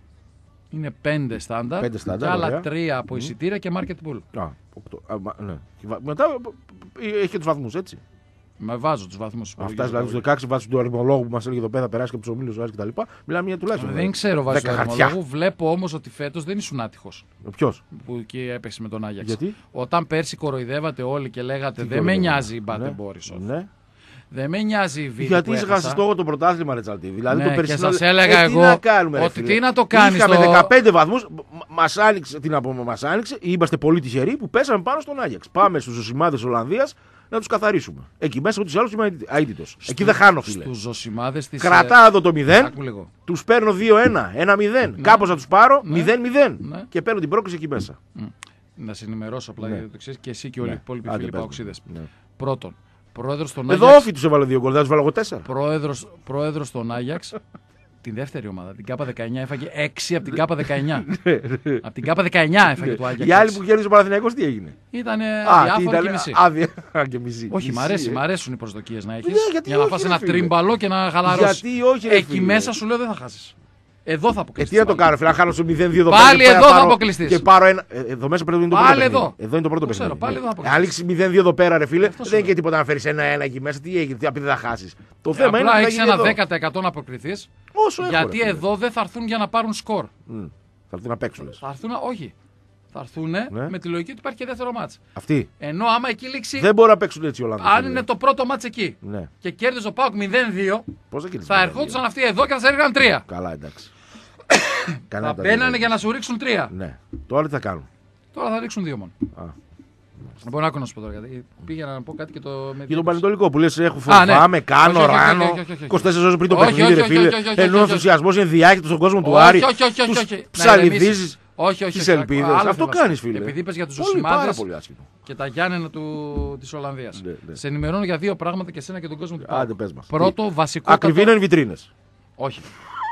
Είναι πέντε στάνταρ. Πέντε στάνταρ, Και άλλα ωραία. τρία από εισιτήρια και market pool. Α, οκτώ. Α, μα- ναι. Και βα- Μετά ε, έχει και τους βαθμούς έτσι. Με βάζω του βαθμού. Αυτά δηλαδή στους δεκαέξι βάσει του αριθμολόγου που μας έλεγε εδώ πέρα θα περάσει και από τους ομίλους του Άρη κτλ. Μιλάμε για τουλάχιστον. Δεν ξέρω βάσει του δέκα χαρτιά. αριθμολόγου. Βλέπω όμω ότι φέτο δεν ήσουν άτυχο Ποιος. που εκεί έπαιξε με τον Άγιαξ. Γιατί? Όταν πέρσι κοροϊδεύατε όλοι και λέγατε Τι δεν με κοροϊδεύαμε? νοιάζει η Μπάτε Ναι. Μπόρισοφ. Ναι. Δεν με νοιάζει η Βίλη. Γιατί που είσαι έχασα. χασιστό το πρωτάθλημα, ρε Τσαλτίδη. Δηλαδή Ναι, το και περσινό. σας έλεγα ε, εγώ τι να κάνουμε, ρε ότι φίλε. τι να το κάνεις Είχαμε το- δεκαπέντε βαθμούς. Μας άνοιξε, τι να πούμε, μας άνοιξε. Είμαστε πολύ τυχεροί που πέσαμε πάνω στον Άγιαξ. Πάμε στους ζωσιμάδες Ολλανδίας να τους καθαρίσουμε. Εκεί μέσα ούτως ή άλλως είμαι αίτητος. Εκεί δεν χάνω, φίλε. Στους ζωσιμάδες της. Κρατάω εδώ το μηδέν. Άκου λίγο. Τους παίρνω δύο ένα, ένα μηδέν. Κάπως να τους πάρω, μηδέν μηδέν. Ναι. Και παίρνω την πρόκληση εκεί μέσα. Μ. Να σε ενημερώσω απλά Ναι. για το εξής και εσύ και όλοι οι Ναι. υπόλοιποι Άντε, φίλοι πες μου. παοξίδες. Ναι. Πρώτον, πρόεδρος των Εδώ Άγιαξ. όφι τους έβαλε δύο γκολ, δεν τους βάλω εγώ τέσσερα. Πρόεδρος, πρόεδρος των Άγιαξ. Την δεύτερη ομάδα, την ΚΑΠΑ δεκαεννιά, έφαγε έξι από την ΚΑΠΑ δεκαεννιά. από την ΚΑΠΑ δεκαεννιά έφαγε το Άγιαξ. Οι άλλοι που γέννησε ο Παναθηναϊκός τι έγινε. Ήταν Α, τι αδιάφοροι ήταν, και μισή. άδεια και μισή. Όχι, Μισή, μ' αρέσει, ε. μ' αρέσουν οι προσδοκίες να έχεις. Ναι, γιατί για να όχι, φας ρε ένα φίλε. τρίμπαλο και να χαλαρώσεις. Γιατί όχι, ρε Εκεί φίλε. μέσα σου λέω δεν θα χάσεις. Εδώ θα Ε, αποκλειστείς. τι να το κάνω, φίλε, να χάνω στο μηδέν δύο εδώ Πάλι πέρα και εδώ θα πάρω- αποκλειστείς. Και πάρω ένα. ε, Εδώ μέσα πρέπει να είναι το Πάλι πρώτο εδώ. παιχνίδι. Εδώ είναι το πρώτο Το ξέρω, παιχνίδι. πάλι Ναι. εδώ θα αποκλειστείς. Αν λήξει μηδέν δύο εδώ πέρα, ρε φίλε, Αυτό σου δεν είναι λέω. και τίποτα να φέρει ένα ένα εκεί μέσα. Τι έγινε, τι απ' δεν θα χάσει. Το θέμα είναι Απλά να έχεις γίνει ένα εδώ. δέκα τοις εκατό να αποκριθείς. Όσο έχω, Γιατί ρε φίλε. εδώ δεν θα έρθουν για να πάρουν σκορ. Μμ. Θα έρθουν να παίξουν. λες. Θα έρθουν, όχι. Θα έρθουν Ναι. με τη λογική ότι υπάρχει και δεύτερο μάτς. Αυτοί Ενώ άμα εκεί λήξει, δεν μπορούν να παίξουν έτσι οι Ολλανδοί. αν φίλε. είναι το πρώτο μάτς εκεί Ναι. και κέρδιζε ο Πάουκ μηδέν δύο, Πώς θα κερδίσει θα με ερχόντουσαν δύο. αυτοί εδώ και θα σε έριχναν τρία. Καλά, εντάξει. Θα Κανένα τα μπαίνανε δύο. για να σου ρίξουν τρία. Ναι. Τώρα τι θα κάνουν. Τώρα θα ρίξουν δύο μόνο. Α. Λοιπόν, άκου να σου πω τώρα κάτι. Πήγαινα να πω κάτι και το. Για τον Πανετολικό που λες έχω Α, ναι. φοβάμαι, κάνω, Όχι, όχι, όχι, ράνω. όχι, όχι, όχι. είκοσι τέσσερις ώρες πριν το Όχι, παιχνίδι, ρε όχι, φίλε. όχι, όχι, όχι, Ενώ ο όχι, όχι. ενθουσιασμός είναι διάχυτος στον κόσμο του Όχι, Άρη. όχι, όχι, όχι, τους όχι. Να ψαλιδίζεις ηρεμήσεις. Όχι, όχι, τις όχι. ελπίδες. Άλλο Αυτό θέλω να κάνεις, σου πω. φίλε. Επειδή είπες για τους Πολύ, πάρα Ζωσιμάδες πολύ άσχημο. και τα Γιάννενα του... της Ολλανδίας. Ναι, ναι. Σε ενημερώνω για δύο πράγματα και εσένα και τον κόσμο του Άντε, Πάουκ. πες μας. Πρώτο, Τι? βασικό. Ακριβή είναι οι βιτρίνες. Όχι.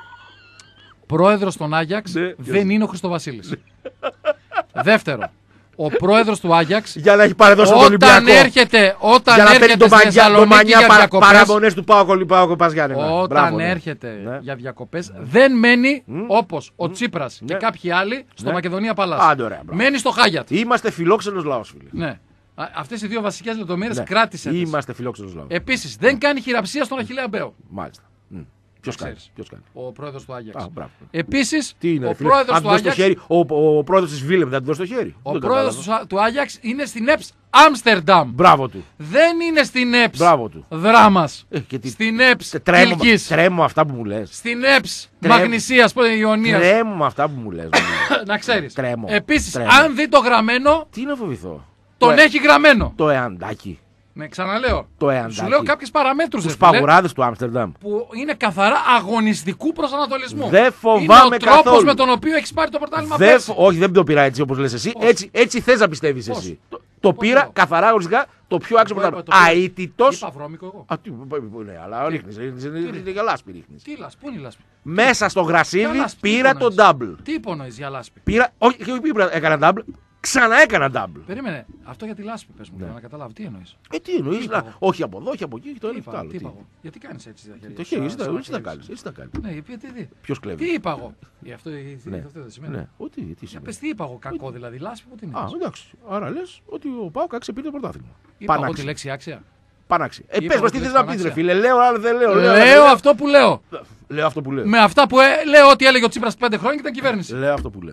Πρόεδρος των Άγιαξ Ναι, δεν είναι ο Χριστοβασίλης. Δεύτερο, Ο πρόεδρος του Άγιαξ. Για να έχει παρεδώσει τον Ολυμπιακό. Όταν έρχεται, όταν για να έρχεται παίρνει στη Θεσσαλονίκη για παρα, διακοπές. Παραμονές του Πάοκ Ολυμπιακό Πας Γιάννενα. Όταν Μπράβο, ναι. έρχεται ναι. για διακοπές, ναι. δεν μένει mm. όπως ο mm. Τσίπρας ναι. και κάποιοι άλλοι στο ναι. Μακεδονία Παλάς. Άντε, ωραία, μένει στο Χάγιατ. Είμαστε φιλόξενος λαός, φίλε. Ναι. Αυτές οι δύο βασικές λεπτομέρειες ναι. κράτησε. Είμαστε φιλόξενος λαός. Επίσης, δεν κάνει χειραψία στον Αχιλλέα Μπέο. Μάλιστα. Ποιος κάνει, ποιος κάνει. Ο πρόεδρος του Άγιαξ. Α, Επίσης, είναι, ο φίλε, πρόεδρος του Άγιαξ. Χέρι, ο, ο, ο πρόεδρος της Βίλεμ θα του δώσει το χέρι. Ο πρόεδρος του, του Άγιαξ είναι στην ΕΠΣ Άμστερνταμ. Μπράβο του. Δεν είναι στην ΕΠΣ Δράμας. Ε, τι... Στην ΕΠΣ Κιλκής. Τρέμω αυτά που μου λες. Στην ΕΠΣ Μαγνησίας, Ιωνίας. Τρέμω αυτά που μου λες. Να ξέρεις. Τρέμω. Επίσης, Τρέμω. αν δει το γραμμένο. Τι να φοβηθώ. Τον το έχει γραμμένο. Το εαντάκι. Ναι, ξαναλέω. Το εαντάκι. Σου λέω κάποιες παραμέτρους. Τους παγουράδες του Άμστερνταμ. Που είναι καθαρά αγωνιστικού προσανατολισμού. Δεν φοβάμαι είναι ο τρόπος καθόλου. με τον οποίο έχεις πάρει το πρωτάθλημα πέρσι. Όχι, δεν το πήρα έτσι όπως λες εσύ. Έτσι, έτσι θες να πιστεύεις εσύ. Το, το πήρα λέω. καθαρά αγωνιστικά το πιο άξιο πρωτάθλημα. Αίτητος. Είπα βρώμικο εγώ. Α, τι, ναι, αλλά ρίχνεις. Για λάσπη ρίχνεις. Τι λάσπη, πού είναι η λάσπη. Μέσα στο γρασίδι πήρα το double. Τι υπονοείς για λάσπη. Πήρα, όχι, έκανα double. Ξανά έκανα double. Περίμενε. Αυτό για τη λάσπη πες μου. Ναι. Να καταλάβω. Τι εννοείς. Ε, τι εννοείς. Να... Όχι από εδώ, όχι από εκεί. Το ένα είπα, άλλο. Τι είπα εγώ. Γιατί κάνεις έτσι τα χέρια. Το χέρι, εσύ τα κάνεις. Εσύ τα κάνεις. Ναι, τι, τι. Ποιος κλέβει. Τι είπα εγώ. Αυτό, ναι. αυτό δεν σημαίνει. Ναι. Ότι, τι σημαίνει. Πες τι είπα εγώ. Κακό δηλαδή. Λάσπη που την είναι. Α, εντάξει. Άρα λες ότι ο Πάοκ άξιζε πήρε το πρωτάθλημα. Είπα εγώ τη λέξη άξια. Πανάξι. Ε, πες μας τι θες να πεις ρε φίλε. Λέω, αλλά δεν λέω. Λέω αυτό που λέω. Λέω αυτό που λέω. Με αυτά που λέω ότι έλεγε ο Τσίπρας πέντε χρόνια και ήταν κυβέρνηση. Λέω αυτό που λέω.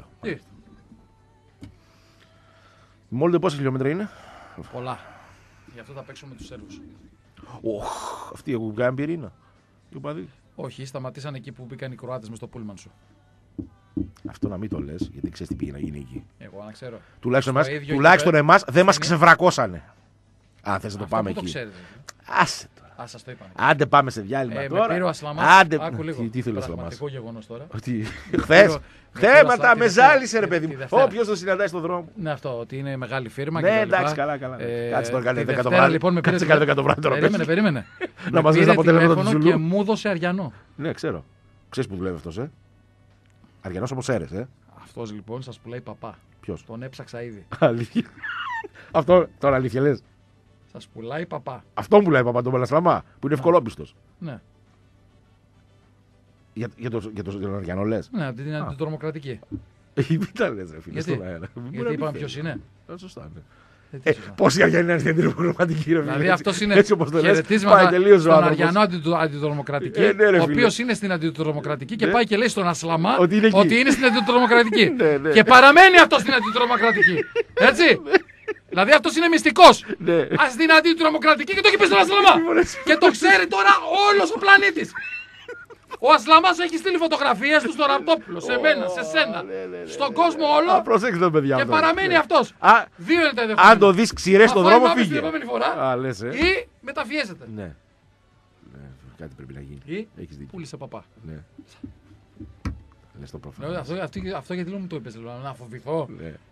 Η Μόλντε πόσα χιλιόμετρα είναι? Πολλά. Γι' αυτό θα παίξουμε με τους Σέρβους. Οχ, αυτοί έχουν κάνει πυρήνα. Όχι, σταματήσαν εκεί που μπήκαν οι Κροάτες μες στο πούλμαν σου. Αυτό να μην το λες, γιατί ξέρεις τι πήγε να γίνει εκεί. Εγώ να ξέρω. Τουλάχιστον εμάς, τουλάχιστον εμάς δεν μας ξεβρακώσανε. Αν θες να το πάμε εκεί. Το ξέρετε. Άσε τώρα. Α, σας το είπα. Άντε πάμε σε διάλειμμα ε, τώρα. Με πήρε ο Ασλαμάς. Άντε... Άκου λίγο. Τι, τι θέλει ο Ασλαμάς. Πραγματικό γεγονός τώρα. Ότι χθες. Θέματα με ζάλισε ρε παιδί μου. Όποιος το συναντάει στον δρόμο. Ναι, αυτό ότι είναι μεγάλη φίρμα. Ναι, εντάξει, καλά, καλά. Κάτσε τώρα κάνει δέκα το βράδυ. Κάτσε κάνει δέκα το βράδυ τώρα. Περίμενε, περίμενε. Να μας δεις τα αποτελέσματα του Ζουλού. Και μου έδωσε Αριανό. Ναι, ξέρω. Ξέρεις που δουλεύει αυτός, ε. Αριανός όπως έρες, ε. Αυτός λοιπόν σας πουλάει παπά. Ποιος? Τον έψαξα ήδη. Αλήθεια. Αυτό τώρα αλήθεια λες. Σας πουλάει παπά. Αυτό πουλάει παπά τον Παλασλαμά που είναι ευκολόπιστος. Ναι. Για, για, το, για, το, για τον Αριανό λες. Ναι, την αντιτρομοκρατική. Μην τα λες ρε φίλε. Γιατί, γιατί είπαμε ποιος είναι. Ε, σωστά, ναι. Ε, Πόσοι Αριανοί είναι στην αντιτρομοκρατική ρε φίλε. Δηλαδή αυτός είναι έτσι όπως το λες, πάει τελείως στον Αριανό αντιτρομοκρατική, ε, ναι, ο οποίος είναι στην αντιτρομοκρατική και ναι. πάει και λέει στον Ασλαμά ότι είναι, ότι είναι στην αντιτρομοκρατική. ναι, ναι. Και παραμένει αυτός στην αντιτρομοκρατική. Έτσι. Δηλαδή αυτός είναι μυστικός. Ναι. Ας στην αντιτρομοκρατική και το έχει πει στον Ασλαμά. Και το ξέρει τώρα όλος ο πλανήτης. Ο Ασλαμάς έχει στείλει φωτογραφίες του στο Ραπτόπουλο, σε μένα, σε σένα, στον κόσμο όλο. Προσέξτε παιδιά. Και παραμένει αυτός. Δύο είναι τα ενδεχόμενα. Αν το δεις ξηρές στον δρόμο, φύγε. Την επόμενη φορά. Ή μεταφιέζεται. Ναι. Κάτι πρέπει να γίνει. Ή πούλησε παπά. Ναι. Λες το προφανές. Αυτό γιατί λέω μου το είπες, να φοβηθώ.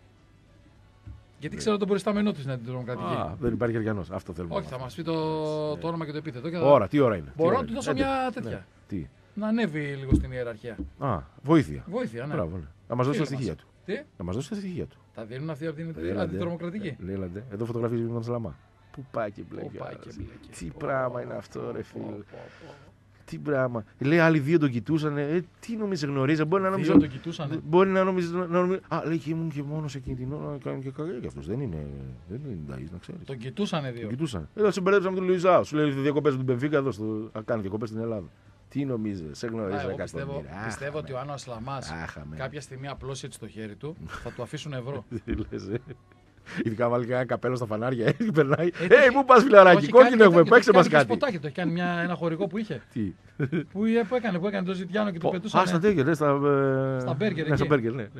Γιατί ξέρω τον προϊστάμενό του στην αντιτρομοκρατική. Α, δεν υπάρχει Αριανός. Αυτό θέλουμε. Όχι, θα μας πει το, το όνομα και το επίθετο. Και θα... Ώρα, τι ώρα είναι. Μπορώ να του δώσω μια τέτοια. Ναι. Τι. Να ανέβει λίγο στην ιεραρχία. Α, βοήθεια. Βοήθεια, ναι. Μπράβο, ναι. Να μας δώσει τα στοιχεία του. Τι? Να μας δώσει τα στοιχεία του. Τα δίνουν αυτοί από την αντιτρομοκρατική. Λέλαντε. Εδώ φωτογραφίζει με τον Σλαμά. Πού πάει και μπλέκει. Τι πράγμα είναι αυτό, ρε φίλε. Τι πράγμα. Λέει άλλοι δύο τον κοιτούσαν. Ε, τι νομίζεις γνωρίζα. Μπορεί να νομίζω. Δύο τον κοιτούσαν. Μπορεί να νομίζει. Νομίζ... Α, λέει και ήμουν και μόνο εκείνη την ώρα να κάνει και κακά. Και αυτό δεν είναι. Δεν είναι νταΐς, να ξέρει. Τον κοιτούσαν δύο. Τον κοιτούσαν. Εδώ σε μπερδέψαμε τον Λουιζάου. Σου λέει διακοπές του Μπενφίκα εδώ. Στο... Α, κάνει διακοπές στην Ελλάδα. Τι νομίζει, σε γνωρίζει. Εγώ πιστεύω, πιστεύω ότι ο Άννο Ασλαμάς κάποια στιγμή απλώσει έτσι το χέρι του θα του αφήσουν ευρώ. Ειδικά βάλει κανένα καπέλο στα φανάρια. Έτσι περνάει. Ε, πού πα φιλαράκι, κόκκινο έχουμε, παίξε μα κάτι. Σποτάκι, το έχει κάνει μια, ένα χορηγό που είχε. Τι. Που, που έκανε, που έκανε το ζητιάνο και το πετούσαν. Α, στα τέτοια, ναι, στα. Στα μπέργκερ. Ναι, στα μπέργκερ, ναι.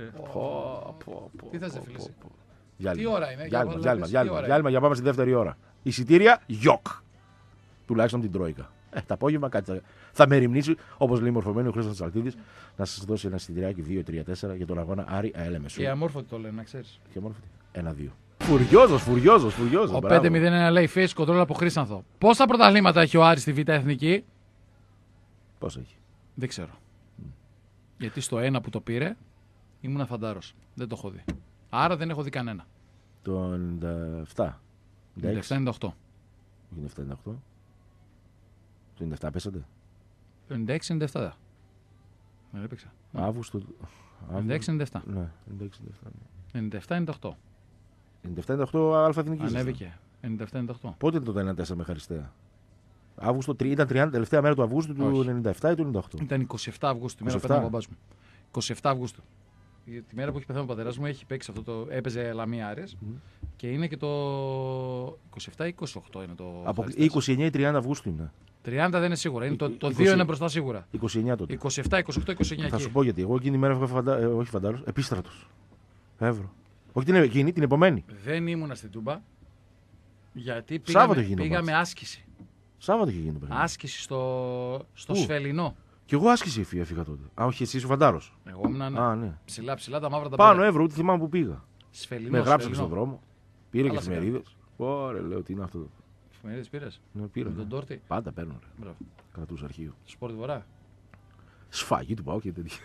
Τι θα σε φιλήσει. Τι ώρα είναι, διάλειμμα, διάλειμμα για πάμε στη δεύτερη ώρα. Εισιτήρια, γιοκ. Τουλάχιστον την Τρόικα. Ε, το απόγευμα κάτι θα με ρημνήσει, όπως λέει μορφωμένο ο Χρήστος Τσαλτίδης, να σας δώσει ένα εισιτηριάκι δύο τρία τέσσερα για τον αγώνα Άρη ΑΕΛ Μεσού. Και αμόρφωτη το λένε, να ξέρεις. Και αμόρφωτη. ένα δύο. Φουριόζος, φουριόζος, φουριόζος. Ο πέντε μηδέν ένα λέει face control από Χρήσανθο. Πόσα πρωταθλήματα έχει ο Άρης στη Β' Εθνική? Πόσα έχει? Δεν ξέρω. Mm. Γιατί στο ένα που το πήρε ήμουν φαντάρος. Δεν το έχω δει. Άρα δεν έχω δει κανένα. Το ενενήντα επτά. ενενήντα επτά ενενήντα οκτώ. ενενήντα επτά ενενήντα οκτώ. Το ενενήντα επτά πέσατε. Το ενενήντα έξι ενενήντα επτά. Δεν έπαιξα. Αύγουστο. ενενήντα έξι ενενήντα επτά. Ναι, ενενήντα έξι ενενήντα επτά. ενενήντα επτά ενενήντα οκτώ. ενενήντα επτά ενενήντα οκτώ Αλφα Εθνική. Ανέβηκε. ενενήντα επτά ενενήντα οκτώ. Πότε ήταν το ενενήντα τέσσερα με Χαριστέα. Αύγουστο, ήταν τριάντα, τελευταία μέρα του Αυγούστου του Όχι. ενενήντα επτά ή του ενενήντα οκτώ. Ήταν είκοσι επτά Αυγούστου, τη μέρα που πέθανε ο μπαμπάς μου. είκοσι επτά Αυγούστου. Τη μέρα που έχει πεθάνει ο πατέρας μου έχει παίξει αυτό το. Έπαιζε Λαμία Άρες mm. και είναι και το. είκοσι επτά ή είκοσι οκτώ είναι το. Από είκοσι εννέα ή τριάντα Αυγούστου είναι. τριάντα δεν είναι σίγουρα. Είναι το, το είκοσι... δύο είναι μπροστά σίγουρα. είκοσι εννέα τότε. είκοσι επτά, είκοσι οκτώ, είκοσι εννέα. Θα εκεί. σου πω γιατί. Εγώ εκείνη τη μέρα είχα φαντα... ε, όχι φαντάρο, επίστρατο. Εύρο. Όχι την εκείνη, την επομένη. Δεν ήμουνα στην Τούμπα. Γιατί πήγαμε, πήγαμε άσκηση. Σάββατο είχε γίνει το παιχνίδι. Άσκηση στο, στο Σφελινό. Κι εγώ άσκηση έφυγα τότε. Α, όχι, εσύ είσαι ο φαντάρο. Εγώ ήμουν ναι. Α, ναι. Ψηλά, ψηλά τα μαύρα τα Πάνω πέρα. Εύρο, ούτε θυμάμαι που πήγα. Σφελινό. Με γράψαν στον δρόμο. Πήρε και εφημερίδε. Ωραία, λέω τι είναι αυτό. Εφημερίδε πήρε. Ναι, πήρα. Με τον Τόρτι. Πάντα παίρνω. Κρατούσα αρχείο. Σπορτ Βορρά. Σφαγή του πάω και τέτοια.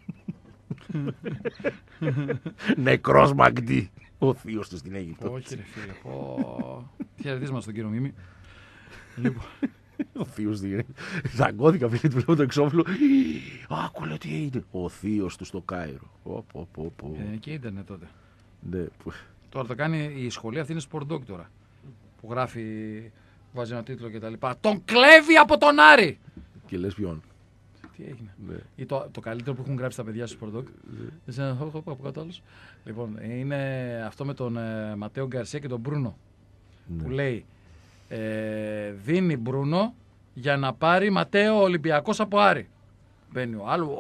Νεκρός Μαγντή. Ο θείος του στην Αίγυπτο. Όχι, ρε φίλε. Χαιρετίσματα στον κύριο Μίμη. Λοιπόν. Ο θείος του. Ζαγκώθηκα, φίλε του, βλέπω το εξώφυλλο. Άκου, λέει τι έγινε. Ο θείος του στο Κάιρο. Ε, και ίντερνετ τότε. Ναι. Τώρα το κάνει η σχολή αυτή, είναι Sport Dog τώρα. Που γράφει, βάζει ένα τίτλο κτλ. Τον κλέβει από τον Άρη! Και λες ποιον. Τι έγινε. Ναι. Ή το, το καλύτερο που έχουν γράψει τα παιδιά στο Sport Dog. Ναι. Από κάτω άλλος. Λοιπόν, είναι αυτό με τον ε, Ματέο Γκαρσία και τον Μπρούνο. Ναι. Που λέει, ε, δίνει Μπρούνο για να πάρει Ματέο Ολυμπιακός από Άρη. Μπαίνει ο άλλο.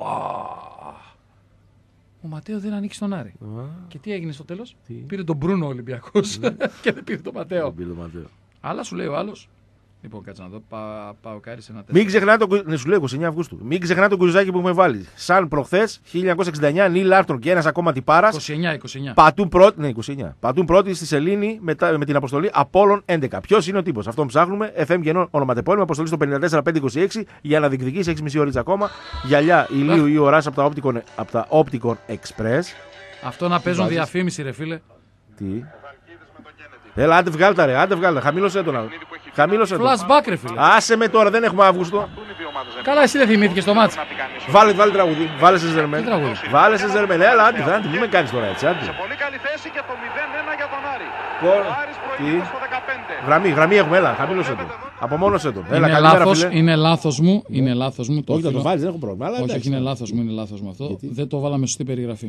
Ο Ματέο δεν ανήκει στον Άρη. Α. Και τι έγινε στο τέλος. Τι? Πήρε τον Μπρούνο Ολυμπιακός και δεν πήρε τον Ματέο. Πήρε τον Ματέο. Αλλά σου λέει ο άλλος. Λοιπόν, κάτσε να δω. Πα, πάω κάρι σε ένα τέτοιο. Μην ξεχνάτε το. Ναι, σου λέω είκοσι εννέα Αυγούστου. Μην ξεχνάτε το κουριζάκι που έχουμε βάλει. Σαν προχθές χίλια εννιακόσια εξήντα εννέα Νίλ Άρτον και ένας ακόμα τυπάρας. είκοσι εννέα, είκοσι εννέα. Πατούν πρώτη, ναι, είκοσι εννέα. Πατούν πρώτη στη σελήνη με, τα, με την αποστολή Απόλλων έντεκα. Ποιος είναι ο τύπος. Αυτόν ψάχνουμε. εφ εμ γεννών ονοματεπώνυμο. Αποστολή στο πενήντα τέσσερα πεντακόσια είκοσι έξι για να διεκδικήσει έξι και μισή ώρες ακόμα. Γυαλιά ηλίου ή οράς από τα Opticon, από τα Opticon Express. Αυτό να παίζουν διαφήμιση, ρε φίλε. Τι. Έλα, άντε βγάλτα ρε, άντε βγάλτα. Χαμήλωσέ τον. Χαμήλωσέ τον. Flashback, ρε φίλε. Άσε με τώρα, δεν έχουμε Αύγουστο. Καλά, εσύ δεν θυμήθηκες το μάτς. Βάλε, βάλε τραγούδι. Βάλε σε Ζερμέν. Βάλε σε Ζερμέν. Έλα, άντε, άντε, μην με κάνεις τώρα έτσι. Άντε. Σε πολύ καλή θέση και το μηδέν ένα για τον Άρη. Ο Άρης προηγείται στο δεκαπέντε. Γραμμή, γραμμή έχουμε, έλα, χαμήλωσέ τον. Απομόνωσέ τον. Έλα, είναι, λάθος, είναι λάθος μου, είναι λάθος μου. Όχι, θα το βάλεις, δεν έχω πρόβλημα. Όχι, όχι, είναι λάθος μου, είναι λάθος μου αυτό. Δεν το βάλαμε σωστή περιγραφή.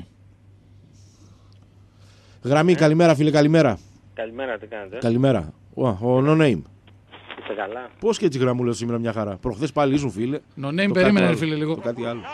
Γραμμή, καλημέρα φίλε, καλημέρα. Καλημέρα, τι κάνετε. Καλημέρα. Ο, ο No Name. Είστε καλά. Πώς και έτσι γραμμούλα σήμερα μια χαρά. Προχθές πάλι ήσουν φίλε. No Name, περίμενε ρε φίλε λίγο. Το κάτι άλλο.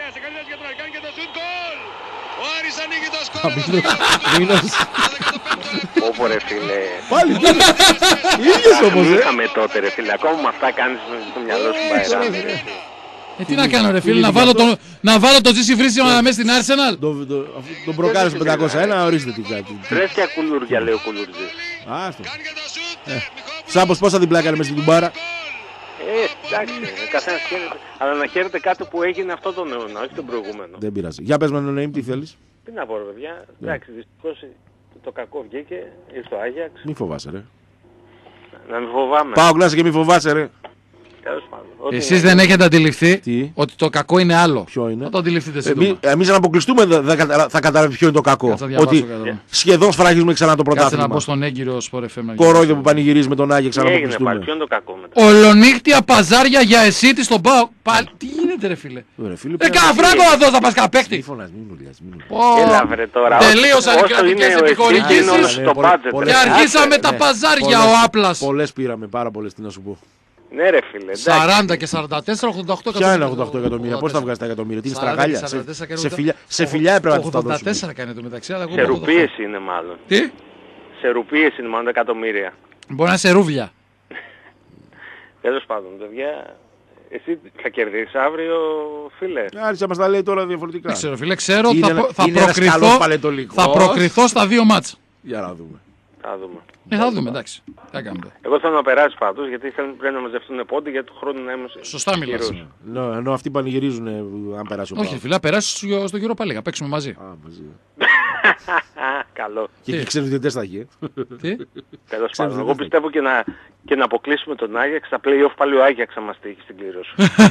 Ο Άρης ανοίγει το σκορ. Όπο ρε φίλε. Πάλι ίδιος όμως, ε. Είχαμε τότε ρε φίλε. Ακόμα με αυτά κάνεις στο μυαλό σου Μπαϊράμι. Ε, τι να κάνω ρε φίλε, να βάλω το, να βάλω το Τζίσι Φρίσιμα μέσα στην Arsenal. Τον προκάλεσε στο πεντακόσια ένα, ορίστε τι κάτι. Τρέσκια κουλούρια λέει ο Κουλούρτζης. Άστο. Σάμπος πόσα διπλά έκανε μες στην Τουμπάρα. Ε, εντάξει, καθένας χαίρεται. Αλλά να χαίρεται κάτι που έγινε αυτό τον αιώνα, όχι τον προηγούμενο. Δεν πειράζει. Για πες με No Name, τι θέλεις. Τι να πω ρε παιδιά, εντάξει, δυστυχώς το κακό βγήκε, ήρθε το Άγιαξ. Μη φοβάσαι ρε. Να μην φοβάμαι. Πάω κλάσσα και μη φοβάσαι ρε. Εσείς δεν έχετε αντιληφθεί τι? Ότι το κακό είναι άλλο. Ποιο είναι? Θα το αντιληφθείτε σύντομα. Εμείς να αποκλειστούμε θα καταλάβει ποιο είναι το κακό. Ότι σχεδόν σφραγίζουμε ξανά το πρωτάθλημα. Κάτσε να πω στον έγκυρο Sport εφ εμ. Κορόιδο που πανηγυρίζει με τον Άγιαξ ξανά έγινε πάλι, ποιο είναι το κακό μετά. Ολονύχτια παζάρια για εσύ τη στον Πάο. Πάλι τι γίνεται ρε φίλε. Ε, κάνα φράγκο να δω θα πας κάνα παίχτη. Έλα βρε τώρα. Τελείωσαν οι κρατικές επιχορηγήσεις και αρχίσαμε τα παζάρια ο Άπλας. Πολλές πήραμε, πάρα πολλές, τι να σου πω. Ναι ρε φίλε, σαράντα και σαράντα τέσσερα, ογδόντα οκτώ εκατομμύρια. Ποια είναι ογδόντα οκτώ εκατομμύρια, πώς θα βγάζει τα εκατομμύρια, τι είναι στραγάλια. Σε, φιλιά, σε φιλιά έπρεπε να τα δώσουμε. ογδόντα τέσσερα κάνει το μεταξύ. Σε ρουπίες είναι μάλλον. Τι? Σε ρουπίες είναι μάλλον τα εκατομμύρια. Μπορεί να είναι σε ρούβια. Τέλος πάντων, παιδιά, εσύ θα κερδίσεις αύριο, φίλε. Άρχισε να μας τα λέει τώρα διαφορετικά. Δεν ξέρω φίλε, ξέρω ότι θα, θα, προκριθώ, θα προκριθώ στα δύο μάτς. Για να δούμε. Θα δούμε. Ε, θα δούμε, εντάξει. Εγώ θέλω να περάσει πάντως, γιατί πρέπει να μαζευτούν πόντι για του χρόνου να είμαστε. Σωστά μιλάς. No, ενώ αυτοί πανηγυρίζουν αν περάσει ο Όχι, φίλε, περάσει στο γύρο παλίγα. Παίξουμε μαζί. Α, μαζί. Καλό. Και εκεί ξέρουν διαιτητές θα έχει. Τι? Τέλος πάντων. Εγώ πιστεύω και να, και να αποκλείσουμε τον Άγιαξ. Στα play-off πάλι ο Άγιαξ θα μας τύχει στην κλήρωση.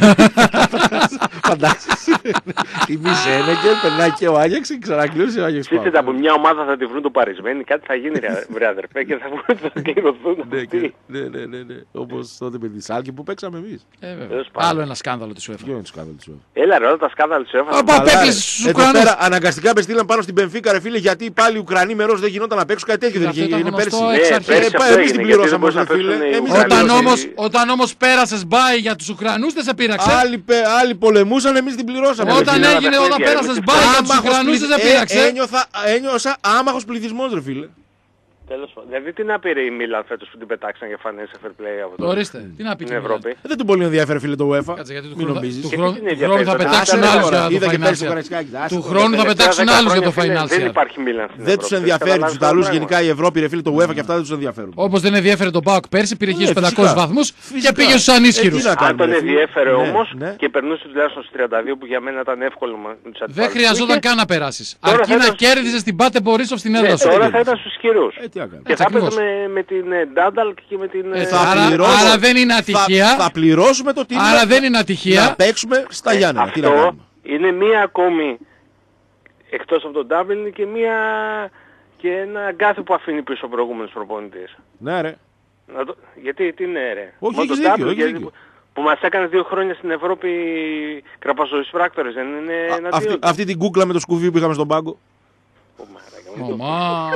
Φαντάζεσαι. Η Μισένεκερ περνάει και ο Άγιαξ και ξανακλήρωσε ο Άγιαξ. Σύσσετα από μια ομάδα θα τη βρουν το παρισμένοι, κάτι θα γίνει ρε αδερφέ και θα βγουν θα κληρωθούν. Ναι, ναι, ναι, ναι. Όπως τότε με τη Σάλκη που παίξαμε εμείς. Άλλο ένα σκάνδαλο της UEFA. Ποιο είναι το σκάνδαλο της UEFA? Έλα ρε, όλα τα σκάνδαλα της UEFA. Απ' απέκλεισε στους Εδώ Ουκρανούς. πέρα αναγκαστικά με στείλαν πάνω στην Πενφίκα ρε φίλε, γιατί πάλι οι Ουκρανοί με ροζ δεν γινόταν να παίξουν, κάτι τέτοιο δεν Αυτό είχε. ήταν Είναι γνωστό πέρσι. εξ Ναι, αρχής. πέρσι αυτό Εμείς έγινε, την γιατί πληρώσαμε δεν ως ρε φίλε. μπορούσαν να Εμείς παίξουν οι την Όταν πληρώσαμε. όμως, όταν όμως πέρασες μπάι για τους Ουκρανούς δεν σε πείραξε. Άλλοι, πε- άλλοι πολεμούσαν, εμείς την πληρώσαμε. ρε Όταν φίλε. έγινε- έγινε, τα όταν παιδιά, πέρασες εμείς μπάι για τους Άμαχος Ουκρανούς δεν σε πληθ- ε, πείραξε. ένιωθα- Ένιωσα άμαχος πληθυσμός ρε φίλε. Τέλος πάντων. Δηλαδή τι να πήρε η Μίλαν φέτος που την πετάξαν για φανές σε fair play από το... Ορίστε, τι να πει στην και η Μίλαν. Ευρώπη. Δεν του πολύ ενδιαφέρει φίλε το UEFA. Κάτσε, γιατί του Μην χρόνου- νομίζεις. του Γιατί χρόνου- την του ενδιαφέρει χρόνου θα τώρα. πετάξουν Άσε, άλλους τώρα. για το Είδα και πέρσι το financial. Καραϊσκάκη. Άσε Του το. χρόνου θα Τα πετάξουν τελευταία άλλους για το δέκα χρόνια, φίλε, Δεν financial. υπάρχει Μίλαν στην Δεν τους Ευρώπη. ενδιαφέρει τους Καταλάβεις Ιταλούς το γενικά η Ευρώπη ρε φίλε, το UEFA και αυτά δεν τους ενδιαφέρουν. Όπως δεν ενδιαφέρε τον ΠΑΟΚ πέρσι, πήρε Ναι, χίλιους πεντακόσιους φυσικά. βαθμούς και Φυσικά. πήγε στους ανίσχυρους. Ε, τι να πράγμα. Αν κάνουμε, τον ρε φίλε. ενδιέφερε Ναι, όμως ναι. και περνούσε τουλάχιστον στους τριάντα δύο που για μένα ήταν εύκολο με τους αντιπάλους. Δεν χρειαζόταν Είχε- καν να περάσεις. Τώρα Αρκεί θα να ήταν- κέρδιζες την Πάτε Μπορίσοφ στην έδρα Ναι, σου. τώρα θα ήταν στους χειρούς. Ε, τι να κάνουμε. Και Έτσι θα έπαιζε ακριβώς. με, με την ε, Ντάνταλκ και με την... Ε, ε, θα Άρα- πληρώσω- άρα δεν είναι ατυχία. Θα, θα πληρώσουμε το τίμημα. Άρα δεν είναι ατυχία. Να παίξουμε στα ε, Γιάννενα. Τι να αυτό κάνουμε. είναι μία ακόμη εκτός από τον Ντάμπλιν και μία και ένα γκάθι που αφήνει πίσω ο προηγούμενος προπονητής. Ναι ρε. Να το... Γιατί, τι είναι ρε. Όχι, Μόνο έχεις το δίκιο, Dublin, έχεις γιατί δίκιο. Που, που μας έκανε δύο χρόνια στην Ευρώπη κραπαζοείς πράκτορες, δεν είναι Α, εναντίον. αυτή, αυτή την κούκλα με το σκουβί που είχαμε στον πάγκο. Ω, μάρακα, μην το- Ωμά.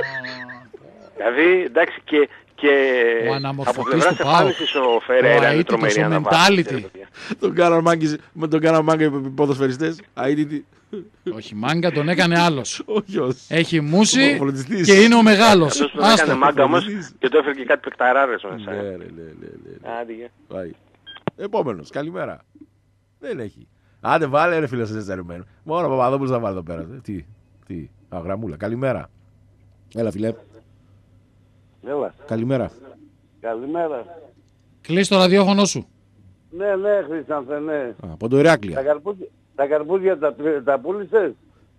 Δηλαδή, εντάξει, και, και Ο από αναμορφωτής πλευράς του ΠΑΟΚ. εμφάνισης ο Ο Φεραίρα είναι αίτητος, τρομερή ο αναβάθμιση. mentality. ρε παιδιά. τον κάναν μάγκες, με τον κάναν μάγκα οι ποδοσφαιριστές. Αίτητη. Όχι, μάγκα τον έκανε άλλος. Όχι ως. Έχει Ο μούσει φροντιστής. και είναι ο μεγάλος. Αυτός που τον έκανε Άστο. μάγκα όμως φροντιστής. και το έφερε και κάτι παικταράδες μέσα. Ναι ε. ρε, ναι, ναι, ναι. Άντε, γεια. Πάει. Επόμενος, καλημέρα. Δεν έχει. Άντε βάλε ρε φίλε σε ζεστερημένο. Μόνο ο Παπαδόπουλος θα βάλει εδώ πέρα. Ε, Τι, τι. Α, γραμμούλα. Καλημέρα. Έλα φίλε. Έλα, Καλημέρα. καλημέρα. Κλείς το ραδιόφωνο σου. Ναι, ναι, Χρυσάνθε, ναι. Α, από το Τα Ηράκλεια. καρπούζια, τα, καρπούζια τα, τα πούλησες.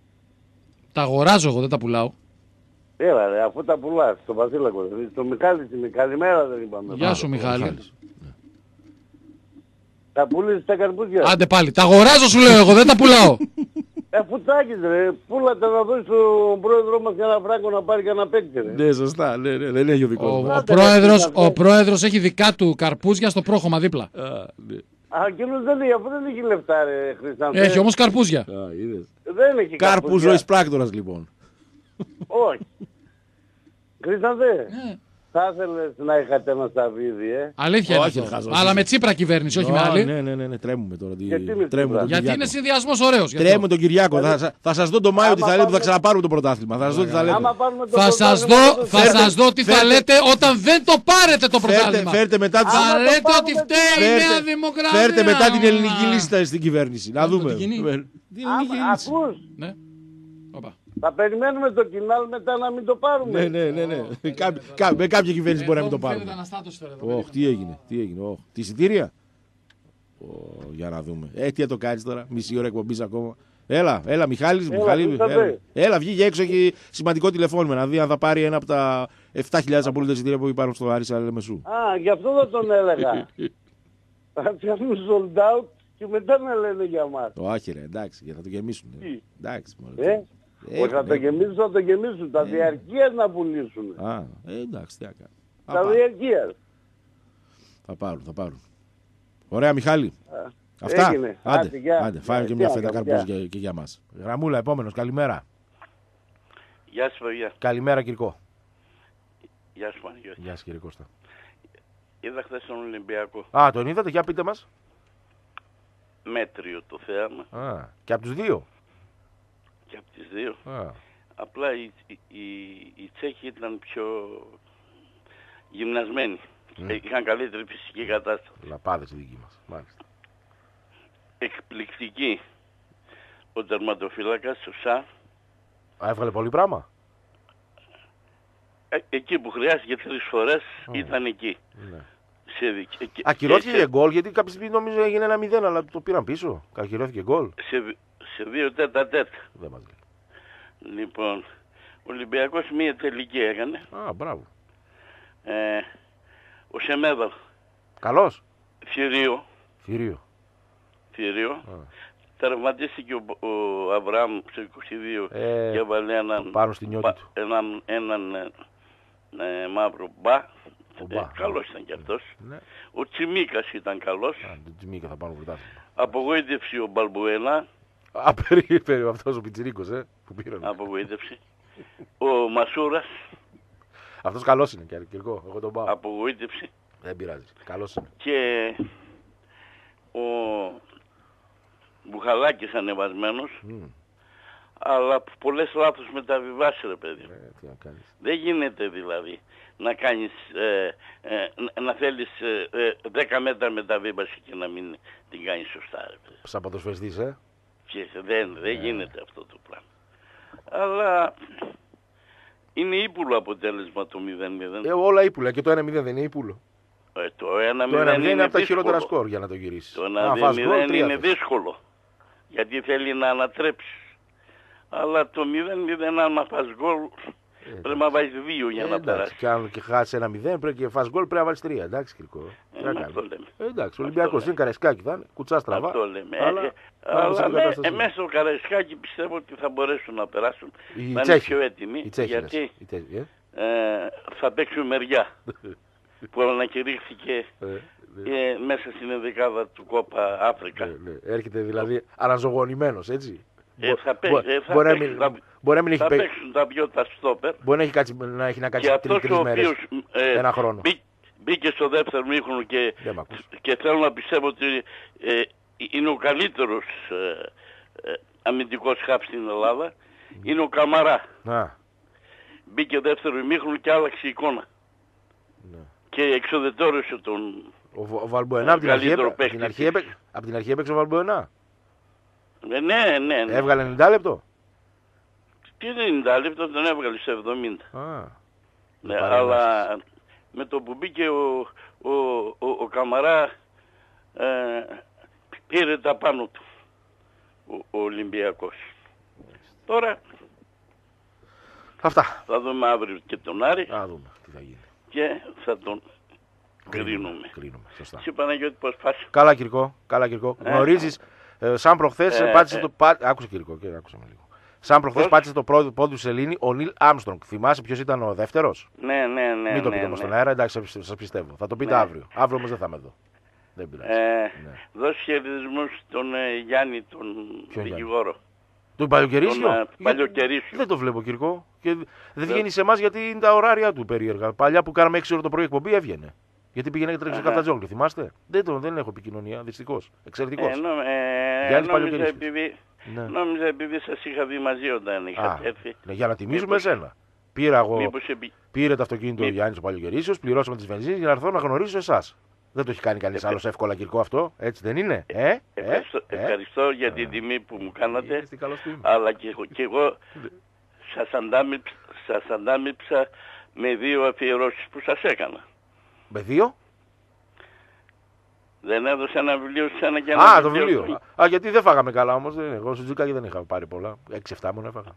Τα αγοράζω εγώ, δεν τα πουλάω. Έλα ρε, αφού τα πουλάς, στο Βασίλακο. Στο Μιχάλη, είναι καλημέρα δεν είπαμε. Γεια Α, σου ο Μιχάλη. Μιχάλης. Τα πούλησες τα καρπούζια. Άντε πάλι. Τα αγοράζω σου λέω εγώ, δεν τα πουλάω. Ε, φουτάκης ρε, πούλα τα να δώσεις στον πρόεδρό μας ένα φράγκο να πάρει και να παίξει ρε. Ναι, σωστά. Ναι, ναι, δεν έχει ο δικός Ο, μου. ο, Άντε, πρόεδρος, ρε, ο πρόεδρος έχει δικά του καρπούζια στο πρόχωμα δίπλα. Α, ναι. Α, εκείνος δεν έχει, αφού δεν έχει λεφτά ρε Χρυσάνθε. Έχει όμως καρπούζια. Α, είδες. Δεν έχει Κάρπου καρπούζια. ζωής πράκτορας λοιπόν. Όχι. Χρυσάνθε, Ναι. θα ήθελες να είχατε ένα σταβίδι, ε. Αλήθεια είναι Όχι, αυτό. χαζός Αλλά είσαι. με Τσίπρα κυβέρνηση, όχι με Α, άλλη. Ναι, ναι, ναι, ναι, τρέμουμε τώρα. Τι- Γιατί με τρέμουμε Τσίπρα? τον Γιατί Κυριάκο. είναι συνδυασμός ωραίος. γι' αυτό. Τρέμουμε τον Κυριάκο. Θα, σα- θα σας δω το Μάιο τι θα Άμα λέτε που θα πάμε- ξαναπάρουμε το πρωτάθλημα. Θα σας δω τι θα λέτε. Άμα πάρουμε το Θα σας πρωτάθλημα, δω, το θα φέρτε- σας δω τι θα φέρτε- λέτε όταν δεν το πάρετε το Φέρτε, πρωτάθλημα. φέρτε μετά τους... Θα Άμα το λέτε πάρουμε, ότι φταίει η Φέρτε- Νέα Δημοκρατία. Φέρτε μετά την ελληνική λίστα στην κυβέρνηση. Να Φέρτε δούμε. την κοινή. Φέρτε- Την ελληνική Άμα, λίστα. ακούς, Ναι. Όπα. θα περιμένουμε το κοινάλ μετά να μην το πάρουμε. Ναι, ναι, ναι, ναι. Κά- κα- Με κάποια κυβέρνηση μπορεί να μην το Εδώ μου φαίνεται πάρουμε. αναστάτωση τώρα, εδώ. Ωχ, τι έγινε, τι έγινε. Ωχ, τη εισιτήρια. Ω, για να δούμε. Ε, τι θα το κάνεις τώρα, μισή ώρα εκπομπής ακόμα. Έλα, έλα, Μιχάλης, Έλα, Μιχάλη, τι θα έλα. πει? Έλα, βγήκε έξω, έχει σημαντικό τηλεφώνημα να δει αν θα πάρει ένα από τα επτά χιλιάδες απόλυτα εισιτήρια που υπάρχουν στο Άρης Αλεμεσού. Α, γι' αυτό δεν τον έλεγα. Θα φτιάχνουν sold out και μετά να λένε για μας. Το άχυρα, εντάξει, για να το γεμίσουν. ε. Τι? Εντάξει, μωρέ. Ε, Ε, όχι θα το ναι. γεμίσουν, θα το γεμίσουν. Τα διαρκείας να πουλήσουν. Α, ε, εντάξει, τι να κάνω. Θα Τα πάρουν, διαρκείας. θα πάρουν, θα πάρουν. Ωραία, Μιχάλη. Αυτά. Έγινε. Άντε, Άντε, γεια. άντε, φάμε και Τι μια να φέτα κάνω, καρπούς γεια. και, και για μας. Γραμμούλα, επόμενος, καλημέρα. Γεια σου παιδιά. Καλημέρα, Κυρκό. Γεια σου Παναγιώτη. Γεια σας, κύριε Κώστα. Είδα χθες τον Ολυμπιακό. Α, τον είδατε, για πείτε μας. Μέτριο το θέαμα Α, και από τους δύο. και από τις δύο. Α, Απλά οι, οι, οι, οι Τσέχοι ήταν πιο γυμνασμένοι. Mm. Είχαν καλύτερη φυσική κατάσταση. λαπάδες οι δικοί μας. Μάλιστα. Εκπληκτική ο τερματοφύλακας, ο Σα. Α, έβγαλε πολύ πράγμα. Ε, εκεί που χρειάστηκε τρεις φορές ήταν εκεί. Ναι. Σε, δικ- ε, και- Ακυρώθηκε και και γκολ, γιατί κάποια στιγμή νόμιζα έγινε ένα μηδέν, αλλά το πήραν πίσω. Ακυρώθηκε γκολ. σε, σε, σε δύο τέτα τέτα. Δεν μας λέει. Λοιπόν, Ο Ολυμπιακός μία τελική έκανε. Α, μπράβο. Ε, ο Σεμέδα. Καλός. Θηρίο. Θηρίο. Θηρίο. Τραυματίστηκε ο, ο Αβραάμ στο είκοσι δύο ε, και έβαλε έναν, πάνω στη νιώτη του. έναν, έναν ε, μαύρο μπα. Ε, καλός ήταν κι αυτός. Ναι. Ο Τσιμίκας ήταν καλός. Α, το Τσιμίκα θα πάρω πρωτάθλημα. Απογοήτευση ο Μπαλμπουένα. Α, περίπου αυτός ο Πιτσιρίκος, ε, που πήραν. Απογοήτευση. Ο Μασούρας. Αυτός καλός είναι, Κυρκό, εγώ τον πάω. Απογοήτευση. Δεν πειράζει, καλός είναι. Και ο Μπουχαλάκης ανεβασμένος. Mm. Αλλά πολλές λάθος μεταβιβάσεις, ρε παιδί. Ε, τι να κάνεις. Δεν γίνεται δηλαδή να κάνεις, ε, ε, να θέλεις ε, δέκα μέτρα μεταβίβαση και να μην την κάνεις σωστά, ρε παιδί. Σαν ποδοσφαιριστής, ε. Και δεν, δεν ε. γίνεται αυτό το πράγμα. Αλλά είναι ύπουλο αποτέλεσμα το μηδέν μηδέν. Ε, όλα ύπουλα και το ένα μηδέν δεν είναι ύπουλο. Ε, το ένα μηδέν είναι, είναι από τα δύσκολο. χειρότερα σκορ για να το γυρίσεις. Το ένα μηδέν είναι δύσκολο. Γιατί θέλει να ανατρέψεις. Αλλά το μηδέν μηδέν αν φας γκολ ε, πρέπει να βάλεις δύο για ε, να περάσεις. Και αν και χάσεις ένα μηδέν πρέπει και φας γκολ πρέπει να βάλεις τρία. Εντάξει, Κυρκό. Ε, αυτό λέμε. Ε, εντάξει, ο Ολυμπιακός είναι Καραϊσκάκη θα είναι. Κουτσά στραβά. Αυτό λέμε. Αλλά, ε, αλλά με, ε, μέσα στο Καραϊσκάκη πιστεύω ότι θα μπορέσουν να περάσουν. Οι να είναι πιο έτοιμοι. Οι Τσέχοι, γιατί οι Τσέχοι, ε? Ε, θα παίξουν μεριά. Που ανακηρύχθηκε ε, μέσα στην ενδεκάδα του Κόπα Αφρικα. Ναι, ναι. Έρχεται δηλαδή αναζωογονημένος, έτσι. Ε, θα παίξουν, μπορεί να μην έχει παίξουν τα δυο τα στόπερ. Μπορεί να έχει, κάτσει, να έχει να κάτσει τρεις, τρεις μέρες, ε, ένα χρόνο. Μπή, μπήκε στο δεύτερο μήχρονο και, και θέλω να πιστεύω ότι ε, είναι ο καλύτερος ε, ε, αμυντικός χαφ στην Ελλάδα. Mm. Είναι ο Καμαρά. Α. Μπήκε δεύτερο ημίχρονο και άλλαξε εικόνα. Ναι. Και εξοδετόρισε τον ο, ο Βαλμποενά από την αρχή, έπαι, από την αρχή έπαιξε ο Βαλμποενά. Ναι, ναι, ναι, ναι. Έβγαλε ενενήντα λεπτό. Τι είναι ενενήντα λεπτό, τον έβγαλε σε εβδομήντα. Α, ναι, αλλά με το που μπήκε ο, ο, ο, ο Καμαρά ε, πήρε τα πάνω του ο, ο Ολυμπιακός. Τώρα αυτά. Θα δούμε αύριο και τον Άρη. Θα δούμε τι θα γίνει. Και θα τον κρίνουμε. Κρίνουμε, σωστά. Εσύ Παναγιώτη πώς πας. Καλά Κυρκό, καλά Κυρκό. Ε, Γνωρίζεις, ε, σαν προχθές ε, πάτησε ε, το... Πά... Άκουσε Κυρκό, και άκουσα με λίγο. Σαν προχθές πάτησε το πρώτο πόδι του σελήνη ο Νίλ Άμστρονγκ. Θυμάσαι ποιος ήταν ο δεύτερος. Ναι, ναι, ναι. Μην το ναι, πείτε ναι, όμως ναι. στον αέρα, εντάξει, σας πιστεύω. Θα το πείτε ναι. αύριο. Αύριο όμως δεν θα είμαι εδώ. Δεν πειράζει. Ε, ναι. Δώσε χαιρετισμούς στον ε, Γιάννη, τον δικηγόρο. Τον Παλιοκερίσιο. Τον, Παλιοκερίσιο. Δεν το βλέπω Κυρκό. Και δεν βγαίνει σε εμάς γιατί είναι τα ωράρια του περίεργα. Παλιά που κάναμε έξι ώρα το πρωί εκπομπή έβγαινε. Γιατί πήγαινε και τρέξει καφτατζόγλι, θυμάστε. Δεν, το, δεν έχω επικοινωνία, δυστυχώς. Εξαιρετικός. Ε, νο, ε, νόμιζα, επειδή, ναι. νόμιζα επειδή σας είχα δει μαζί όταν είχατε έρθει. Ναι, για να τιμήσουμε μήπως, εσένα. Πήρα εγώ, επί... πήρε το αυτοκίνητο ο Γιάννης ο Παλιοκερίσιος, πληρώσαμε τις βενζίνες για να έρθω να γνωρίσω εσάς. Δεν το έχει κάνει κανείς άλλος εύκολα Κυρκό αυτό, έτσι δεν είναι. Ε, ε, ευχαριστώ, ε, ευχαριστώ ε, για ε, την τιμή που μου κάνατε, ε, αλλά και, και εγώ σας αντάμυψα, σας αντάμυψα με δύο αφιερώσεις που σας έκανα. Με δύο? Δεν έδωσε ένα βιβλίο σε ένα και ένα Α, βιβλίο. το βιβλίο. Α, γιατί δεν φάγαμε καλά όμως. Εγώ στο Τζουκάκι δεν είχα πάρει πολλά. Έξι εφτά μόνο έφαγα.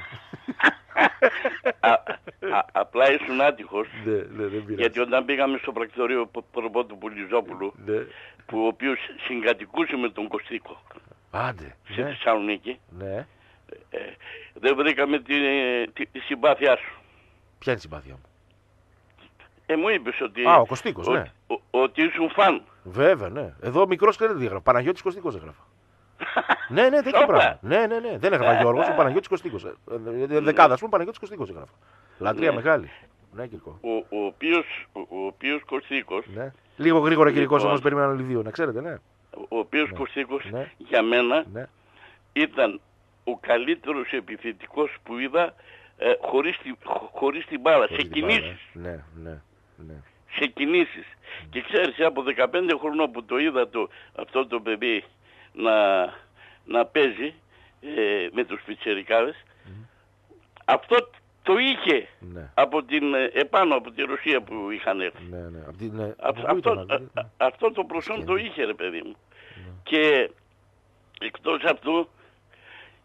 α, α, απλά ήσουν άτυχος. Ναι, ναι, δεν πειράζει. Γιατί όταν πήγαμε στο πρακτορείο προπότου Πουλιζόπουλου, ναι. που ο οποίος συγκατοικούσε με τον Κωστίκο. Άντε. Σε ναι. Θεσσαλονίκη. Ναι. Ε, δεν βρήκαμε τη, τη, τη συμπάθειά σου. Ποια είναι η συμπάθειά μου? Ε, μου είπες ότι... Α, ο Κωστίκος, ο, ναι. Ο, ο, ότι ήσουν φαν. Βέβαια, ναι. Εδώ μικρός και δεν έγραφα. Παναγιώτης Κωστίκος έγραφα. ναι, ναι, τέτοιο πράγμα. Ναι, ναι, ναι. Δεν έγραφα Γιώργος, ο Παναγιώτης Κωστίκος. Δεκάδα, ας πούμε, Παναγιώτης Κωστίκος έγραφα. Λατρεία ναι. μεγάλη. Ναι, Κυρκό. Ο, ο οποίος, ο, ο οποίος Κωστίκος... Ναι. Λίγο γρήγορα Κυρικός όμως περιμέναν όλοι δύο, να ξέρετε, ναι. Ο οποίος ναι. Κωστίκος ναι. για μένα ναι. ήταν ο καλύτερος επιθετικός που είδα ε, χωρίς, τη, χωρίς την μπάλα, χωρίς σε κινήσεις. Ναι, ναι, ναι. Σε κινήσεις. Mm. Και ξέρεις, από δεκαπέντε χρονών που το είδα το, αυτό το παιδί να, να παίζει ε, με τους πιτσιρικάδες, mm. αυτό το είχε ναι. από την, επάνω από τη Ρωσία που είχαν έρθει. Ναι, ναι. Από την, ναι. Α, αυτό, α, α, αυτό το προσόν το είχε ρε παιδί μου. Ναι. Και εκτός αυτού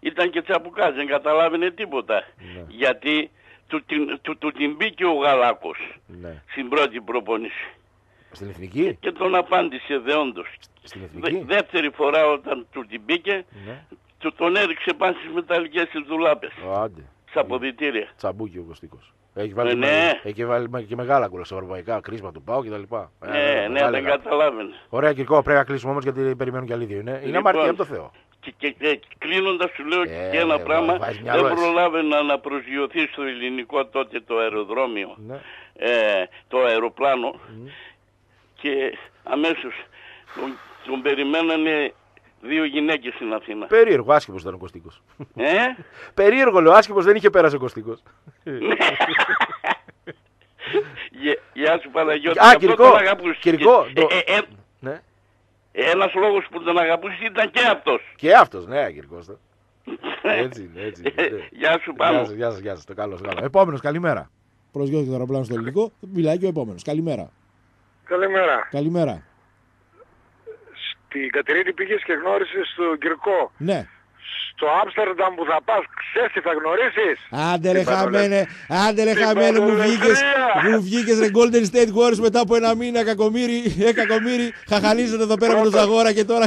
ήταν και τσαπουκάς, δεν καταλάβαινε τίποτα. Ναι. Γιατί του, του, του, του την μπήκε ο Γαλάκος ναι. στην πρώτη προπόνηση. Στην εθνική. Και τον απάντησε δεόντως. Στην εθνική. Δε, δεύτερη φορά όταν του την μπήκε, ναι. του τον έριξε πάνω στις μεταλλικές τις δουλάπες. Άντε. Στα αποδυτήρια. Τσαμπούκι ο Κωστίκος. Έχει βάλει, ε, ναι. με, έχει βάλει και μεγάλα κούλα σε ευρωπαϊκά κρίσμα του ΠΑΟ κτλ. Ναι, ε, ναι, δεν καταλάβαινε. Ωραία, Κυρκό, πρέπει να κλείσουμε όμως γιατί περιμένουν και άλλοι δύο. Είναι, λοιπόν, είναι αμαρτία από το Θεό. Και, και, και κλείνοντας σου λέω ε, και ένα ε, πράγμα, δεν προλάβαινα να προσγειωθεί στο ελληνικό τότε το αεροδρόμιο, ναι. ε, το αεροπλάνο mm. και αμέσως τον, τον περιμένανε δύο γυναίκες στην Αθήνα. Περίεργο, άσχημος ήταν ο Κωστίκος. Ε? Περίεργο, λέω, άσχημος δεν είχε πέρασει ο Κωστίκος. Γεια σου Παναγιώτη. Α, Κυρικό, Κυρικό. Ναι. Ένας λόγος που τον αγαπούσε ήταν και αυτός. Και αυτός, ναι, Κυρικός. Έτσι, έτσι. Γεια σου Πάνο. Γεια σας, γεια σας, γεια σας. Το καλό, το καλό. Επόμενος, καλημέρα. Προσγειώθηκε το αεροπλάνο στο ελληνικό, μιλάει και ο επόμενος. Καλημέρα. Καλημέρα. Καλημέρα. Στην Κατερίνη πήγες και γνώρισες τον Κυρκό. Ναι. Στο Άμστερνταμ που θα πας, ξέρεις τι θα γνωρίσεις? Άντε ρε χαμένε, άντε ρε χαμένε, μου βγήκες, μου βγήκες ρε Golden State Warriors μετά από ένα μήνα, κακομύρι, ε κακομύρι, χαχανίζετε εδώ πέρα με τον Ζαγόρα και τώρα,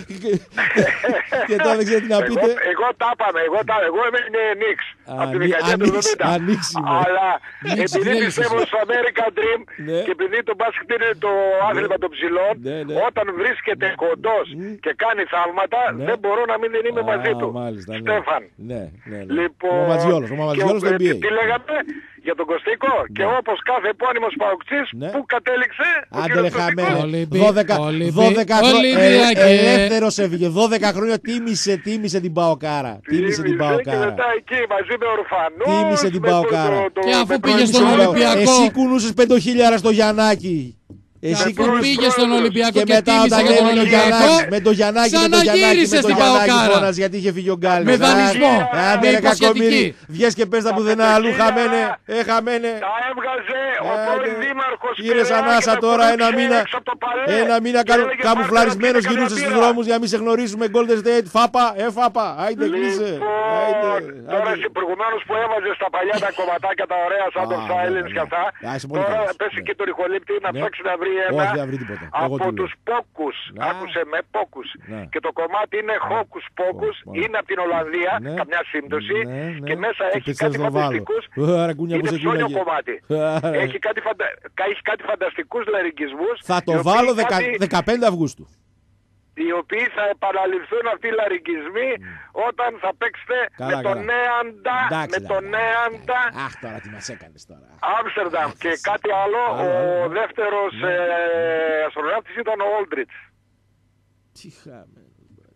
και τώρα δεν ξέρω τι να πείτε. Εγώ τα είπαμε, εγώ τα εγώ είμαι Νίξ, από τη δεκαετία του εβδομήντα. Αλλά επειδή πιστεύω στο American Dream και επειδή το μπάσκετ είναι το άθλημα των ψηλών, όταν βρίσκεται κοντός και κάνει θαύματα, δεν μπορώ να μην είμαι μαζί του. Μάλιστα, ναι. Στέφαν. Ναι, ναι, ναι. Λοιπόν, ο Μαματζιόλος, ο Μαματζιόλος στο N B A. Τι λέγαμε για τον Κωστίκο, ναι. Και όπως κάθε επώνυμος παοκτής, ναι. Που κατέληξε ο Άντε ρε χαμένο, Ολυμπί, δώδεκα, Ολυμπί, δώδεκα Ολυμπί, χρόνια, ε, ελεύθερος έφυγε, δώδεκα χρόνια τίμησε, τίμησε την Παοκάρα. Τίμησε την Παοκάρα. Και μετά εκεί μαζί με ορφανούς. Τίμησε την Παοκάρα. Και αφού πήγε στον Ολυμπιακό. Εσύ κουνούσες πεντοχίλιαρα στο Γιαννάκι. Εσύ που πήγε στον Ολυμπιακό και, και μετά τίμησε για τον Ολυμπιακό, με το Γιαννάκι, με το Γιαννάκι, με το Γιαννάκι φώνας γιατί είχε φύγει ο Γκάλης. Με δανεισμό, με υποσχετική. Βγες και πες τα πουδενά αλλού, χαμένε, ε χαμένε. Τα έβγαζε ο πρώην δήμαρχος. Πήρες ανάσα τώρα ένα μήνα, ένα μήνα καμουφλαρισμένος γυρούσες στους δρόμους για να μην σε γνωρίσουμε. Golden State, φάπα, ε φάπα, άιντε κλείσε. Τώρα εσύ προηγουμένως που έβαζες τα παλιά τα κομματάκια τα ωραία σαν τον Silence και αυτά, τώρα πέσει και το ρηχολήπτη να ψάξει να βρει ένα από τους πόκους, άκουσε με πόκους, και το κομμάτι είναι χόκους πόκους, είναι από την Ολλανδία, καμιά σύμπτωση, και μέσα έχει κάτι φανταστικούς, είναι ψώνιο κομμάτι, έχει κάτι φανταστικούς λαρικισμούς. Θα το βάλω δεκαπέντε Αυγούστου. Οι οποίοι θα επαναληφθούν αυτοί οι λαρικισμοί όταν θα παίξετε καλά, με τον Νέαντα, με τον Νέαντα. Αχ, τώρα τι μας έκανες τώρα. Άμστερνταμ. Και κάτι άλλο, ο δεύτερος ναι. ε, αστροναύτης ήταν ο Όλτριτς. Τι χαμένος.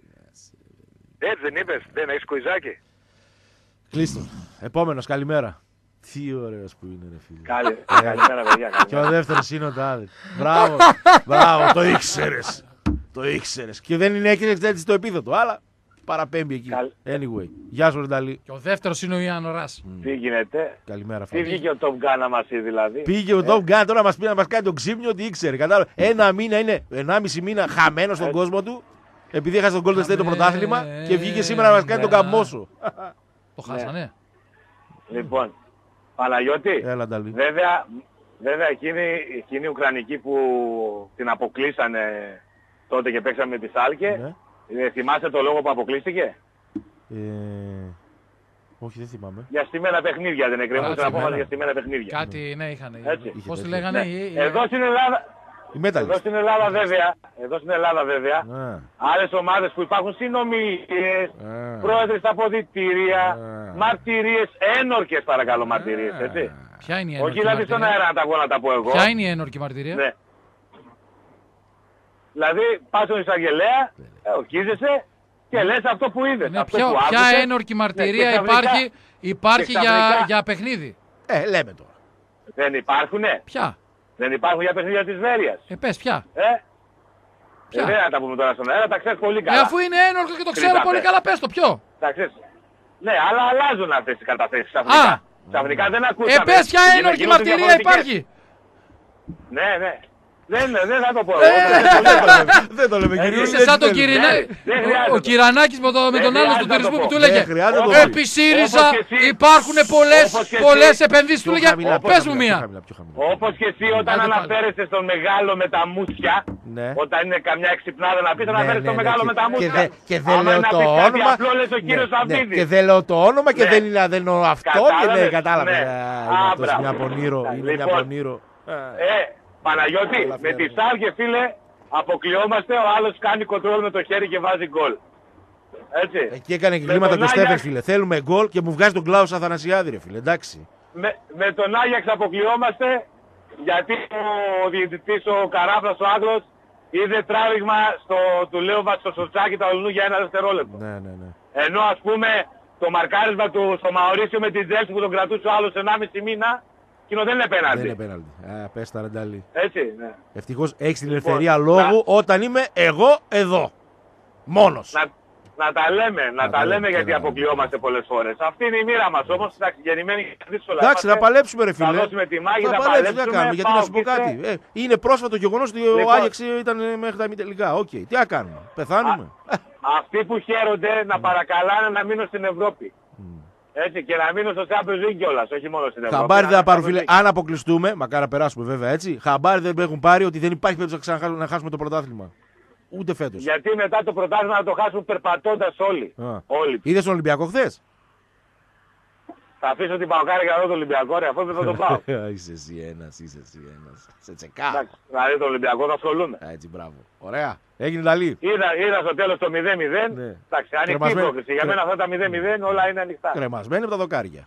Έτσι δεν είπες, δεν έχεις κουιζάκι. Κλείστο. Επόμενος, καλημέρα. Τι ωραίος που είναι ρε φίλε. Καλημέρα παιδιά. Και ο δεύτερος είναι ο Τάδε. Μπράβο, μπράβο, το ήξερες. Το ήξερες. Και δεν είναι έτσι το επίθετο, αλλά παραπέμπει εκεί. Anyway. Γεια σου Ρενταλή. Και ο δεύτερος είναι ο Ιαν Οράς. Mm. Τι γίνεται. Καλημέρα. Τι βγήκε ο Top Gun να μας πει δηλαδή. Πήγε ο ε. Top Gun τώρα να μας πει να μας κάνει τον ξύπνιο ότι ήξερε. Κατάλαβε. Ένα μήνα είναι, ενάμιση μήνα χαμένο στον ε. κόσμο του. Επειδή έχασε τον Golden State το πρωτάθλημα ε. και βγήκε σήμερα να μας κάνει τον καμπόσο. Το χάσανε. Λοιπόν, Παναγιώτη. Έλα Νταλή. Βέβαια, βέβαια εκείνη, εκείνη η Ουκρανική που την αποκλείσανε τότε και παίξαμε με τη Σάλκε. Ναι. Ε, θυμάσαι το λόγο που αποκλείστηκε. Ε, όχι, δεν θυμάμαι. Για στημένα παιχνίδια δεν εκκρεμούσαν απόφαση για στημένα παιχνίδια. Κάτι, ναι, είχαν. Πώς τη τέτοιο. λέγανε. Ναι. Η... Εδώ στην Ελλάδα, εδώ στην Ελλάδα βέβαια, εδώ στην Ελλάδα βέβαια, yeah. άλλες ομάδες που υπάρχουν συνομιλίες, yeah. πρόεδροι στα αποδυτήρια, yeah. μαρτυρίες, ένορκες παρακαλώ μαρτυρίες, yeah. έτσι. Ποια είναι η ένορκη όχι δηλαδή στον αέρα να τα, να τα πω εγώ. Ποια είναι η ένορκη μαρτυρία. Ναι. Δηλαδή πας στον εισαγγελέα, ορκίζεσαι και λες αυτό που είδες. Ναι, αυτό ποιο, που ποια άκουσες, ένορκη μαρτυρία ναι, υπάρχει, υπάρχει για, για παιχνίδι. Ε, λέμε τώρα. Δεν υπάρχουνε. Ποια. Δεν υπάρχουν για παιχνίδια της Βέρειας. Ε, πες ποια. Ε, ποια. Ε, δεν θα τα πούμε τώρα στον αέρα, τα ξέρεις πολύ καλά. Ε, αφού είναι ένορκο και το ξέρω Κρυβάτε. πολύ καλά, πες το ποιο. Τα ξέρεις. Ναι, αλλά αλλάζουν αυτές οι καταθέσεις ξαφνικά. Ξαφνικά δεν ακούσαμε. Ε, πες ποια ένορκη μαρτυρία υπάρχει. Ναι, ναι. Δεν, δεν θα το πω. Δεν το λέμε κύριε. Είσαι σαν τον Κυρινάκη. Ο Κυρανάκης με τον άλλο του τουρισμού που του έλεγε επί ΣΥΡΙΖΑ υπάρχουν πολλές επενδύσεις. Του λέγε πες μου μία. Όπως και εσύ όταν αναφέρεσαι στον μεγάλο με τα μουσια, όταν είναι καμιά εξυπνάδα να πεις αναφέρεσαι στον μεγάλο με τα μουσια. Και δεν λέω το όνομα. Και δεν λέω το όνομα και δεν είναι αυτό. Κατάλαβε. Είναι μια πονήρο. Είναι μια πονήρο. Παναγιώτη, με τη Σάλκε φίλε αποκλειόμαστε, ο άλλος κάνει κοντρόλ με το χέρι και βάζει γκολ. Έτσι. Εκεί έκανε εγκλήματα και ο Στέφεν φίλε. Θέλουμε γκολ και μου βγάζει τον Κλάους Αθανασιάδη ρε φίλε, εντάξει. Με, με τον Άγιαξ αποκλειόμαστε γιατί ο διαιτητής ο Καράφλας ο Άγγλος είδε τράβηγμα στο, του Λέοβα στο Σοτσάκι του Αλουνού για ένα δευτερόλεπτο. Ναι, ναι, ναι. Ενώ ας πούμε το μαρκάρισμα του στο Μαωρίσιο με την Τζέλση που τον κρατούσε ο άλλος ενάμιση μήνα, εκείνο δεν είναι πέναλτι. Δεν είναι πέναλτι. Α, πες τα ρενταλή. Έτσι, ναι. Ευτυχώς έχεις την ελευθερία λοιπόν, λόγου να... όταν είμαι εγώ εδώ. Μόνος. Να, να τα λέμε, να, να τα λέμε γιατί αποκλειόμαστε πολλές φορές. Αυτή είναι η μοίρα μας όμως, εντάξει, γεννημένη και δύσκολα. Εντάξει, να παλέψουμε ρε φίλε. Θα δώσουμε τη μάχη, θα, θα παλέψουμε, θα κάνουμε, γιατί να σου πω κάτι. Ε, είναι πρόσφατο γεγονός ότι λοιπόν, ο Άγιαξ ήταν μέχρι τα ημιτελικά. Οκ, okay. Τι να κάνουμε, πεθάνουμε. Α, αυτοί που χαίρονται να παρακαλάνε να μείνουν στην Ευρώπη. Έτσι και να μείνω στο Champions League κιόλας, όχι μόνο στην Ευρώπη. Χαμπάρι δεν θα πάρουν φίλε, αν αποκλειστούμε, μακάρα περάσουμε βέβαια έτσι. Χαμπάρι δεν έχουν πάρει ότι δεν υπάρχει περίπτωση να, να χάσουμε το πρωτάθλημα. Ούτε φέτος. Γιατί μετά το πρωτάθλημα να το χάσουμε περπατώντας όλοι. όλοι. Είδες τον Ολυμπιακό χθες? Θα αφήσω την Παοκάρη για να δω τον Ολυμπιακό, ρε, αφού δεν θα τον πάω. Είσαι εσύ ένας, είσαι εσύ ένας. Σε τσεκά. Εντάξει, δηλαδή τον Ολυμπιακό θα ασχολούμαι. Έτσι, μπράβο. Ωραία. Έγινε ταλή. Είδα, είδα στο τέλος το μηδέν μηδέν. Ναι. Εντάξει, ανοιχτή πρόκληση. Για μένα αυτά τα μηδέν μηδέν όλα είναι ανοιχτά. Κρεμασμένοι από τα δοκάρια.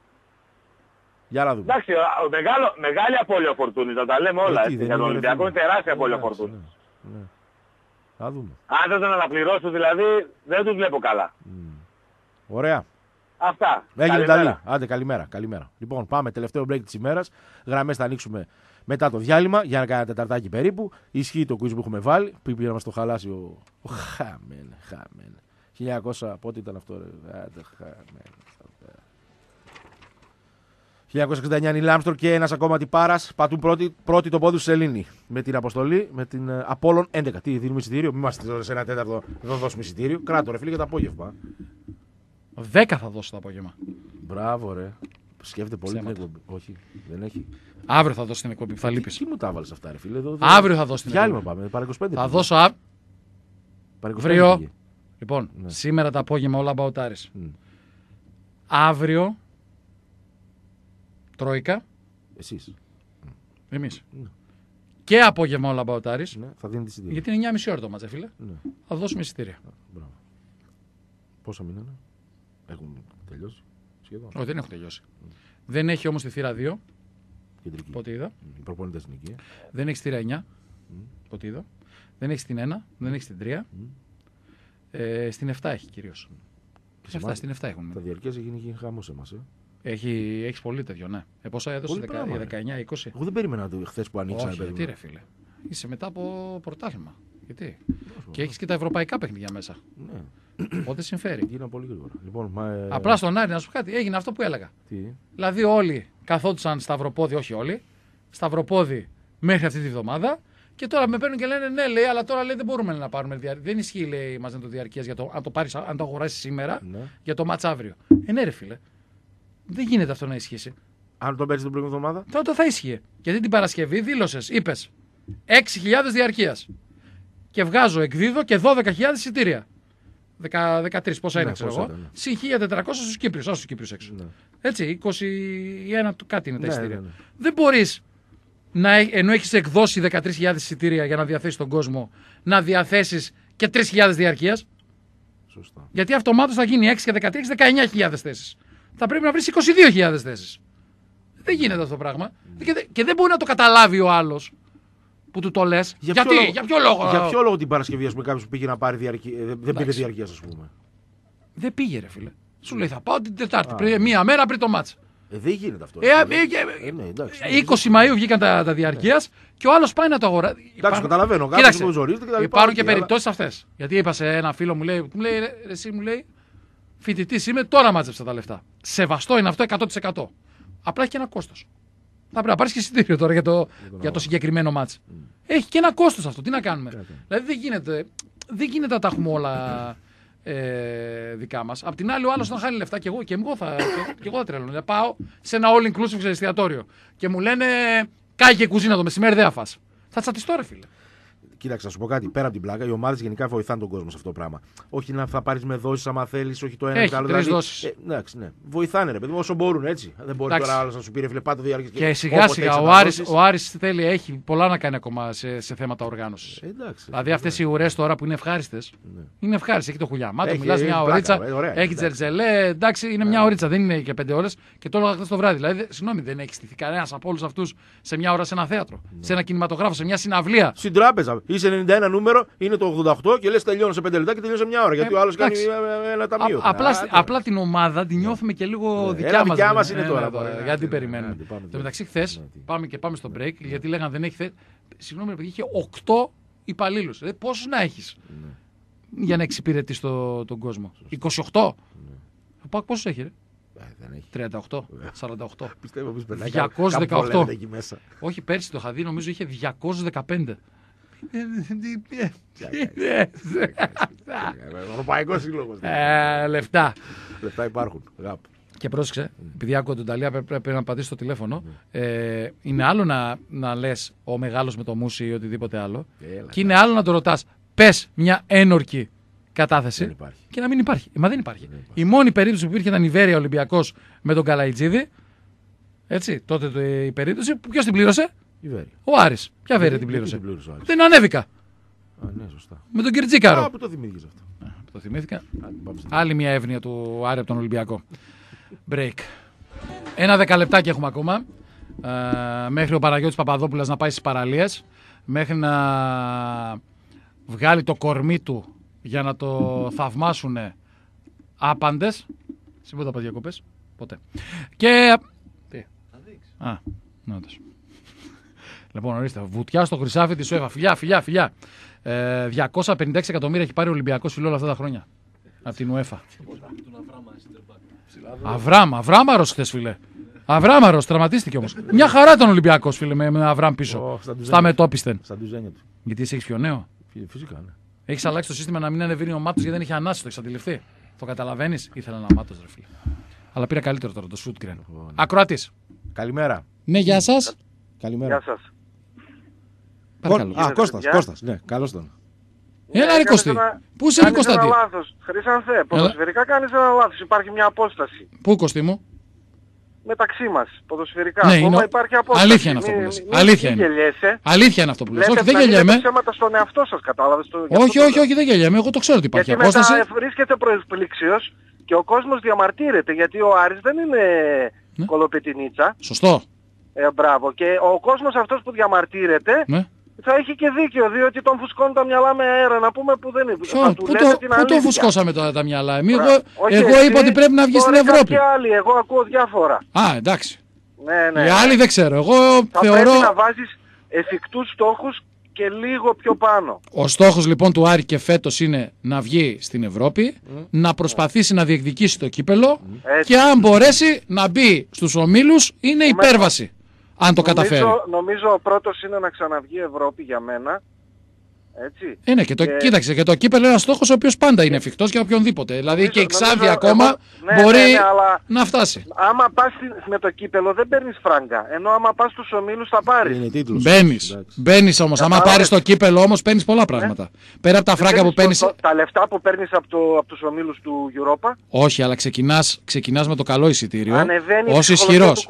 Για να δούμε. Εντάξει, ο, μεγάλο, μεγάλη απώλεια Φορτούνης, θα τα λέμε όλα. Έτσι, για τον Ολυμπιακό είναι τεράστια απώλεια Φορτούνης. Ναι. Θα δούμε. Αν δεν τον αναπληρώσουν δηλαδή, δεν τους βλέπω καλά. Mm. Ωραία. Αυτά. Έγινε ταλή. Άντε, καλημέρα, καλημέρα. Λοιπόν, πάμε τελευταίο break της ημέρας. Γραμμές θα ανοίξουμε μετά το διάλειμμα για να κάνει ένα τεταρτάκι περίπου. Ισχύει το quiz που έχουμε βάλει. Πήγε να μας το χαλάσει ο. ο χαμέν, χαμέν. χίλια εννιακόσια, πότε ήταν αυτό, ρε. Άντε, χαμέν. χίλια εννιακόσια εξήντα εννιά Νίλ Άμστρονγκ και ένας ακόμα τυπάρας πατούν πρώτη, πρώτη το πόδι του Σελήνη. Με την αποστολή, με την uh, Απόλλων έντεκα. Τι δίνουμε εισιτήριο, μην είμαστε σε ένα τέταρτο, δεν δώσουμε εισιτήριο. Κράτο, ρε φίλε, για το απόγευμα. δέκα θα δώσω το απόγευμα. Μπράβο, ρε. Σκέφτεται πολύ την εκπομπή. Όχι, δεν έχει. Αύριο θα δώσω την εκπομπή που θα λείπει. Τι μου τα βάλεις αυτά, ρε φίλε. Εδώ, εδώ... Αύριο θα δώσω την εκπομπή. Διάλειμμα πάμε, παρά είκοσι πέντε. Θα δώσω αύριο. Βρύο. Λοιπόν, ναι. Σήμερα το απόγευμα όλα μπαουτάρεις. Mm. Αύριο. Τρόικα. Εσείς. Εμείς. Mm. Και απόγευμα όλα μπαουτάρεις. Ναι, θα δίνετε εισιτήρια. Γιατί είναι εννιά και μισή ώρα το μάτσε, φίλε. Ναι. Θα δώσουμε εισιτήρια. Μπράβο. Πόσα μήνανε. Έχουν τελειώσει σχεδόν. Όχι, δεν έχουν τελειώσει. Mm. Δεν έχει όμως τη θύρα δύο. Κεντρική. Πότε είδα. Mm. Οι προπονητές είναι εκεί. Δεν έχει θύρα εννιά. Mm. Πότε είδα. Δεν έχει την ένα. Mm. Δεν έχει την τρία. Mm. Ε, στην επτά έχει κυρίως. Mm. εφτά, στην επτά έχουν. Τα διαρκές έχει γίνει χαμός εμάς. Ε. Έχει, έχεις πολύ τέτοιο, ναι. Ε, πόσα έδωσε, δεκαεννιά είκοσι. Εγώ δεν περίμενα το χθες που ανοίξανε. Όχι, τι ρε φίλε. Είσαι μετά από πρωτάθλημα. Γιατί. Όσο, και έχεις και τα ευρωπαϊκά παιχνίδια μέσα. Ναι. Οπότε συμφέρει. Γίνανε πολύ γρήγορα. Λοιπόν, μα, ε... Απλά στον Άρη να σου πω κάτι. Έγινε αυτό που έλεγα. Τι? Δηλαδή όλοι καθόντουσαν σταυροπόδι, όχι όλοι. Σταυροπόδι μέχρι αυτή τη βδομάδα. Και τώρα με παίρνουν και λένε ναι, λέει, αλλά τώρα λέει, δεν μπορούμε να πάρουμε διαρκεία. Δεν ισχύει, λέει, μαζί με το διαρκεία για το αν το, πάρεις, αν το αγοράσεις σήμερα ναι. Για το μάτς αύριο. Ε, ναι, ρε φίλε. Δεν γίνεται αυτό να ισχύσει. Αν το παίρνεις την προηγούμενη εβδομάδα. Τότε θα ίσχυε. Γιατί την Παρασκευή δήλωσες, είπες έξι χιλιάδες διαρκείας. Και βγάζω, εκδίδω και δώδεκα χιλιάδες εισιτήρια. δεκατρία πόσα είναι, ναι, ξέρω εγώ. Ναι. Συν χίλια τετρακόσια στους Κύπριους, στους Κύπριους έξω. Ναι. Έτσι, είκοσι ένα κάτι είναι τα εισιτήρια. Ναι, ναι, ναι. Δεν μπορείς, να, ενώ έχεις εκδώσει δεκατρείς χιλιάδες εισιτήρια για να διαθέσεις τον κόσμο, να διαθέσεις και τρεις χιλιάδες διαρκείας. Σωστά. Γιατί αυτομάτως θα γίνει έξι και δεκατρία, δεκαεννιά χιλιάδες θέσεις. Θα πρέπει να βρεις είκοσι δύο χιλιάδες θέσεις. Δεν γίνεται αυτό το πράγμα. Mm. Και, και δεν μπορεί να το καταλάβει ο άλλος που του το λες. Για γιατί, ποιο λόγο, για ποιο λόγο. Για ποιο λόγο την Παρασκευή, ας πούμε, κάποιος που πήγε να πάρει διαρκεία, δεν πήγε διαρκεία, ας πούμε. Δεν πήγε, ρε φίλε. Σου λέει θα πάω την Τετάρτη, πριν, μία μέρα πριν το μάτς. Ε, δεν γίνεται αυτό. Ε, ε, ε, ναι, εντάξει, είκοσι Μαΐου βγήκαν τα, τα διαρκείας, ναι. Και ο άλλος πάει να το αγοράσει. Εντάξει, υπάρχουν... καταλαβαίνω. Κοίταξε, που ζορίζεται και τα λοιπά. Υπάρχουν και περιπτώσεις αυτές. Γιατί είπα σε ένα φίλο μου, λέει, μου λέει, εσύ μου λέει, φοιτητής είμαι, τώρα μάζεψα τα λεφτά. Σεβαστό είναι αυτό εκατό τοις εκατό. Απλά έχει και ένα κόστος. Θα πρέπει να πάρεις και εισιτήριο τώρα για το, για το συγκεκριμένο μάτς. Mm. Έχει και ένα κόστος αυτό. Τι να κάνουμε. Yeah, δηλαδή δεν γίνεται, δεν γίνεται να τα έχουμε όλα ε, δικά μας. Απ' την άλλη, ο άλλος να χάνει λεφτά και εγώ, και εγώ θα, και εγώ θα τρελαίνω. Δηλαδή, πάω σε ένα all inclusive σε εστιατόριο και μου λένε κάγε κουζίνα το μεσημέρι, δεν θα φας. Θα τσατιστώ, ρε φίλε. Κοίταξε, να σου πω κάτι. Πέρα από την πλάκα, οι ομάδες γενικά βοηθάνε τον κόσμο σε αυτό το πράγμα. Όχι να θα πάρεις με δόσεις άμα θέλεις, όχι το ένα ή το άλλο. Τρεις δηλαδή, δόσεις. Ε, εντάξει, ναι. Βοηθάνε, ρε παιδί μου, όσο μπορούν έτσι. Δεν μπορεί εντάξει. Τώρα άλλο να σου πει ρε φίλε, πάτε διάρκεια. Και σιγά σιγά ο Άρης, ο Άρης θέλει, έχει πολλά να κάνει ακόμα σε, σε θέματα οργάνωσης. Ε, εντάξει, δηλαδή αυτές οι ουρές τώρα που είναι ευχάριστες. Ναι. Είναι ευχάριστες. Έχει το χουλιαμάτο, μιλάς μια ωρίτσα. Έχει τζερτζελέ. Εντάξει, είναι μια ωρίτσα, δεν είναι και πέντε ώρες. Και το έλεγα χθες το βράδυ. Δηλαδή, συγγνώμη, δεν έχει στηθεί κανένας από όλους αυτούς σε μια ώρα σε ένα θέατρο, σε ένα κινηματογράφο, σε μια συναυλία. Στην τράπεζα. Είσαι ενενήντα ένα νούμερο. Είναι το ογδόντα οκτώ και λες τελειώνω σε πέντε λεπτά και τελειώνω σε μια ώρα. Γιατί ε, ο άλλος κάνει ένα ταμείο. Α, απλά, α, απλά την ομάδα την νιώθουμε και λίγο ναι, δικιά μας. Δικιά μας είναι τώρα. Γιατί ναι, περιμένουμε. Ναι, ναι, το μεταξύ χθες πάμε και πάμε στο break γιατί λέγανε δεν έχει θέσει. Συγγνώμη, επειδή είχε οκτώ υπαλλήλους. Δηλαδή πόσους να έχεις για να εξυπηρετείς τον κόσμο. είκοσι οκτώ. Ο ΠΑΟΚ πόσους έχει, ρε. τριάντα οκτώ, σαράντα οκτώ. Πιστεύω πως περνάει διακόσια δεκαοκτώ. Όχι, πέρσι το είχα δει, νομίζω είχε διακόσια δεκαπέντε. Ευρωπαϊκό σύλλογο. Λεφτά. Λεφτά υπάρχουν. Και πρόσεξε, επειδή άκουγα τον Ταλία, πρέπει να πατήσει το τηλέφωνο. Ε, είναι άλλο να, να λες ο μεγάλος με το μουσι ή οτιδήποτε άλλο. Έλα, και είναι άλλο να το ρωτάς, πες μια ένορκη κατάθεση και να μην υπάρχει. Μα δεν υπάρχει. Δεν υπάρχει. Η μόνη περίπτωση που υπήρχε ήταν η Βέρεια Ολυμπιακός με τον Καλαϊτζίδη. Έτσι, τότε το, η περίπτωση. Ποιος την πλήρωσε? Ο Άρης. Ποια Βέρεια την πλήρωσε? Δεν ανέβηκα. Α, ναι, σωστά. Με τον Κυρτζίκαρο. Α, που το θυμήθηκες αυτό. Α, που το θυμήθηκα. Α, άλλη μια εύνοια του Άρη από τον Ολυμπιακό. Break. Ένα δεκαλεπτάκι έχουμε ακόμα. Ε, μέχρι ο Παναγιώτης Παπαδόπουλας να πάει στις παραλίες. Μέχρι να βγάλει το κορμί του για να το θαυμάσουν άπαντες. Εσύ πότε θα πας διακοπές? Ποτέ. Και... Τι? Α, νότος. Λοιπόν, ορίστε, βουτιά στο χρυσάφι της ΟΕΦΑ. Φιλιά, φιλιά, φιλιά. Ε, διακόσια πενήντα έξι εκατομμύρια έχει πάρει ο Ολυμπιακός φιλό όλα αυτά τα χρόνια. Από την ΟΕΦΑ. Αβράμ, Αβράμαρος χθες, φίλε. Αβράμαρος, τραυματίστηκε όμως. Μια χαρά ήταν ο Ολυμπιακός, φίλε, με ένα Αβράμ πίσω. Oh, στα μετόπιστεν. Στα ντουζένια του. Γιατί εσύ έχεις πιο νέο. Φυσικά, ναι. Έχεις αλλάξει το σύστημα να μην ανεβαίνει ο Μάτος γιατί δεν είχε ανάσει, το έχεις αντιληφθεί. Το καταλαβαίνεις? Ήθελα ένα Μάτος, ρε φίλε. Αλλά πήρα καλύτερο τώρα, το Σούτκρεν. Oh, ναι. Ακροατής. Καλημέρα. Ναι, γεια σας. Καλημέρα. Γεια σας. Παρακαλώ. Α, Κώστας, Κώστας, ναι, καλώς τον. Έλα ρε Κωστή. Πού είσαι ρε Κωνσταντή? Κάνεις ένα λάθος. Χρυσάνθε, ποδοσφαιρικά κάνεις ένα λάθος. Υπάρχει μια απόσταση. Πού Κωστή μου? Μεταξύ μας, ποδοσφαιρικά. Ναι, ακόμα είναι... υπάρχει απόσταση. Αλήθεια είναι αυτό που λες. Αλήθεια είναι. Γελιέσαι. Αλήθεια είναι αυτό που λες. Λέτε, όχι, δεν γελιέμαι. Λέτε ψέματα στον εαυτό σας, κατάλαβες το. Όχι, όχι, όχι, δεν γελιέμαι. Εγώ το ξέρω ότι υπάρχει γιατί απόσταση. Γιατί μετά βρίσκεται προεκπλήξεως και ο κόσμος διαμαρτύρεται. Γιατί ο Άρης δεν είναι ναι. κολοπετινίτσα. Σωστό. Ε, μπράβο. Και ο κόσμος αυτός που διαμαρτύρεται. Ναι. Θα έχει και δίκιο, διότι τον φουσκώνουν τα μυαλά με αέρα, να πούμε που δεν είναι. Ποιο, πού το, πού το φουσκώσαμε τώρα τα μυαλά? Εμείς, εγώ εγώ εσύ, είπα ότι πρέπει να βγει στην Ευρώπη. Και άλλοι, εγώ ακούω διάφορα. Α, εντάξει. Ναι, ναι. Οι άλλοι δεν ξέρω. Εγώ θα θεωρώ... πρέπει να βάζεις εφικτούς στόχους και λίγο πιο πάνω. Ο στόχος λοιπόν του Άρη και φέτος είναι να βγει στην Ευρώπη, mm. να προσπαθήσει mm. να διεκδικήσει το κύπελο mm. και αν μπορέσει να μπει στους ομίλους είναι mm. υπέρβαση. Αν το νομίζω, καταφέρει. Νομίζω ο πρώτος είναι να ξαναβγεί η Ευρώπη για μένα. Έτσι. Είναι και το, και... κοίταξε, και το κύπελο είναι ένας στόχος ο οποίος πάντα είναι εφικτός για οποιονδήποτε. Δηλαδή νομίζω, και η Ξάνθη ακόμα εγώ, ναι, μπορεί ναι, ναι, αλλά να φτάσει. Άμα πας με το κύπελο δεν παίρνεις φράγκα. Ενώ άμα πας στους ομίλους θα πάρεις. Μπαίνεις. Μπαίνεις όμως. Άμα πάρεις το κύπελο όμως παίρνεις πολλά πράγματα. Ναι. Πέρα από τα φράγκα που παίρνεις. Το, τα λεφτά που παίρνεις από, το, από τους ομίλους του Europa. Όχι, αλλά ξεκινάς, ξεκινάς με το καλό εισιτήριο. Ως ισχυρός.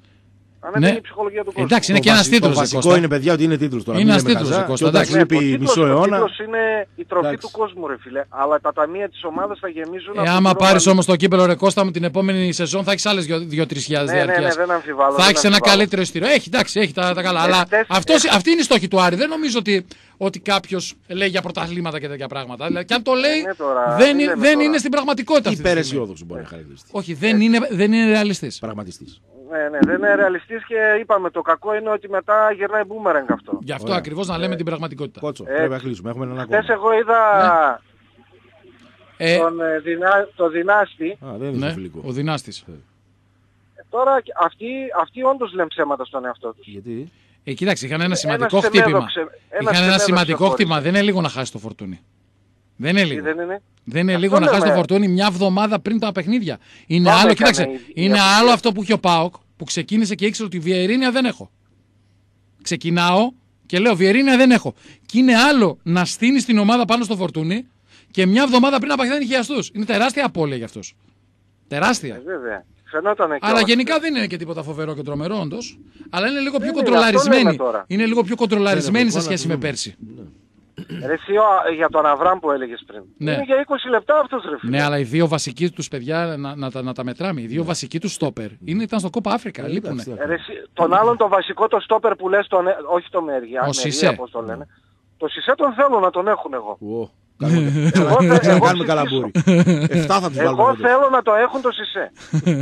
Αν ναι. είναι η ψυχολογία του κόσμου. Εντάξει, είναι το και ένας τίτλος. Το βασικό είναι, παιδιά, ότι είναι τίτλος τώρα. Είναι ένας τίτλος, Κώστα. Εντάξει, ναι, λείπει μισό αιώνα. Ο τίτλος είναι η τροφή εντάξει. του κόσμου, ρε φίλε. Αλλά τα ταμεία της ομάδας θα γεμίζουν. Ε, άμα πάρεις όμως το κύπελο, ρε Κώστα μου, την επόμενη σεζόν θα έχεις άλλες δύο τρεις χιλιάδες διαρκείας. Ναι, ναι, ναι, δεν αμφιβάλλω. Θα έχεις ένα καλύτερο εισιτήριο. Έχει, εντάξει, έχει τα καλά. Αλλά αυτή είναι η στόχη του Άρη. Δεν νομίζω ότι ότι κάποιος λέει για πρωταθλήματα και τέτοια πράγματα. Δηλαδή, και αν το λέει, τώρα, δεν, είναι, δεν είναι στην πραγματικότητα. Υπεραισιόδοξο μπορεί να χαρακτηριστεί. Όχι, δεν είναι, δεν είναι ρεαλιστής. Πραγματιστής. Ναι, ναι, δεν είναι ρεαλιστής και είπαμε το κακό είναι ότι μετά γυρνάει μπούμεραγκ αυτό. Γι' αυτό ακριβώς να λέμε ε, την πραγματικότητα. Κότσο, ε, πρέπει να κλείσουμε. Έχουμε έναν ακόμα. Χθες εγώ είδα ναι. τον, ε, δυνά, το Δυνάστη. Α, δεν είναι ναι, φιλικό. Ο Δυνάστης. Τώρα αυτοί, αυτοί όντως λένε ψέματα στον εαυτό τους. Γιατί? Ε, κοίταξε, είχαν ένα σημαντικό ένα χτύπημα. Ξε... Ένα είχαν ένα σημαντικό χτύπημα. Δεν είναι λίγο να χάσει το Φορτούνι. Δεν είναι λίγο. Δεν είναι, δεν είναι λίγο να χάσει το Φορτούνι μια εβδομάδα πριν τα παιχνίδια. Είναι Πάμε άλλο, κοίταξε, είναι η... άλλο αυτό που είχε ο ΠΑΟΚ που ξεκίνησε και ήξερε ότι Βιερίνια δεν έχω. Ξεκινάω και λέω Βιερίνια δεν έχω. Και είναι άλλο να στείνει την ομάδα πάνω στο Φορτούνι και μια εβδομάδα πριν να παχθάνει χιαστούς. Είναι τεράστια απώλεια για αυτούς. Τεράστια. Ε, βέβαια. Φαινότανε και αλλά γενικά δεν είναι και τίποτα φοβερό και τρομερό όντως. Αλλά είναι λίγο πιο κοντρολαρισμένη. Είναι λίγο πιο κοντρολαρισμένη σε σχέση με πέρσι. Ρε εσύ για τον Αβραμ που έλεγες πριν. Ναι. Είναι για είκοσι λεπτά αυτός ρε φίλε. Ναι, αλλά οι δύο βασικοί τους παιδιά, να, να, να, να τα μετράμε, οι δύο ναι. βασικοί τους στόπερ είναι, ήταν στο Κόπα Αφρικα, ναι, λείπουνε. Ρε, εσύ, τον άλλον το βασικό το στόπερ που λες, τον, όχι το Μεριά, ο Σισέ. Πώς το λένε. Το Σισέ τον θέλω να τον έχουν εγώ. Θα κάνουμε καλαμπούρι. Εγώ θέλω να το έχουν το Σισέ.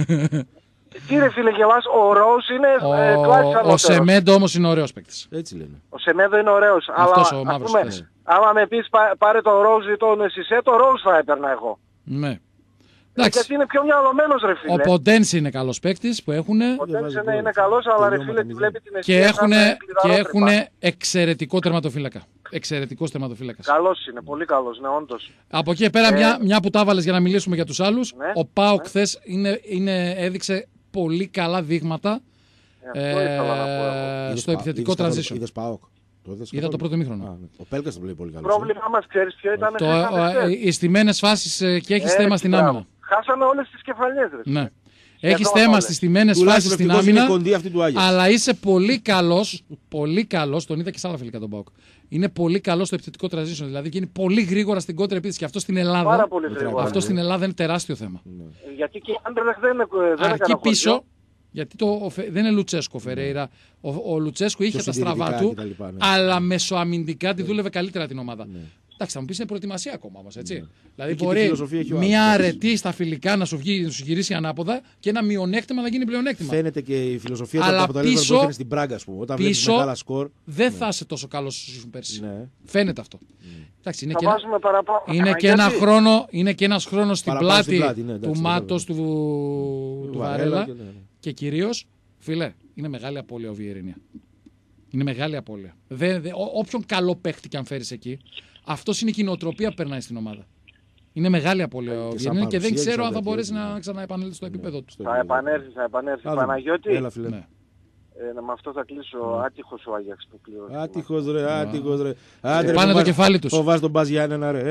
Τι ρε φίλε γελάς, ο Ροούς είναι ε, κλάσης ανώτερος. Ο Σεμέντο όμως είναι ωραίος παίκτης. Έτσι λένε. Ο Σεμέντο είναι ωραίος. Αυτός αλλά, ο μαύρος πούμε, άμα με πεις πάρε το Ροούς ή τον Σισέ, το Ροούς θα έπαιρνα εγώ. Ναι. Ε, γιατί είναι πιο μυαλωμένος ρε φίλε. Ο Ποντένση είναι καλός παίκτης που έχουν. Ο Ποντένση ναι, είναι καλός, αλλά ρε φίλε βλέπει την και έχουν, και έχουν εξαιρετικό τερματοφύλακα. Εξαιρετικός τερματοφύλακας. Καλός είναι, πολύ καλός, ναι, όντως. Από εκεί πέρα, ε... μια, μια που τα βάλες για να μιλήσουμε για τους άλλους, ναι, ο ΠΑΟΚ ναι. χθες είναι, είναι, έδειξε πολύ καλά δείγματα ε, ε, στο επιθετικό transition. Είδες ΠΑΟΚ? Είδα το πρώτο ημίχρονο. Ο Πέλκας το βλέπει πολύ καλά. Πρόβλημά μας ξέρεις ποιο ήταν? Το, ε, οι στιμένες φάσεις και έχεις ε, θέμα στην άμυνα. Χάσαμε όλες τις κεφαλιές ρε. Ναι. Έχεις θέμα στις στιμένες φάσεις στην άμυνα, αλλά είσαι πολύ καλός, πολύ καλός, τον είδα και σε άλλα φιλικά τον ΠΑΟΚ. Είναι πολύ καλό στο επιθετικό transition, δηλαδή γίνει πολύ γρήγορα στην κόντρα επίθεση και αυτό στην Ελλάδα. Πάρα πολύ γρήγορα. Αυτό στην Ελλάδα είναι τεράστιο θέμα. Ναι. Γιατί και η Άντρελεχ δεν είναι. Αρκεί πίσω, γιατί το, δεν είναι Λουτσέσκο Φερέιρα. Ο, ο Λουτσέσκο είχε τα στραβά του, λοιπά, ναι. αλλά μεσοαμυντικά τη δούλευε καλύτερα την ομάδα. Ναι. Εντάξει, θα μου πεις είναι προετοιμασία ακόμα όμως, έτσι. Ναι. Δηλαδή και μπορεί μια αρετή στα φιλικά να σου, βγει, να σου γυρίσει ανάποδα και ένα μειονέκτημα να γίνει πλεονέκτημα. Φαίνεται και η φιλοσοφία του αποτελέσματος που έφερε στην Πράγκα, ας πούμε. Όταν πίσω, μεγάλα σκορ. Δεν ναι. θα είσαι τόσο καλός όσο ήσουν πέρσι. Ναι. Φαίνεται αυτό. Ναι. Εντάξει, είναι, θα και ένα, παραπάνω, είναι, και ένα χρόνο, είναι και ένας χρόνος στην πλάτη, στην πλάτη ναι, εντάξει, του Μάτος, του, του Βαρέλα και, ναι, ναι. και κυρίως, φίλε, είναι μεγάλη απώλεια ο Βιερίνια. Είναι μεγάλη απώλεια. Δε, δε, ό, όποιον καλό παίχτη και αν φέρεις εκεί, αυτός είναι η κοινοτροπία που περνάει στην ομάδα. Είναι μεγάλη απώλεια ο Βιερίνια και δεν ξέρω αν θα μπορέσει να ξαναεπανέλθει στο επίπεδο του. Θα επανέλθει, θα επανέλθει. Παναγιώτη, έλα, φίλε. Ναι. Ε, με αυτό θα κλείσω. Mm. Άτυχος ο Άγιαξ που κλείω. Άτυχος ρε, άτυχος ρε. Άντε, πάνε το κεφάλι τους. Φοβάσαι τον Μπάζ Γιάννενα ρε.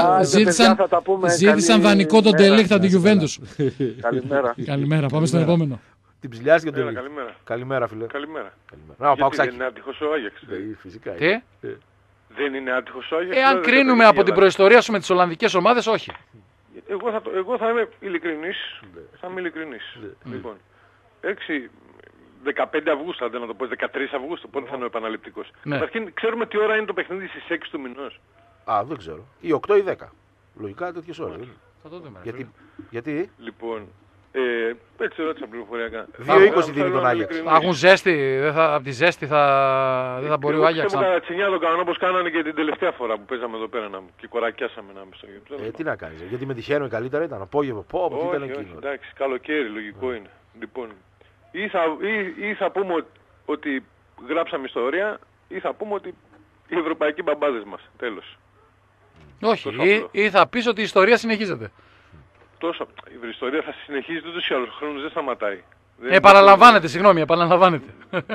Ζήτησαν δανεικό τον Τελίχτα τη Γιουβέντους. Καλημέρα. Καλημέρα, πάμε στον επόμενο. Την ψηλιάζει και τον Τελίχτα. Καλημέρα φίλε. Καλημέρα. Δεν είναι άτυχος ο Άγιαξ. Τι? Δεν είναι άτυχος ο Άγιαξ. Εάν κρίνουμε από την προϊστορία σου με τις Ολλανδικές ομάδες, όχι. Εγώ θα, εγώ θα είμαι ειλικρινής. Θα είμαι ειλικρινής. Λοιπόν, έξι, δεκαπέντε Αυγούστου, αν να το πω, δεκατρείς Αυγούστου, πότε θα είναι ο επαναληπτικός. Ναι. Καταρχήν, ξέρουμε τι ώρα είναι το παιχνίδι στις έξι του μηνός. Α, δεν ξέρω. Ή οκτώ ή δέκα. Λογικά τέτοιες ώρες. Θα το δούμε. Γιατί, γιατί? Λοιπόν, ε, έτσι ρώτησα πληροφοριακά. δύο είκοσι δίνει τον Άγιαξ. Έχουν ζέστη, δεν θα, από τη ζέστη θα, δεν θα μπορεί ο Άγιαξ. Εγώ κατατσινιά το κάνω όπως κάνανε και την τελευταία φορά που παίζαμε εδώ πέρα να, και κορακιάσαμε να είμαι στο γήπεδο. Ε, τι να κάνεις, γιατί με τυχαίνουμε καλύτερα ήταν, απόγευμα, πω, πω, τι ήταν εκείνο. Εντάξει, καλοκαίρι, λογικό είναι. Λοιπόν, ή θα, ή, ή θα πούμε ότι, ότι γράψαμε ιστορία, ή θα πούμε ότι οι ευρωπαϊκοί μπαμπάδες μας, τέλος. Όχι, ή, ή θα πεις ότι η ιστορία συνεχίζεται. Τόσο, η ιστορία θα συνεχίζεται ούτως ή άλλως, ο χρόνος δεν σταματάει. Επαναλαμβάνεται, συγγνώμη, επαναλαμβάνεται.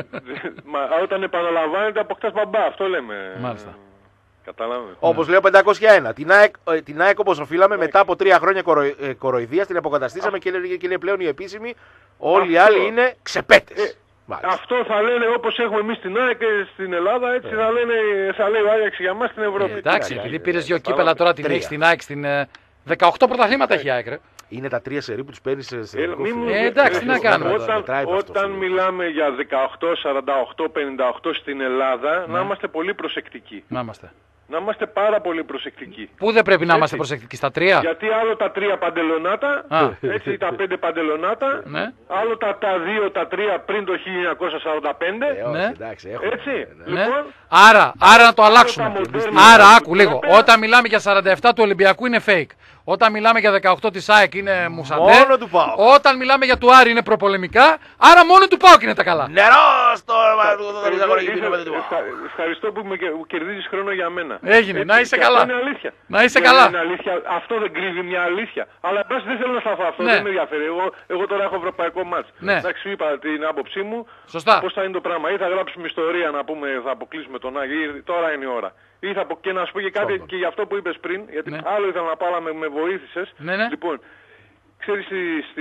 Μα όταν επαναλαμβάνεται αποκτάς μπαμπά, αυτό λέμε. Μάλιστα. Κατάλαβε. Όπως λέει ο πεντακόσια ένα. Την ΑΕΚ, την ΑΕΚ όπως οφείλαμε μετά από τρία χρόνια κορο, ε, κοροϊδίας την αποκαταστήσαμε και είναι, και είναι πλέον η επίσημη. Όλοι οι άλλοι είναι ξεπέτες. Ε, αυτό θα λένε όπως έχουμε εμείς στην ΑΕΚ και στην Ελλάδα, έτσι ε. θα, λένε, θα λέει ο Άγιαξ για μας στην Ευρώπη. Ε, εντάξει, επειδή πήρες δύο κύπελα τώρα την έχεις στην ΑΕΚ στην δεκαοκτώ πρωταθλήματα έχει η ΑΕΚ ρε. Είναι τα τρία σερί που τους παίρνεις σε ε, ε, εντάξει, τι να κάνουμε. Όταν, όταν μιλάμε για δεκαοκτώ, σαράντα οκτώ, πενήντα οκτώ στην Ελλάδα, ναι. να είμαστε πολύ προσεκτικοί. Να είμαστε. Να είμαστε πάρα πολύ προσεκτικοί. Πού δεν πρέπει να είμαστε προσεκτικοί, στα τρία? Γιατί άλλο τα τρία παντελονάτα, έτσι τα πέντε παντελονάτα, ναι. άλλο τα, τα δύο, τα τρία πριν το χίλια εννιακόσια σαράντα πέντε. Ε, όχι, εντάξει, έχουμε, έτσι. Ναι. Λοιπόν, άρα, άρα να το αλλάξουμε. Άρα, άκου λίγο. Όταν μιλάμε για σαράντα επτά του Ολυμπιακού είναι fake. Όταν μιλάμε για δεκαοκτώ της ΑΕΚ είναι μουσαντέ. Μόνο του ΠΑΟΚ. Όταν μιλάμε για του Άρη είναι προπολεμικά. Άρα μόνο του ΠΑΟΚ είναι τα καλά. Νερό στο Ευχαριστώ που κερδίζεις χρόνο για μένα. Έγινε, να είσαι καλά. Είναι αλήθεια. Να είσαι καλά. Είναι αλήθεια. Αυτό δεν κρύβει μια αλήθεια. Αλλά πάση δεν θέλω να σταθώ αυτό. Ναι. Δεν με ενδιαφέρει. Εγώ, εγώ τώρα έχω ευρωπαϊκό μάτς. Ναι. Εντάξει, σου είπα την άποψή μου. Σωστά. Πώς θα είναι το πράγμα. Ή θα γράψουμε ιστορία να πούμε θα αποκλείσουμε τον Άγιο. Ή τώρα είναι η ώρα. Ή θα πω, και να σου πω και κάτι Σωστά. Και για αυτό που είπες πριν. Γιατί ναι. άλλο ήθελα να πάω αλλά με, με βοήθησες. Ναι, ναι. Λοιπόν, ξέρεις στη, στη,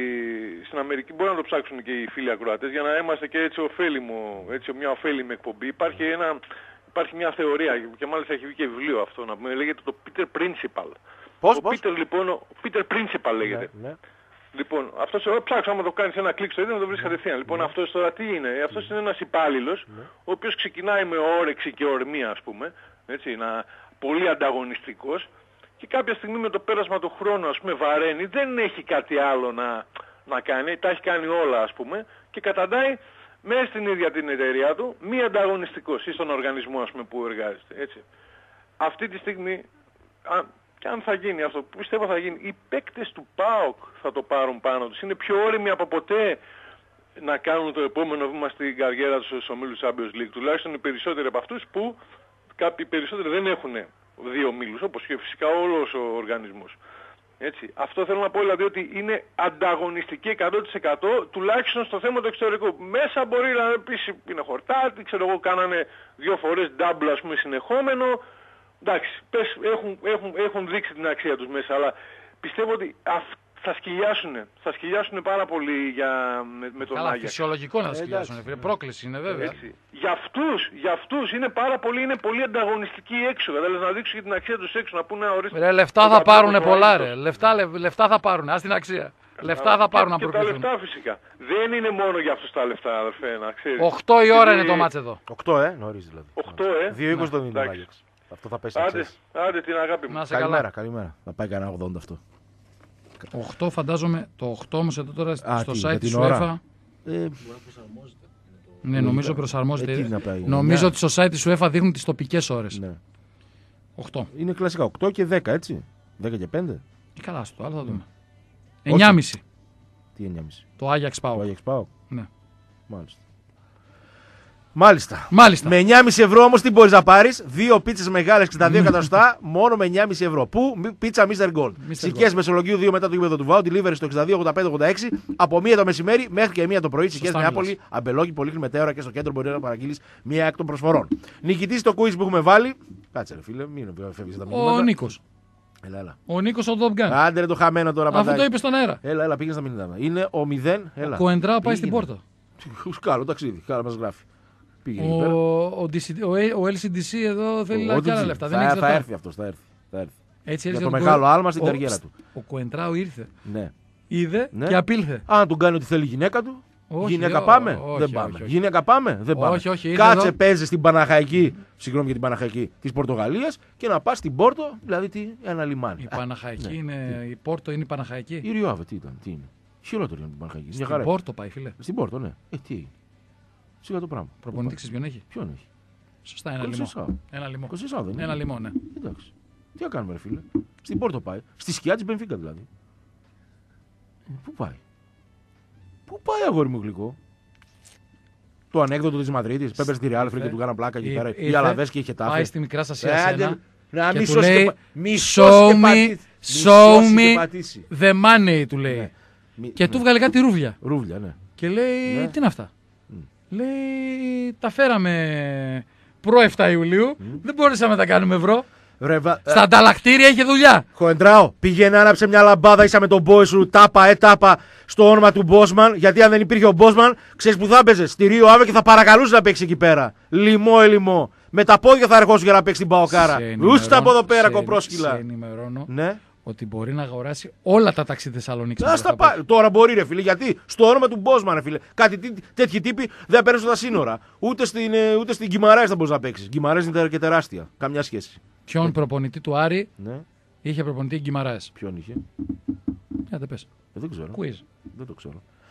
στην Αμερική μπορεί να το ψάξουν και οι φίλοι ακροατές για να είμαστε και έτσι ωφέλιμο, έτσι μια ωφέλιμη εκπομπή. Υπάρχει, ένα, υπάρχει μια θεωρία και μάλιστα έχει βγει και βιβλίο αυτό να πούμε, λέγεται το Peter Principle. Πώς, ο πώς? Peter λοιπόν, ο Peter Principle λέγεται. Ναι, ναι. Λοιπόν, αυτός εγώ ψάξω άμα το κάνεις ένα κλικ στο ίδιο να το βρεις κατευθείαν. Λοιπόν, ναι. αυτός τώρα τι είναι? Αυτός είναι ένας υπάλληλος, ναι. ο οποίος ξεκινάει με όρεξη και ορμία ας πούμε, έτσι, να, πολύ ανταγωνιστικός. Και κάποια στιγμή με το πέρασμα του χρόνου ας πούμε βαραίνει, δεν έχει κάτι άλλο να, να κάνει, τα έχει κάνει όλα ας πούμε και καταντάει μέσα στην ίδια την εταιρεία του μη ανταγωνιστικός ή στον οργανισμό ας πούμε που εργάζεται. Έτσι. Αυτή τη στιγμή, αν, και αν θα γίνει αυτό, πιστεύω θα γίνει, οι παίκτες του ΠΑΟΚ θα το πάρουν πάνω τους. Είναι πιο όριμοι από ποτέ να κάνουν το επόμενο βήμα στην καριέρα τους στους ομίλους Champions League. Τουλάχιστον οι περισσότεροι από αυτούς που κάποιοι περισσότεροι δεν έχουν δύο μήλους, όπως και φυσικά όλος ο οργανισμός. Έτσι. Αυτό θέλω να πω δηλαδή ότι είναι ανταγωνιστική εκατό τοις εκατό τουλάχιστον στο θέμα του εξωτερικού. Μέσα μπορεί να πεις είναι χορτάτη, ξέρω εγώ κάνανε δύο φορές double ας πούμε συνεχόμενο. Εντάξει, πες, έχουν, έχουν, έχουν δείξει την αξία τους μέσα, αλλά πιστεύω ότι αυτό θα σκυλιάσουν, θα σκυλιάσουν πάρα πολύ για, με, με τον Άγια. Καλά, φυσιολογικό να σκυλιάσουν, ε, πρόκληση είναι βέβαια. Έτσι. Για αυτούς, για αυτούς είναι πάρα πολύ, είναι πολύ ανταγωνιστικοί έξω, δηλαδή να δείξουν και την αξία τους έξω, να πούνε ορίστε. Ρε, λεφτά θα πάρουν πολλά ρε, λεφτά, λε, λεφτά θα πάρουν, ας την αξία. Λεφτά θα πάρουν να προκληθούν. Και τα λεφτά φυσικά. Δεν είναι μόνο για αυτούς τα λεφτά αδερφέ, να ξέρεις. οκτώ η ώρα είναι το μάτς εδώ. οκτώ ε, νωρίς δηλαδή. οκτώ ε. δύο είκοσι το δίνει το Άγιαξ. Αυτό θα πέσει. Άντε, άντε την αγάπη μου. Καλημέρα, καλημέρα. Θα πάει κανένα ογδόντα αυτό. οκτώ φαντάζομαι, το οκτώ όμως εδώ τώρα Α, στο τι, site της UEFA. Ε, ναι, νομίζω προσαρμόζεται. Ε, νομίζω ναι. ότι στο site της UEFA δείχνουν τις τοπικές ώρες. Ναι. οκτώ. Είναι κλασικά οκτώ και δέκα, έτσι. δέκα και πέντε. Τι καλά στο άλλο θα δούμε. εννιά και μισή. Τι εννιά και μισή. Το Άγιαξ ΠΑΟΚ. Το Άγιαξ ΠΑΟΚ. Ναι. Μάλιστα. Μάλιστα. Μάλιστα. Με εννιά και μισή ευρώ όμως τι μπορείς να πάρεις? Δύο πίτσες μεγάλες εξήντα δύο εκατοστά μόνο με εννιά και μισή ευρώ. Πού? Πίτσα μίστερ Gold. Σικές Μεσολογγίου δύο μετά το γήπεδο του Βάου. Delivery στο εξήντα δύο ογδόντα πέντε ογδόντα έξι. Από μία το μεσημέρι μέχρι και μία το πρωί. Σικές Νεάπολη, Αμπελόκη, Πολύχνη Μετέωρα και στο κέντρο μπορεί να παραγγείλεις μία εκ των προσφορών. Νικητής το quiz που έχουμε βάλει. Κάτσε ρε φίλε, μην φεύγεις τα μηνύματα. Ο Νίκος. Έλα, έλα. Ο Νίκος ο Ντομπγκάν. Άντε ρε το χαμένο τώρα. Αυτό το είπε στον αέρα. Έλα, έλα, πήγε στα μηνύματα. Είναι ο μηδέν. Ο Κοεντρά πάει στην πόρτα. Καλό ταξίδι, καλά μας γράφει. Ο, ο, ο ελ σι ντι σι εδώ θέλει να κάνει λεφτά. Θα, δεν θα, θα έρθει αυτός, θα έρθει. Θα έρθει. Έτσι, για έτσι, το μεγάλο άλμα στην καριέρα του. Ο Κοεντράου ήρθε. Ναι. Είδε ναι. και απήλθε. Αν του κάνει ό,τι θέλει η γυναίκα του. Όχι, γυναίκα πάμε. όχι, δεν όχι, πάμε. όχι, όχι. Γυναίκα πάμε. Δεν πάμε. Όχι, όχι, κάτσε εδώ... παίζει στην Παναχαϊκή. Συγγνώμη για την Παναχαϊκή τη Πορτογαλία και να πα στην Πόρτο, δηλαδή τι, ένα λιμάνι. Η Παναχαϊκή ναι. είναι. Η Πόρτο είναι η Παναχαϊκή. Η Ριόβε τι ήταν, τι είναι. Χειρότερο είναι η Παναχαϊκή. Στην Πόρτο πάει, φίλε. Στην Πόρτο, ναι. Ε, τι. Σιγά το πράγμα. Προπονητή ξέρει ποιον έχει. Ποιον έχει. Σωστά, ένα λιμό. Ένα λιμό. Ένα λιμό, ναι. Εντάξει. Τι να κάνουμε, ρε φίλε. Στην Πόρτο πάει. Στη σκιά τη Μπενφίκα δηλαδή. Πού πάει. Πού πάει, αγόρι μου γλυκό. Το ανέκδοτο τη Μαδρίτη. Πέπερ στη Ρεάλ, φίλε, και του κάνα πλάκα εκεί πέρα. Η Αλαβές και είχε τάφη. Πάει στη Μικρά Ασία. Να μη show me, show me the money, του λέει. Και του βγάλε κάτι ρούβλια. Ρούβλια, ναι. Και λέει, τι είναι αυτά. Λέει, τα φέραμε προ επτά Ιουλίου, δεν μπορούσαμε να τα κάνουμε ευρώ. Ρεβα... Στα ανταλλακτήρια είχε δουλειά. Χοεντράω, πήγαινε, άναψε μια λαμπάδα, είσαι με τον boy σου, τάπα, ε, τάπα, στο όνομα του Μπόσμαν. Γιατί αν δεν υπήρχε ο Μπόσμαν, ξέρεις που θα έπαιζε. Στη Ρίο Άβε και θα παρακαλούσε να παίξει εκεί πέρα. Λιμό, ε, λιμό. Με τα πόδια θα ερχόσου για να παίξει την Παοκάρα. Ούστα από εδώ πέρα, κοπρόσκυλα. Σε ενημερώνω. Ναι. Ότι μπορεί να αγοράσει όλα τα ταξί Θεσσαλονίκη. Πά... Τώρα μπορεί, ρε φίλε, γιατί στο όνομα του Μπόσμαν, ρε φίλε. Κάτι τί... τέτοιοι τύποι δεν παίρνουν στα σύνορα. Ούτε στην, ούτε στην Γκυμαράες δεν μπορεί να παίξει. Γκυμαράες είναι και τεράστια. Καμιά σχέση. Ποιον ναι. προπονητή του Άρη ναι. είχε προπονητή Γκυμαράες. Ποιον είχε. Για δεν πες. Ε, δεν ξέρω. Quiz. Δεν το ξέρω.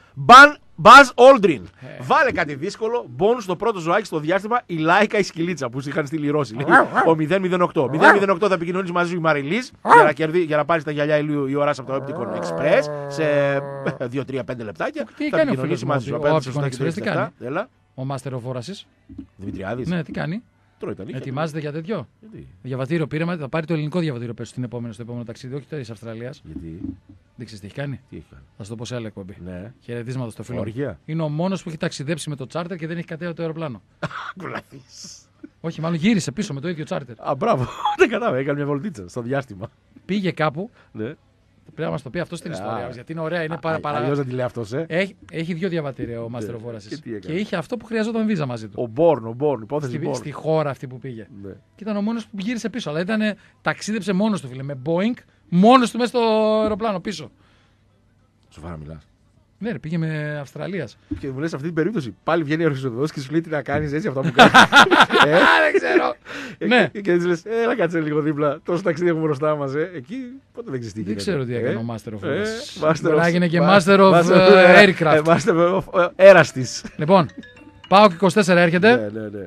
Μπαν Buzz Aldrin. Ε. Βάλε κάτι δύσκολο. Μπόνους στο πρώτο ζωάκι στο διάστημα η Λάικα η σκυλίτσα που σου είχαν στείλει οι Ρώσοι. Ο μηδέν μηδέν οκτώ. μηδέν μηδέν οκτώ θα επικοινωνήσει μαζί σου η Μαριλής για να, κερδί, για να πάρει τα γυαλιά ηλίου η ώρα από το Opticon Express σε δύο τρία πέντε λεπτάκια. Τι θα κάνει ο φίλος μου, ο Opticon Express, τι κάνει. Ο Μάστερ of Όρασης. Δημητριάδης. Ναι, τι κάνει. Ετοιμάζεται για τέτοιο. Γιατί? Διαβατήριο πήραμε, θα πάρει το ελληνικό διαβατήριο πέσω στην επόμενη, στο επόμενο ταξίδι, όχι τη Αυστραλία. Γιατί? Δεν ξέρει τι έχει κάνει. Τι έχει κάνει. Θα σου το πω σε άλλη εκπομπή. Ναι. Χαιρετίσματα στο φίλο. Όργια. Είναι ο μόνο που έχει ταξιδέψει με το τσάρτερ και δεν έχει κατέβει το αεροπλάνο. Κουλαθή. Όχι, μάλλον γύρισε πίσω με το ίδιο τσάρτερ. Α, μπράβο. Δεν κατάλαβα, έκανε μια βολτίτσα στο διάστημα. Πήγε κάπου. Ναι. Πρέπει να μα το πει αυτό στην ιστορία. Γιατί είναι ωραία, είναι πάρα πολύ. Αλλιώ δεν τη λέει αυτό, ε. Έχει, έχει δύο διαβατήρια ο Μάστερ of Όρασης. Και, και είχε αυτό που χρειαζόταν βίζα μαζί του. Ο Μπόρν, ο Μπόρν, υπόθεση στη, Born. Στη χώρα αυτή που πήγε. Ναι. Και ήταν ο μόνο που γύρισε πίσω. Αλλά ήταν, ταξίδεψε μόνο του, φίλε. Με Boeing, μόνο του μέσα στο αεροπλάνο πίσω. Σοβαρά μιλά. Ναι, ρε, πήγε με Αυστραλία. Και μου λε αυτή την περίπτωση πάλι βγαίνει ο Χρυσοδό και σου λέει τι να κάνει έτσι αυτά που κάνει. ε, δεν ξέρω. ναι. Και έτσι λε, έλα κάτσε λίγο δίπλα. Τόσο ταξίδι έχουμε μπροστά μα. Ε. Εκεί πότε δεν ξέρει τι. Δεν ξέρω τι έκανε ο Master of Όρασης. Μπορεί να έγινε και Master of Aircraft. Master of Airastis. Λοιπόν, πάω και είκοσι τέσσερα έρχεται. Ναι, ναι, ναι.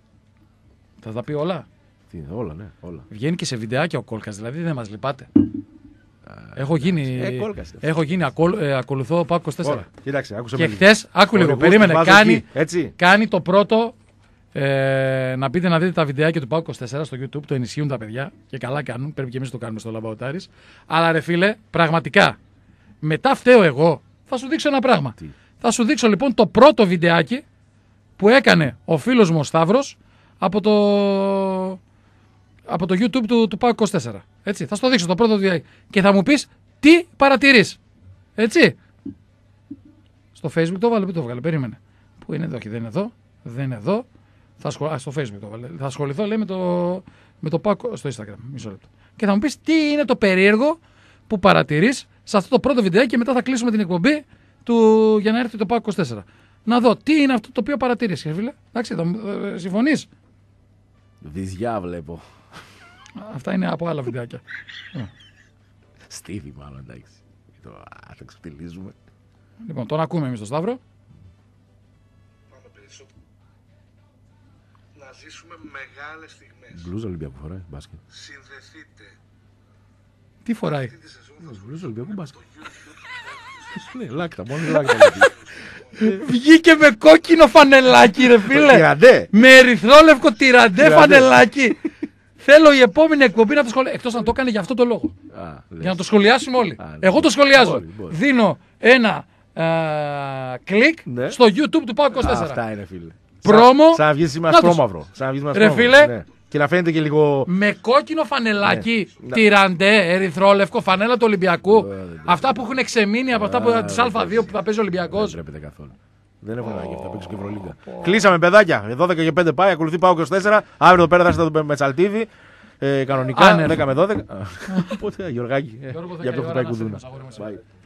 Θα τα πει όλα. Τι, όλα, ναι, όλα. Βγαίνει και σε βιντεάκια ο Κόλκας, δηλαδή δεν μας λυπάται. Έχω γίνει, ε, έχω γίνει ακολ, ε, ακολουθώ πάω είκοσι τέσσερα. Κοίταξε, άκουσα και χθες, άκου λίγο, περίμενε, κάνει, εκεί, κάνει το πρώτο, ε, να πείτε να δείτε τα βιντεάκια του Πάου είκοσι τέσσερα στο YouTube, το ενισχύουν τα παιδιά και καλά κάνουν, πρέπει και εμείς το κάνουμε στο Λαμπαοτάρης. Αλλά ρε φίλε, πραγματικά, μετά φταίω εγώ, θα σου δείξω ένα πράγμα. Τι? Θα σου δείξω λοιπόν το πρώτο βιντεάκι που έκανε ο φίλος μου ο Σταύρος από το... από το YouTube του, του Πάου είκοσι τέσσερα. Έτσι, θα στο δείξω το πρώτο βιντεάκι. Και θα μου πεις τι παρατηρείς. Έτσι. Στο Facebook το βάλε, πού το βγάλε, περίμενε. Πού είναι εδώ και δεν είναι εδώ. Δεν είναι εδώ. Θα ασχολ... Α, στο Facebook το βάλε. Θα ασχοληθώ, λέει, με το, με το Πάου στο Instagram. Μισό λεπτό. Και θα μου πεις τι είναι το περίεργο που παρατηρείς σε αυτό το πρώτο βιντεάκι και μετά θα κλείσουμε την εκπομπή του... για να έρθει το Πάου είκοσι τέσσερα. Να δω τι είναι αυτό το οποίο παρατηρείς, φίλε. Εντάξει, θα... ε, συμφωνείς. Βυζιά βλέπω. Αυτά είναι από άλλα βιντεάκια. Στίβη μάλλον, εντάξει. Το, α, το ξεφτυλίζουμε. Λοιπόν, τον ακούμε εμείς τον Σταύρο. Πάμε περισσότερο. Να ζήσουμε μεγάλες στιγμές. Μπλούζα Ολυμπιακού φοράει, μπάσκετ. Συνδεθείτε. Τι φοράει? Μπλούζα Ολυμπιακού μπάσκετ. Ναι, λάκτα, μόνο λάκτα. Βγήκε με κόκκινο φανελάκι, ρε φίλε. Τυραντέ. Με ερυθρόλευκο τυραντέ φανελάκι. Θέλω η επόμενη εκπομπή να το σχολιάσουμε. Εκτός αν το έκανε για αυτό το λόγο. Α, για να το σχολιάσουμε όλοι. Α, ναι. Εγώ το σχολιάζω. Μπορεί, μπορεί. Δίνω ένα α, κλικ ναι. στο YouTube του Πάου είκοσι τέσσερα. Α, αυτά είναι, φίλε. Πρόμο. Σαν να βγει σήμερα ασπρόμαυρο. Ρε φίλε. Ναι. Και να φαίνεται και λίγο. Με κόκκινο φανελάκι, ναι. τυραντέ, ερυθρόλευκο, φανέλα του Ολυμπιακού. Ναι, αυτά που έχουν ξεμείνει από αυτά που, τις Α δύο που θα παίζει ο Ολυμπιακός. Δεν τρέπεται καθόλου. Δεν έχω ανάγκη αυτά, παίξω και Ευρωλίγκα. Κλείσαμε, παιδάκια. δώδεκα και πέντε πάει, ακολουθεί Πάου είκοσι τέσσερα. Αύριο εδώ πέρα θα είστε με Τσαλτίδη. Ε, κανονικά, δέκα με δώδεκα. Πότε, Γιωργάκη, για ποιο χτυπάει κουδούνα.